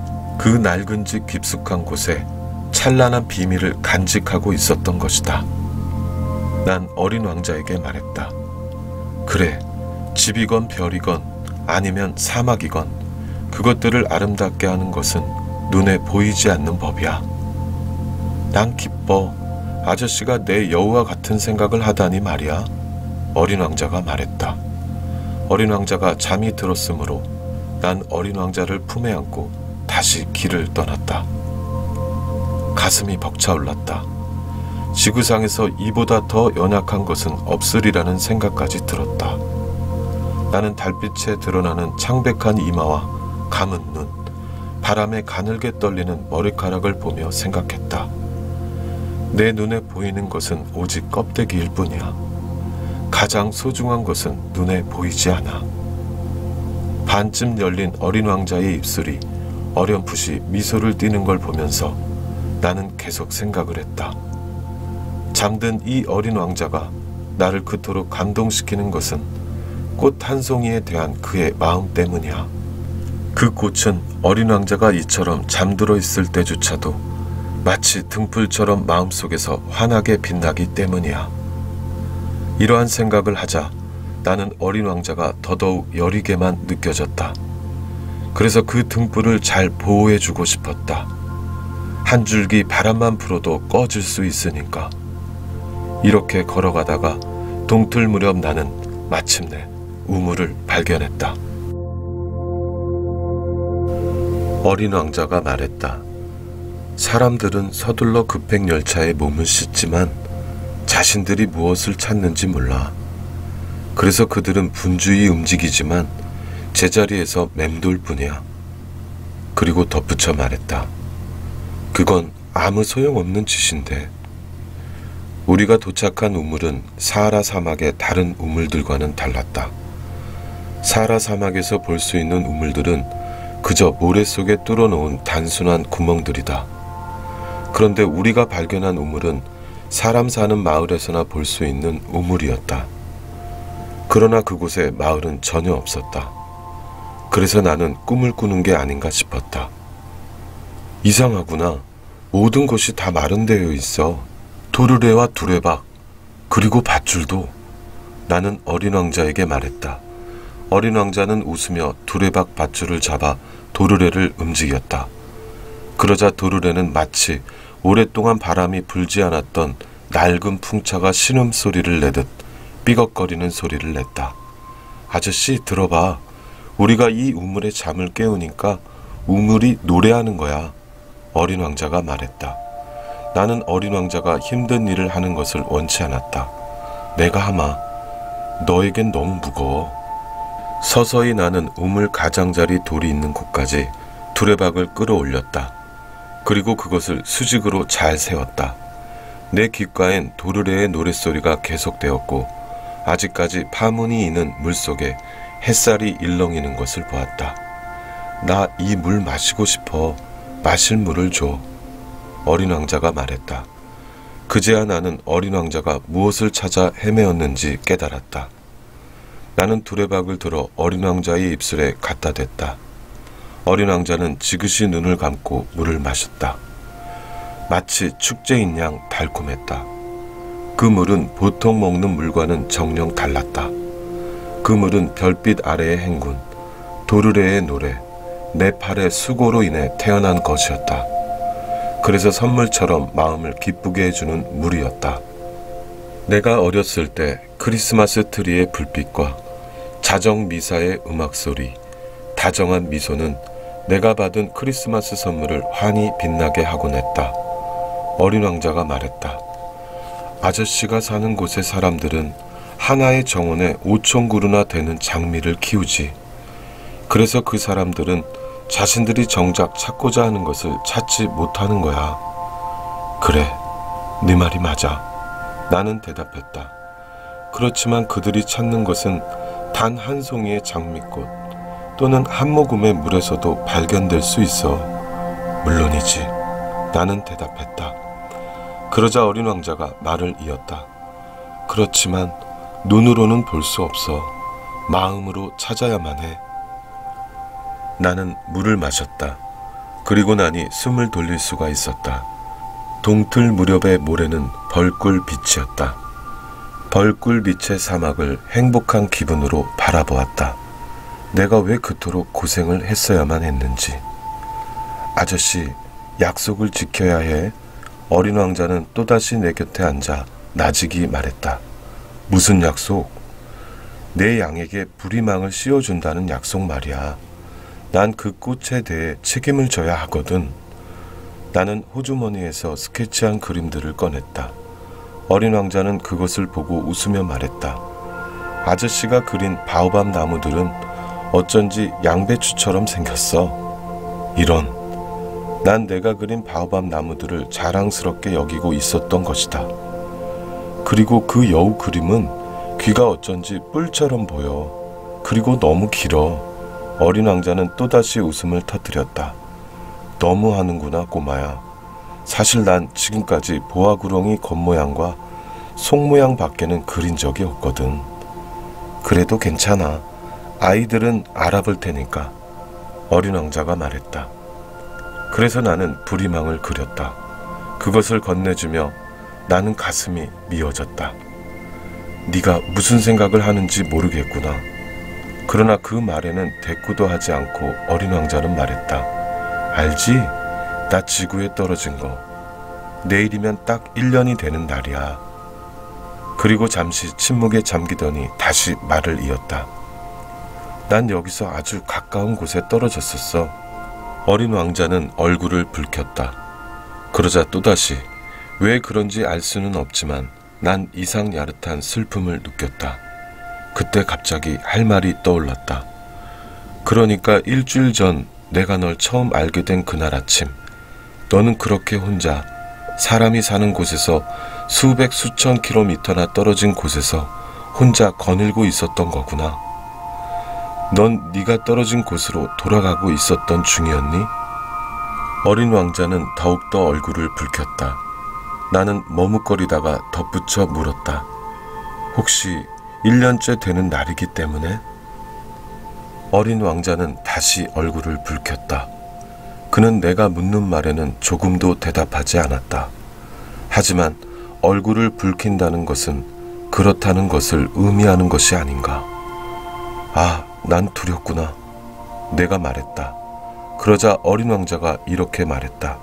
그 낡은 집 깊숙한 곳에 찬란한 비밀을 간직하고 있었던 것이다. 난 어린 왕자에게 말했다. 그래, 집이건 별이건 아니면 사막이건 그것들을 아름답게 하는 것은 눈에 보이지 않는 법이야. 난 기뻐. 아저씨가 내 여우와 같은 생각을 하다니 말이야. 어린 왕자가 말했다. 어린 왕자가 잠이 들었으므로 난 어린 왕자를 품에 안고 다시 길을 떠났다. 가슴이 벅차올랐다. 지구상에서 이보다 더 연약한 것은 없으리라는 생각까지 들었다. 나는 달빛에 드러나는 창백한 이마와 감은 눈, 바람에 가늘게 떨리는 머리카락을 보며 생각했다. 내 눈에 보이는 것은 오직 껍데기일 뿐이야. 가장 소중한 것은 눈에 보이지 않아. 반쯤 열린 어린 왕자의 입술이 어렴풋이 미소를 띠는 걸 보면서 나는 계속 생각을 했다. 잠든 이 어린 왕자가 나를 그토록 감동시키는 것은 꽃 한 송이에 대한 그의 마음 때문이야. 그 꽃은 어린 왕자가 이처럼 잠들어 있을 때조차도 마치 등불처럼 마음속에서 환하게 빛나기 때문이야. 이러한 생각을 하자 나는 어린 왕자가 더더욱 여리게만 느껴졌다. 그래서 그 등불을 잘 보호해주고 싶었다. 한 줄기 바람만 불어도 꺼질 수 있으니까. 이렇게 걸어가다가 동틀 무렵 나는 마침내 우물을 발견했다. 어린 왕자가 말했다. 사람들은 서둘러 급행열차에 몸을 싣지만 자신들이 무엇을 찾는지 몰라. 그래서 그들은 분주히 움직이지만 제자리에서 맴돌 뿐이야. 그리고 덧붙여 말했다. 그건 아무 소용없는 짓인데. 우리가 도착한 우물은 사하라 사막의 다른 우물들과는 달랐다. 사하라 사막에서 볼 수 있는 우물들은 그저 모래 속에 뚫어놓은 단순한 구멍들이다. 그런데 우리가 발견한 우물은 사람 사는 마을에서나 볼 수 있는 우물이었다. 그러나 그곳에 마을은 전혀 없었다. 그래서 나는 꿈을 꾸는 게 아닌가 싶었다. 이상하구나. 모든 것이 다 마련되어 있어. 도르래와 두레박, 그리고 밧줄도. 나는 어린 왕자에게 말했다. 어린 왕자는 웃으며 두레박 밧줄을 잡아 도르래를 움직였다. 그러자 도르래는 마치 오랫동안 바람이 불지 않았던 낡은 풍차가 신음소리를 내듯 삐걱거리는 소리를 냈다. 아저씨, 들어봐. 우리가 이 우물의 잠을 깨우니까 우물이 노래하는 거야. 어린 왕자가 말했다. 나는 어린 왕자가 힘든 일을 하는 것을 원치 않았다. 내가 하마. 너에겐 너무 무거워. 서서히 나는 우물 가장자리 돌이 있는 곳까지 두레박을 끌어올렸다. 그리고 그것을 수직으로 잘 세웠다. 내 귓가엔 도르래의 노랫소리가 계속되었고 아직까지 파문이 있는 물속에 햇살이 일렁이는 것을 보았다. 나 이 물 마시고 싶어. 마실 물을 줘. 어린 왕자가 말했다. 그제야 나는 어린 왕자가 무엇을 찾아 헤매었는지 깨달았다. 나는 두레박을 들어 어린 왕자의 입술에 갖다 댔다. 어린 왕자는 지그시 눈을 감고 물을 마셨다. 마치 축제인 양 달콤했다. 그 물은 보통 먹는 물과는 정녕 달랐다. 그 물은 별빛 아래의 행군, 도르래의 노래, 내 팔의 수고로 인해 태어난 것이었다. 그래서 선물처럼 마음을 기쁘게 해주는 물이었다. 내가 어렸을 때 크리스마스 트리의 불빛과 자정 미사의 음악소리, 다정한 미소는 내가 받은 크리스마스 선물을 환히 빛나게 하곤 했다. 어린 왕자가 말했다. 아저씨가 사는 곳의 사람들은 하나의 정원에 오천 그루나 되는 장미를 키우지. 그래서 그 사람들은 자신들이 정작 찾고자 하는 것을 찾지 못하는 거야. 그래, 네 말이 맞아. 나는 대답했다. 그렇지만 그들이 찾는 것은 단 한 송이의 장미꽃 또는 한 모금의 물에서도 발견될 수 있어. 물론이지. 나는 대답했다. 그러자 어린 왕자가 말을 이었다. 그렇지만 눈으로는 볼 수 없어. 마음으로 찾아야만 해. 나는 물을 마셨다. 그리고 나니 숨을 돌릴 수가 있었다. 동틀 무렵의 모래는 벌꿀 빛이었다. 벌꿀 빛의 사막을 행복한 기분으로 바라보았다. 내가 왜 그토록 고생을 했어야만 했는지. 아저씨, 약속을 지켜야 해. 어린 왕자는 또다시 내 곁에 앉아 나직이 말했다. 무슨 약속? 내 양에게 부리망을 씌워준다는 약속 말이야. 난 그 꽃에 대해 책임을 져야 하거든. 나는 호주머니에서 스케치한 그림들을 꺼냈다. 어린 왕자는 그것을 보고 웃으며 말했다. 아저씨가 그린 바오밥 나무들은 어쩐지 양배추처럼 생겼어. 이런. 난 내가 그린 바오밥 나무들을 자랑스럽게 여기고 있었던 것이다. 그리고 그 여우 그림은 귀가 어쩐지 뿔처럼 보여. 그리고 너무 길어. 어린 왕자는 또다시 웃음을 터뜨렸다. 너무 하는구나, 꼬마야. 사실 난 지금까지 보아구렁이 겉모양과 속모양 밖에는 그린 적이 없거든. 그래도 괜찮아. 아이들은 알아볼 테니까. 어린 왕자가 말했다. 그래서 나는 부리망을 그렸다. 그것을 건네주며 나는 가슴이 미어졌다. 네가 무슨 생각을 하는지 모르겠구나. 그러나 그 말에는 대꾸도 하지 않고 어린 왕자는 말했다. 알지? 나 지구에 떨어진 거. 내일이면 딱 일 년이 되는 날이야. 그리고 잠시 침묵에 잠기더니 다시 말을 이었다. 난 여기서 아주 가까운 곳에 떨어졌었어. 어린 왕자는 얼굴을 붉혔다. 그러자 또다시 왜 그런지 알 수는 없지만 난 이상 야릇한 슬픔을 느꼈다. 그때 갑자기 할 말이 떠올랐다. 그러니까 일주일 전 내가 널 처음 알게 된 그날 아침, 너는 그렇게 혼자 사람이 사는 곳에서 수백 수천 킬로미터나 떨어진 곳에서 혼자 거닐고 있었던 거구나. 넌 네가 떨어진 곳으로 돌아가고 있었던 중이었니? 어린 왕자는 더욱더 얼굴을 붉혔다. 나는 머뭇거리다가 덧붙여 물었다. 혹시 일 년째 되는 날이기 때문에? 어린 왕자는 다시 얼굴을 붉혔다. 그는 내가 묻는 말에는 조금도 대답하지 않았다. 하지만 얼굴을 붉힌다는 것은 그렇다는 것을 의미하는 것이 아닌가. 아, 난 두렵구나. 내가 말했다. 그러자 어린 왕자가 이렇게 말했다.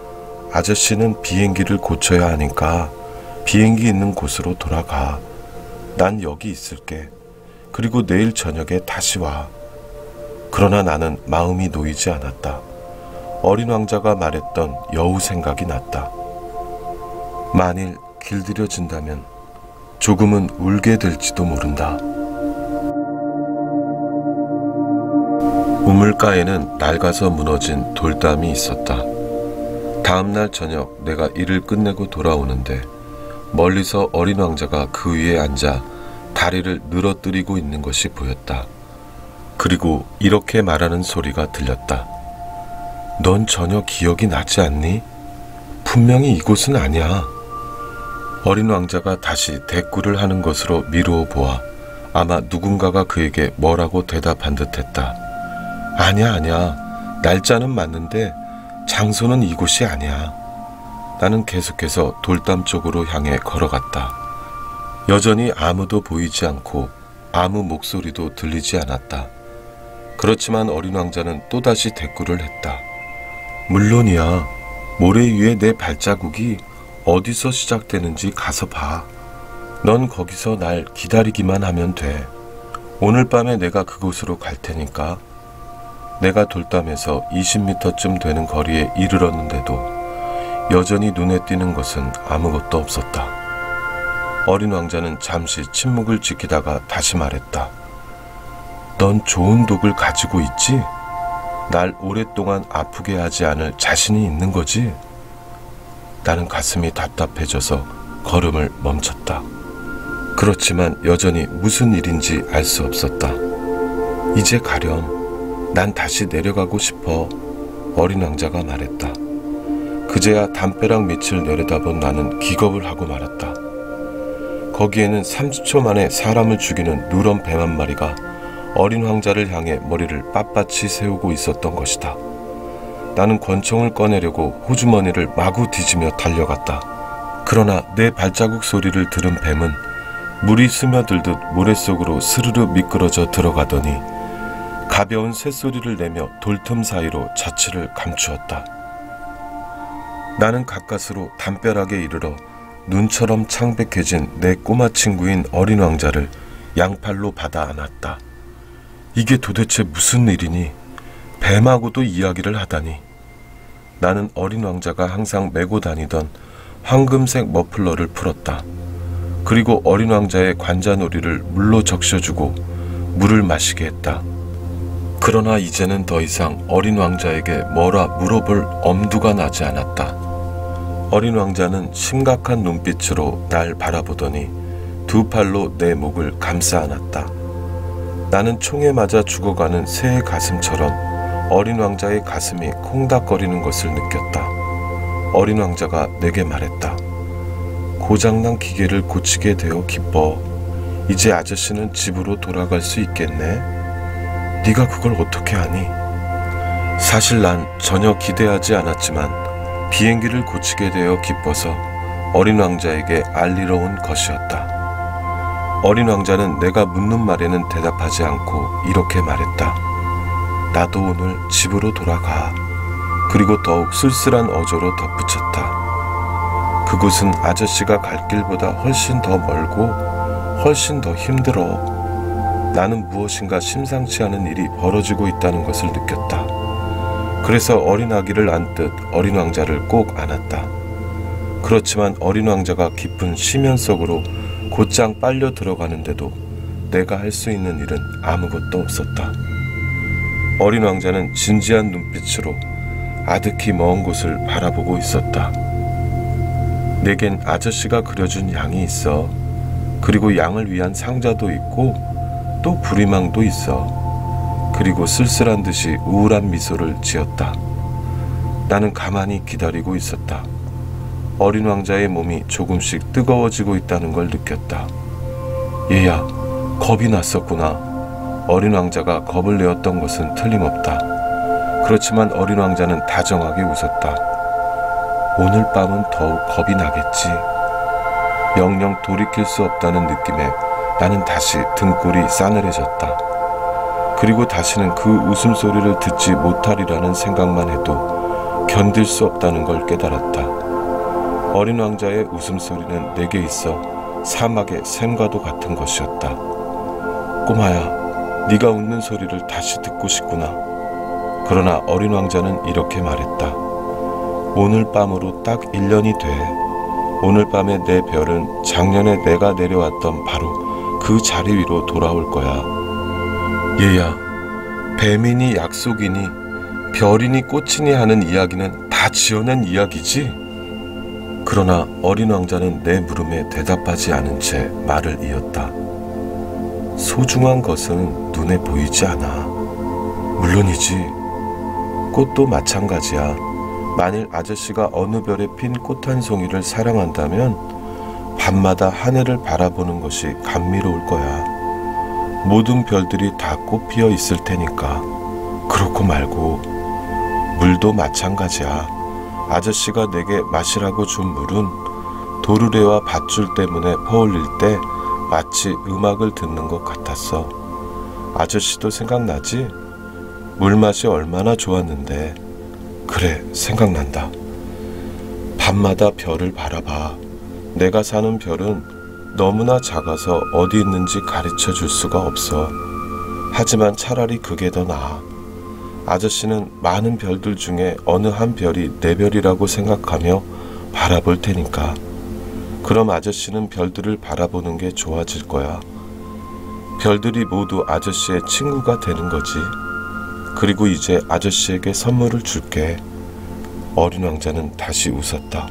아저씨는 비행기를 고쳐야 하니까 비행기 있는 곳으로 돌아가. 난 여기 있을게. 그리고 내일 저녁에 다시 와. 그러나 나는 마음이 놓이지 않았다. 어린 왕자가 말했던 여우 생각이 났다. 만일 길들여진다면 조금은 울게 될지도 모른다. 우물가에는 낡아서 무너진 돌담이 있었다. 다음날 저녁 내가 일을 끝내고 돌아오는데 멀리서 어린 왕자가 그 위에 앉아 다리를 늘어뜨리고 있는 것이 보였다. 그리고 이렇게 말하는 소리가 들렸다. 넌 전혀 기억이 나지 않니? 분명히 이곳은 아니야. 어린 왕자가 다시 대꾸를 하는 것으로 미루어 보아 아마 누군가가 그에게 뭐라고 대답한 듯했다. 아니야 아니야. 날짜는 맞는데 장소는 이곳이 아니야. 나는 계속해서 돌담 쪽으로 향해 걸어갔다. 여전히 아무도 보이지 않고 아무 목소리도 들리지 않았다. 그렇지만 어린 왕자는 또다시 대꾸를 했다. 물론이야. 모래 위에 내 발자국이 어디서 시작되는지 가서 봐. 넌 거기서 날 기다리기만 하면 돼. 오늘 밤에 내가 그곳으로 갈 테니까. 내가 돌담에서 이십 미터쯤 되는 거리에 이르렀는데도 여전히 눈에 띄는 것은 아무것도 없었다. 어린 왕자는 잠시 침묵을 지키다가 다시 말했다. 넌 좋은 독을 가지고 있지? 날 오랫동안 아프게 하지 않을 자신이 있는 거지? 나는 가슴이 답답해져서 걸음을 멈췄다. 그렇지만 여전히 무슨 일인지 알 수 없었다. 이제 가렴. 난 다시 내려가고 싶어. 어린 왕자가 말했다. 그제야 담벼락 밑을 내려다본 나는 기겁을 하고 말았다. 거기에는 삼십 초 만에 사람을 죽이는 누런 뱀 한 마리가 어린 왕자를 향해 머리를 빳빳이 세우고 있었던 것이다. 나는 권총을 꺼내려고 호주머니를 마구 뒤지며 달려갔다. 그러나 내 발자국 소리를 들은 뱀은 물이 스며들듯 모래 속으로 스르르 미끄러져 들어가더니 가벼운 쇳소리를 내며 돌틈 사이로 자취를 감추었다. 나는 가까스로 담벼락에 이르러 눈처럼 창백해진 내 꼬마 친구인 어린 왕자를 양팔로 받아 안았다. 이게 도대체 무슨 일이니? 뱀하고도 이야기를 하다니. 나는 어린 왕자가 항상 메고 다니던 황금색 머플러를 풀었다. 그리고 어린 왕자의 관자놀이를 물로 적셔주고 물을 마시게 했다. 그러나 이제는 더 이상 어린 왕자에게 뭐라 물어볼 엄두가 나지 않았다. 어린 왕자는 심각한 눈빛으로 날 바라보더니 두 팔로 내 목을 감싸 안았다. 나는 총에 맞아 죽어가는 새의 가슴처럼 어린 왕자의 가슴이 콩닥거리는 것을 느꼈다. 어린 왕자가 내게 말했다. 고장난 기계를 고치게 되어 기뻐. 이제 아저씨는 집으로 돌아갈 수 있겠네. 네가 그걸 어떻게 아니? 사실 난 전혀 기대하지 않았지만 비행기를 고치게 되어 기뻐서 어린 왕자에게 알리러 온 것이었다. 어린 왕자는 내가 묻는 말에는 대답하지 않고 이렇게 말했다. 나도 오늘 집으로 돌아가. 그리고 더욱 쓸쓸한 어조로 덧붙였다. 그곳은 아저씨가 갈 길보다 훨씬 더 멀고 훨씬 더 힘들어. 나는 무엇인가 심상치 않은 일이 벌어지고 있다는 것을 느꼈다. 그래서 어린 아기를 안듯 어린 왕자를 꼭 안았다. 그렇지만 어린 왕자가 깊은 쉬면 속으로 곧장 빨려 들어가는데도 내가 할 수 있는 일은 아무것도 없었다. 어린 왕자는 진지한 눈빛으로 아득히 먼 곳을 바라보고 있었다. 내겐 아저씨가 그려준 양이 있어. 그리고 양을 위한 상자도 있고 또 부리망도 있어. 그리고 쓸쓸한 듯이 우울한 미소를 지었다. 나는 가만히 기다리고 있었다. 어린 왕자의 몸이 조금씩 뜨거워지고 있다는 걸 느꼈다. 얘야, 겁이 났었구나. 어린 왕자가 겁을 내었던 것은 틀림없다. 그렇지만 어린 왕자는 다정하게 웃었다. 오늘 밤은 더욱 겁이 나겠지. 영영 돌이킬 수 없다는 느낌에 나는 다시 등골이 싸늘해졌다. 그리고 다시는 그 웃음소리를 듣지 못하리라는 생각만 해도 견딜 수 없다는 걸 깨달았다. 어린 왕자의 웃음소리는 내게 있어 사막의 샘과도 같은 것이었다. 꼬마야, 네가 웃는 소리를 다시 듣고 싶구나. 그러나 어린 왕자는 이렇게 말했다. 오늘 밤으로 딱 일 년이 돼. 오늘 밤에 내 별은 작년에 내가 내려왔던 바로 그 자리 위로 돌아올 거야. 얘야, 뱀이니 약속이니 별이니 꽃이니 하는 이야기는 다 지어낸 이야기지? 그러나 어린 왕자는 내 물음에 대답하지 않은 채 말을 이었다. 소중한 것은 눈에 보이지 않아. 물론이지. 꽃도 마찬가지야. 만일 아저씨가 어느 별에 핀 꽃 한 송이를 사랑한다면 밤마다 하늘을 바라보는 것이 감미로울 거야. 모든 별들이 다 꽃 피어 있을 테니까. 그렇고 말고 물도 마찬가지야. 아저씨가 내게 마시라고 준 물은 도르래와 밧줄 때문에 퍼올릴 때 마치 음악을 듣는 것 같았어. 아저씨도 생각나지? 물맛이 얼마나 좋았는데. 그래, 생각난다. 밤마다 별을 바라봐. 내가 사는 별은 너무나 작아서 어디 있는지 가르쳐 줄 수가 없어. 하지만 차라리 그게 더 나아. 아저씨는 많은 별들 중에 어느 한 별이 내 별이라고 생각하며 바라볼 테니까. 그럼 아저씨는 별들을 바라보는 게 좋아질 거야. 별들이 모두 아저씨의 친구가 되는 거지. 그리고 이제 아저씨에게 선물을 줄게. 어린 왕자는 다시 웃었다.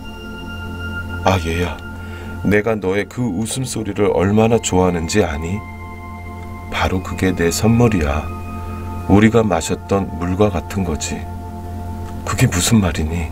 아, 얘야, 내가 너의 그 웃음소리를 얼마나 좋아하는지 아니? 바로 그게 내 선물이야. 우리가 마셨던 물과 같은 거지. 그게 무슨 말이니?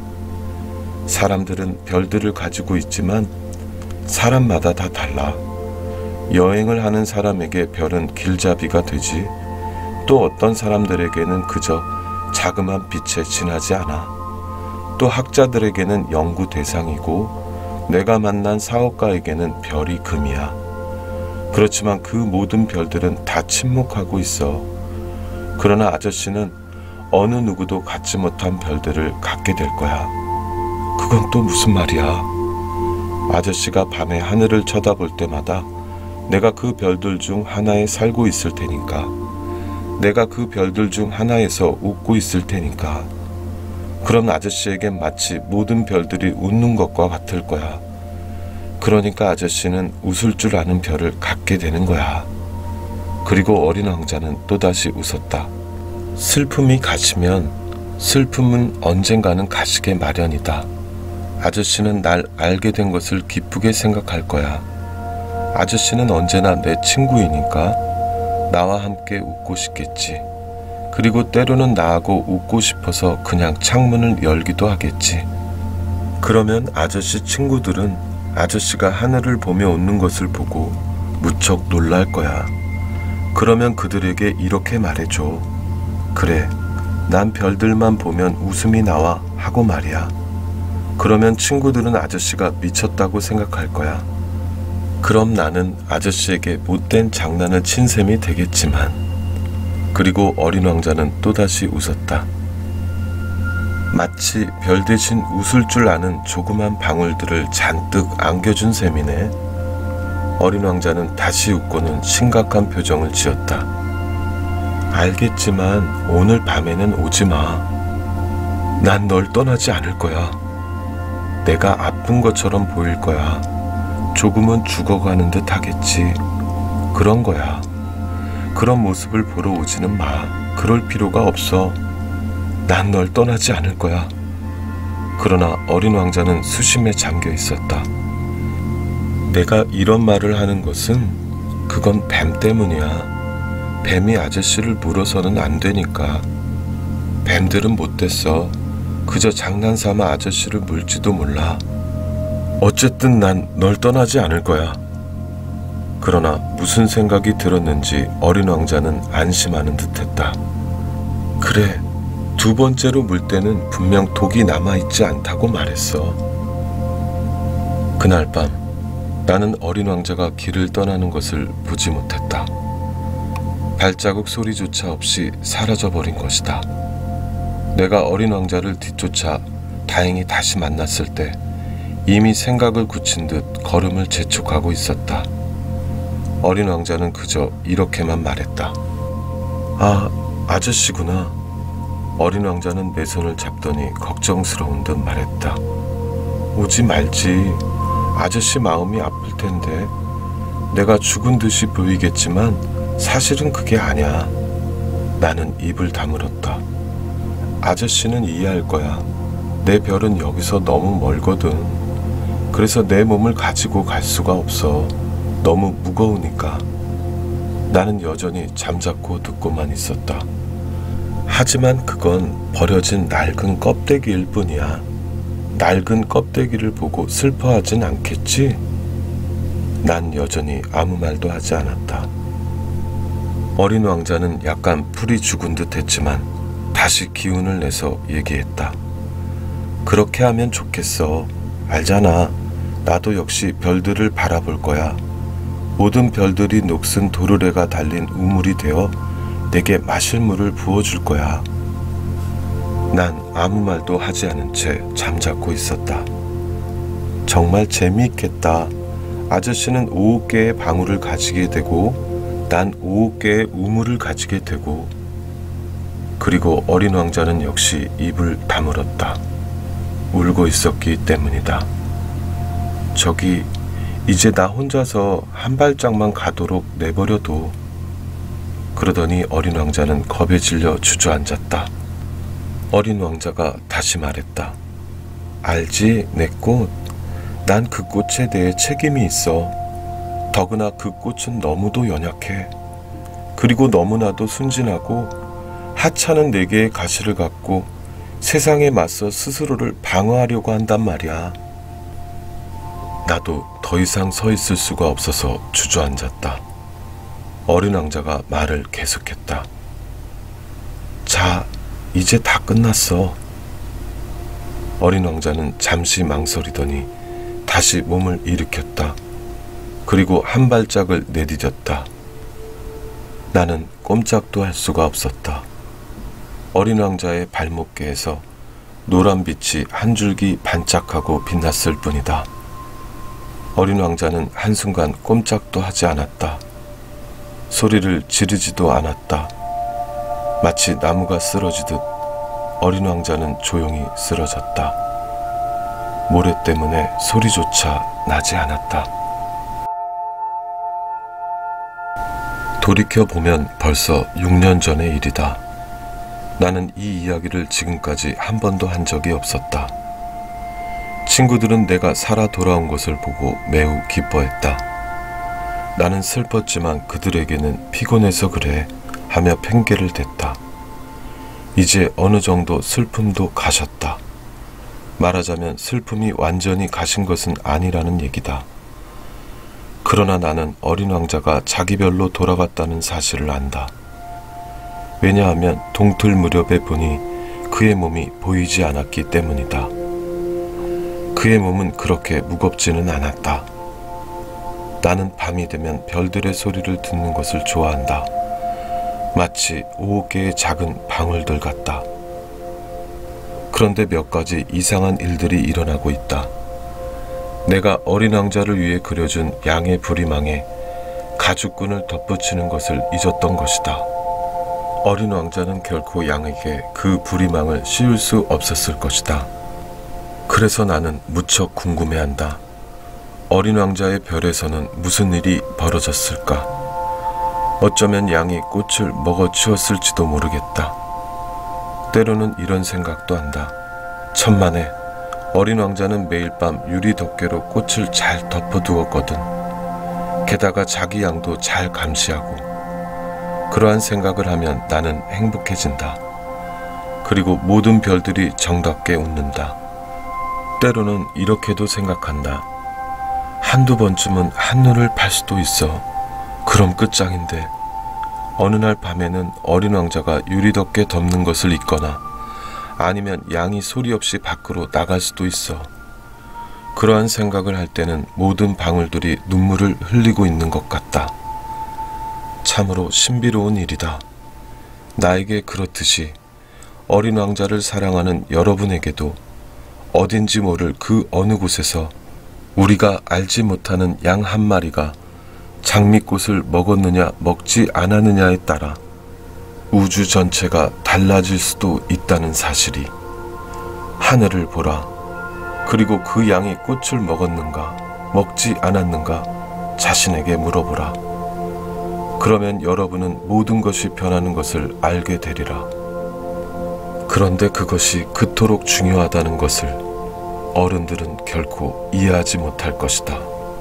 사람들은 별들을 가지고 있지만 사람마다 다 달라. 여행을 하는 사람에게 별은 길잡이가 되지. 또 어떤 사람들에게는 그저 자그마한 빛에 지나지 않아. 또 학자들에게는 연구 대상이고 내가 만난 사업가에게는 별이 금이야. 그렇지만 그 모든 별들은 다 침묵하고 있어. 그러나 아저씨는 어느 누구도 갖지 못한 별들을 갖게 될 거야. 그건 또 무슨 말이야? 아저씨가 밤에 하늘을 쳐다볼 때마다 내가 그 별들 중 하나에 살고 있을 테니까. 내가 그 별들 중 하나에서 웃고 있을 테니까. 그럼 아저씨에겐 마치 모든 별들이 웃는 것과 같을 거야. 그러니까 아저씨는 웃을 줄 아는 별을 갖게 되는 거야. 그리고 어린 왕자는 또다시 웃었다. 슬픔이 가시면 슬픔은 언젠가는 가시게 마련이다. 아저씨는 날 알게 된 것을 기쁘게 생각할 거야. 아저씨는 언제나 내 친구이니까 나와 함께 웃고 싶겠지. 그리고 때로는 나하고 웃고 싶어서 그냥 창문을 열기도 하겠지. 그러면 아저씨 친구들은 아저씨가 하늘을 보며 웃는 것을 보고 무척 놀랄 거야. 그러면 그들에게 이렇게 말해줘. 그래, 난 별들만 보면 웃음이 나와 하고 말이야. 그러면 친구들은 아저씨가 미쳤다고 생각할 거야. 그럼 나는 아저씨에게 못된 장난을 친 셈이 되겠지만. 그리고 어린 왕자는 또다시 웃었다. 마치 별 대신 웃을 줄 아는 조그만 방울들을 잔뜩 안겨준 셈이네. 어린 왕자는 다시 웃고는 심각한 표정을 지었다. 알겠지만 오늘 밤에는 오지 마. 난 널 떠나지 않을 거야. 내가 아픈 것처럼 보일 거야. 조금은 죽어가는 듯 하겠지. 그런 거야. 그런 모습을 보러 오지는 마. 그럴 필요가 없어. 난 널 떠나지 않을 거야. 그러나 어린 왕자는 수심에 잠겨 있었다. 내가 이런 말을 하는 것은 그건 뱀 때문이야. 뱀이 아저씨를 물어서는 안 되니까. 뱀들은 못됐어. 그저 장난삼아 아저씨를 물지도 몰라. 어쨌든 난 널 떠나지 않을 거야. 그러나 무슨 생각이 들었는지 어린 왕자는 안심하는 듯했다. 그래, 두 번째로 물 때는 분명 독이 남아있지 않다고 말했어. 그날 밤 나는 어린 왕자가 길을 떠나는 것을 보지 못했다. 발자국 소리조차 없이 사라져버린 것이다. 내가 어린 왕자를 뒤쫓아 다행히 다시 만났을 때 이미 생각을 굳힌 듯 걸음을 재촉하고 있었다. 어린 왕자는 그저 이렇게만 말했다. 아, 아저씨구나. 어린 왕자는 내 손을 잡더니 걱정스러운 듯 말했다. 오지 말지. 아저씨 마음이 아플 텐데. 내가 죽은 듯이 보이겠지만 사실은 그게 아니야. 나는 입을 다물었다. 아저씨는 이해할 거야. 내 별은 여기서 너무 멀거든. 그래서 내 몸을 가지고 갈 수가 없어. 너무 무거우니까. 나는 여전히 잠자코 듣고만 있었다. 하지만 그건 버려진 낡은 껍데기일 뿐이야. 낡은 껍데기를 보고 슬퍼하진 않겠지? 난 여전히 아무 말도 하지 않았다. 어린 왕자는 약간 풀이 죽은 듯 했지만 다시 기운을 내서 얘기했다. 그렇게 하면 좋겠어. 알잖아. 나도 역시 별들을 바라볼 거야. 모든 별들이 녹슨 도르래가 달린 우물이 되어 내게 마실 물을 부어줄 거야. 난 아무 말도 하지 않은 채 잠자코 있었다. 정말 재미있겠다. 아저씨는 오억 개의 방울을 가지게 되고 난 오억 개의 우물을 가지게 되고. 그리고 어린 왕자는 역시 입을 다물었다. 울고 있었기 때문이다. 저기 이제 나 혼자서 한 발짝만 가도록 내버려둬. 그러더니 어린 왕자는 겁에 질려 주저앉았다. 어린 왕자가 다시 말했다. 알지, 내 꽃. 난 그 꽃에 대해 책임이 있어. 더구나 그 꽃은 너무도 연약해. 그리고 너무나도 순진하고 하찮은 네 개의 가시를 갖고 세상에 맞서 스스로를 방어하려고 한단 말이야. 나도 더 이상 서 있을 수가 없어서 주저앉았다. 어린 왕자가 말을 계속했다. 자, 이제 다 끝났어. 어린 왕자는 잠시 망설이더니 다시 몸을 일으켰다. 그리고 한 발짝을 내디뎠다. 나는 꼼짝도 할 수가 없었다. 어린 왕자의 발목계에서 노란 빛이 한 줄기 반짝하고 빛났을 뿐이다. 어린 왕자는 한순간 꼼짝도 하지 않았다. 소리를 지르지도 않았다. 마치 나무가 쓰러지듯 어린 왕자는 조용히 쓰러졌다. 모래 때문에 소리조차 나지 않았다. 돌이켜보면 벌써 육 년 전의 일이다. 나는 이 이야기를 지금까지 한 번도 한 적이 없었다. 친구들은 내가 살아 돌아온 것을 보고 매우 기뻐했다. 나는 슬펐지만 그들에게는 피곤해서 그래 하며 핑계를 댔다. 이제 어느 정도 슬픔도 가셨다. 말하자면 슬픔이 완전히 가신 것은 아니라는 얘기다. 그러나 나는 어린 왕자가 자기 별로 돌아갔다는 사실을 안다. 왜냐하면 동틀 무렵에 보니 그의 몸이 보이지 않았기 때문이다. 그의 몸은 그렇게 무겁지는 않았다. 나는 밤이 되면 별들의 소리를 듣는 것을 좋아한다. 마치 오억 개의 작은 방울들 같다. 그런데 몇 가지 이상한 일들이 일어나고 있다. 내가 어린 왕자를 위해 그려준 양의 부리망에 가죽끈을 덧붙이는 것을 잊었던 것이다. 어린 왕자는 결코 양에게 그 부리망을 씌울 수 없었을 것이다. 그래서 나는 무척 궁금해한다. 어린 왕자의 별에서는 무슨 일이 벌어졌을까? 어쩌면 양이 꽃을 먹어치웠을지도 모르겠다. 때로는 이런 생각도 한다. 천만에 어린 왕자는 매일 밤 유리 덮개로 꽃을 잘 덮어두었거든. 게다가 자기 양도 잘 감시하고. 그러한 생각을 하면 나는 행복해진다. 그리고 모든 별들이 정답게 웃는다. 때로는 이렇게도 생각한다. 한두 번쯤은 한눈을 팔 수도 있어. 그럼 끝장인데 어느 날 밤에는 어린 왕자가 유리덮개 덮는 것을 잊거나 아니면 양이 소리 없이 밖으로 나갈 수도 있어. 그러한 생각을 할 때는 모든 방울들이 눈물을 흘리고 있는 것 같다. 참으로 신비로운 일이다. 나에게 그렇듯이 어린 왕자를 사랑하는 여러분에게도 어딘지 모를 그 어느 곳에서 우리가 알지 못하는 양 한 마리가 장미꽃을 먹었느냐 먹지 않았느냐에 따라 우주 전체가 달라질 수도 있다는 사실이. 하늘을 보라. 그리고 그 양이 꽃을 먹었는가 먹지 않았는가 자신에게 물어보라. 그러면 여러분은 모든 것이 변하는 것을 알게 되리라. 그런데 그것이 그토록 중요하다는 것을 어른들은 결코 이해하지 못할 것이다.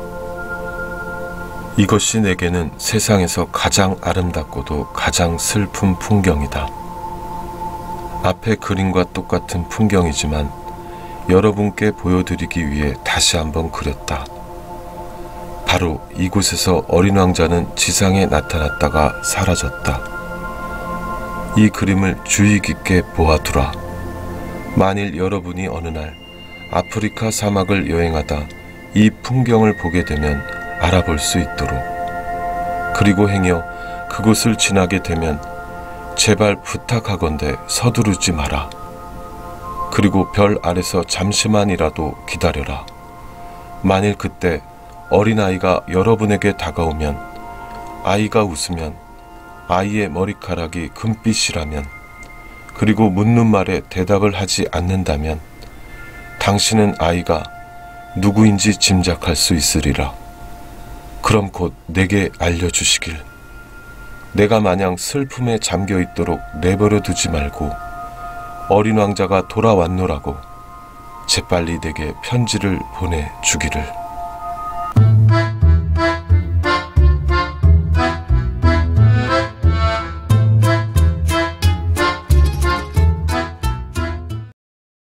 이것이 내게는 세상에서 가장 아름답고도 가장 슬픈 풍경이다. 앞의 그림과 똑같은 풍경이지만 여러분께 보여드리기 위해 다시 한번 그렸다. 바로 이곳에서 어린 왕자는 지상에 나타났다가 사라졌다. 이 그림을 주의 깊게 보아두라. 만일 여러분이 어느 날 아프리카 사막을 여행하다 이 풍경을 보게 되면 알아볼 수 있도록. 그리고 행여 그곳을 지나게 되면 제발 부탁하건대 서두르지 마라. 그리고 별 아래서 잠시만이라도 기다려라. 만일 그때 어린아이가 여러분에게 다가오면, 아이가 웃으면, 아이의 머리카락이 금빛이라면, 그리고 묻는 말에 대답을 하지 않는다면 당신은 아이가 누구인지 짐작할 수 있으리라. 그럼 곧 내게 알려주시길. 내가 마냥 슬픔에 잠겨있도록 내버려 두지 말고 어린 왕자가 돌아왔노라고 재빨리 내게 편지를 보내주기를.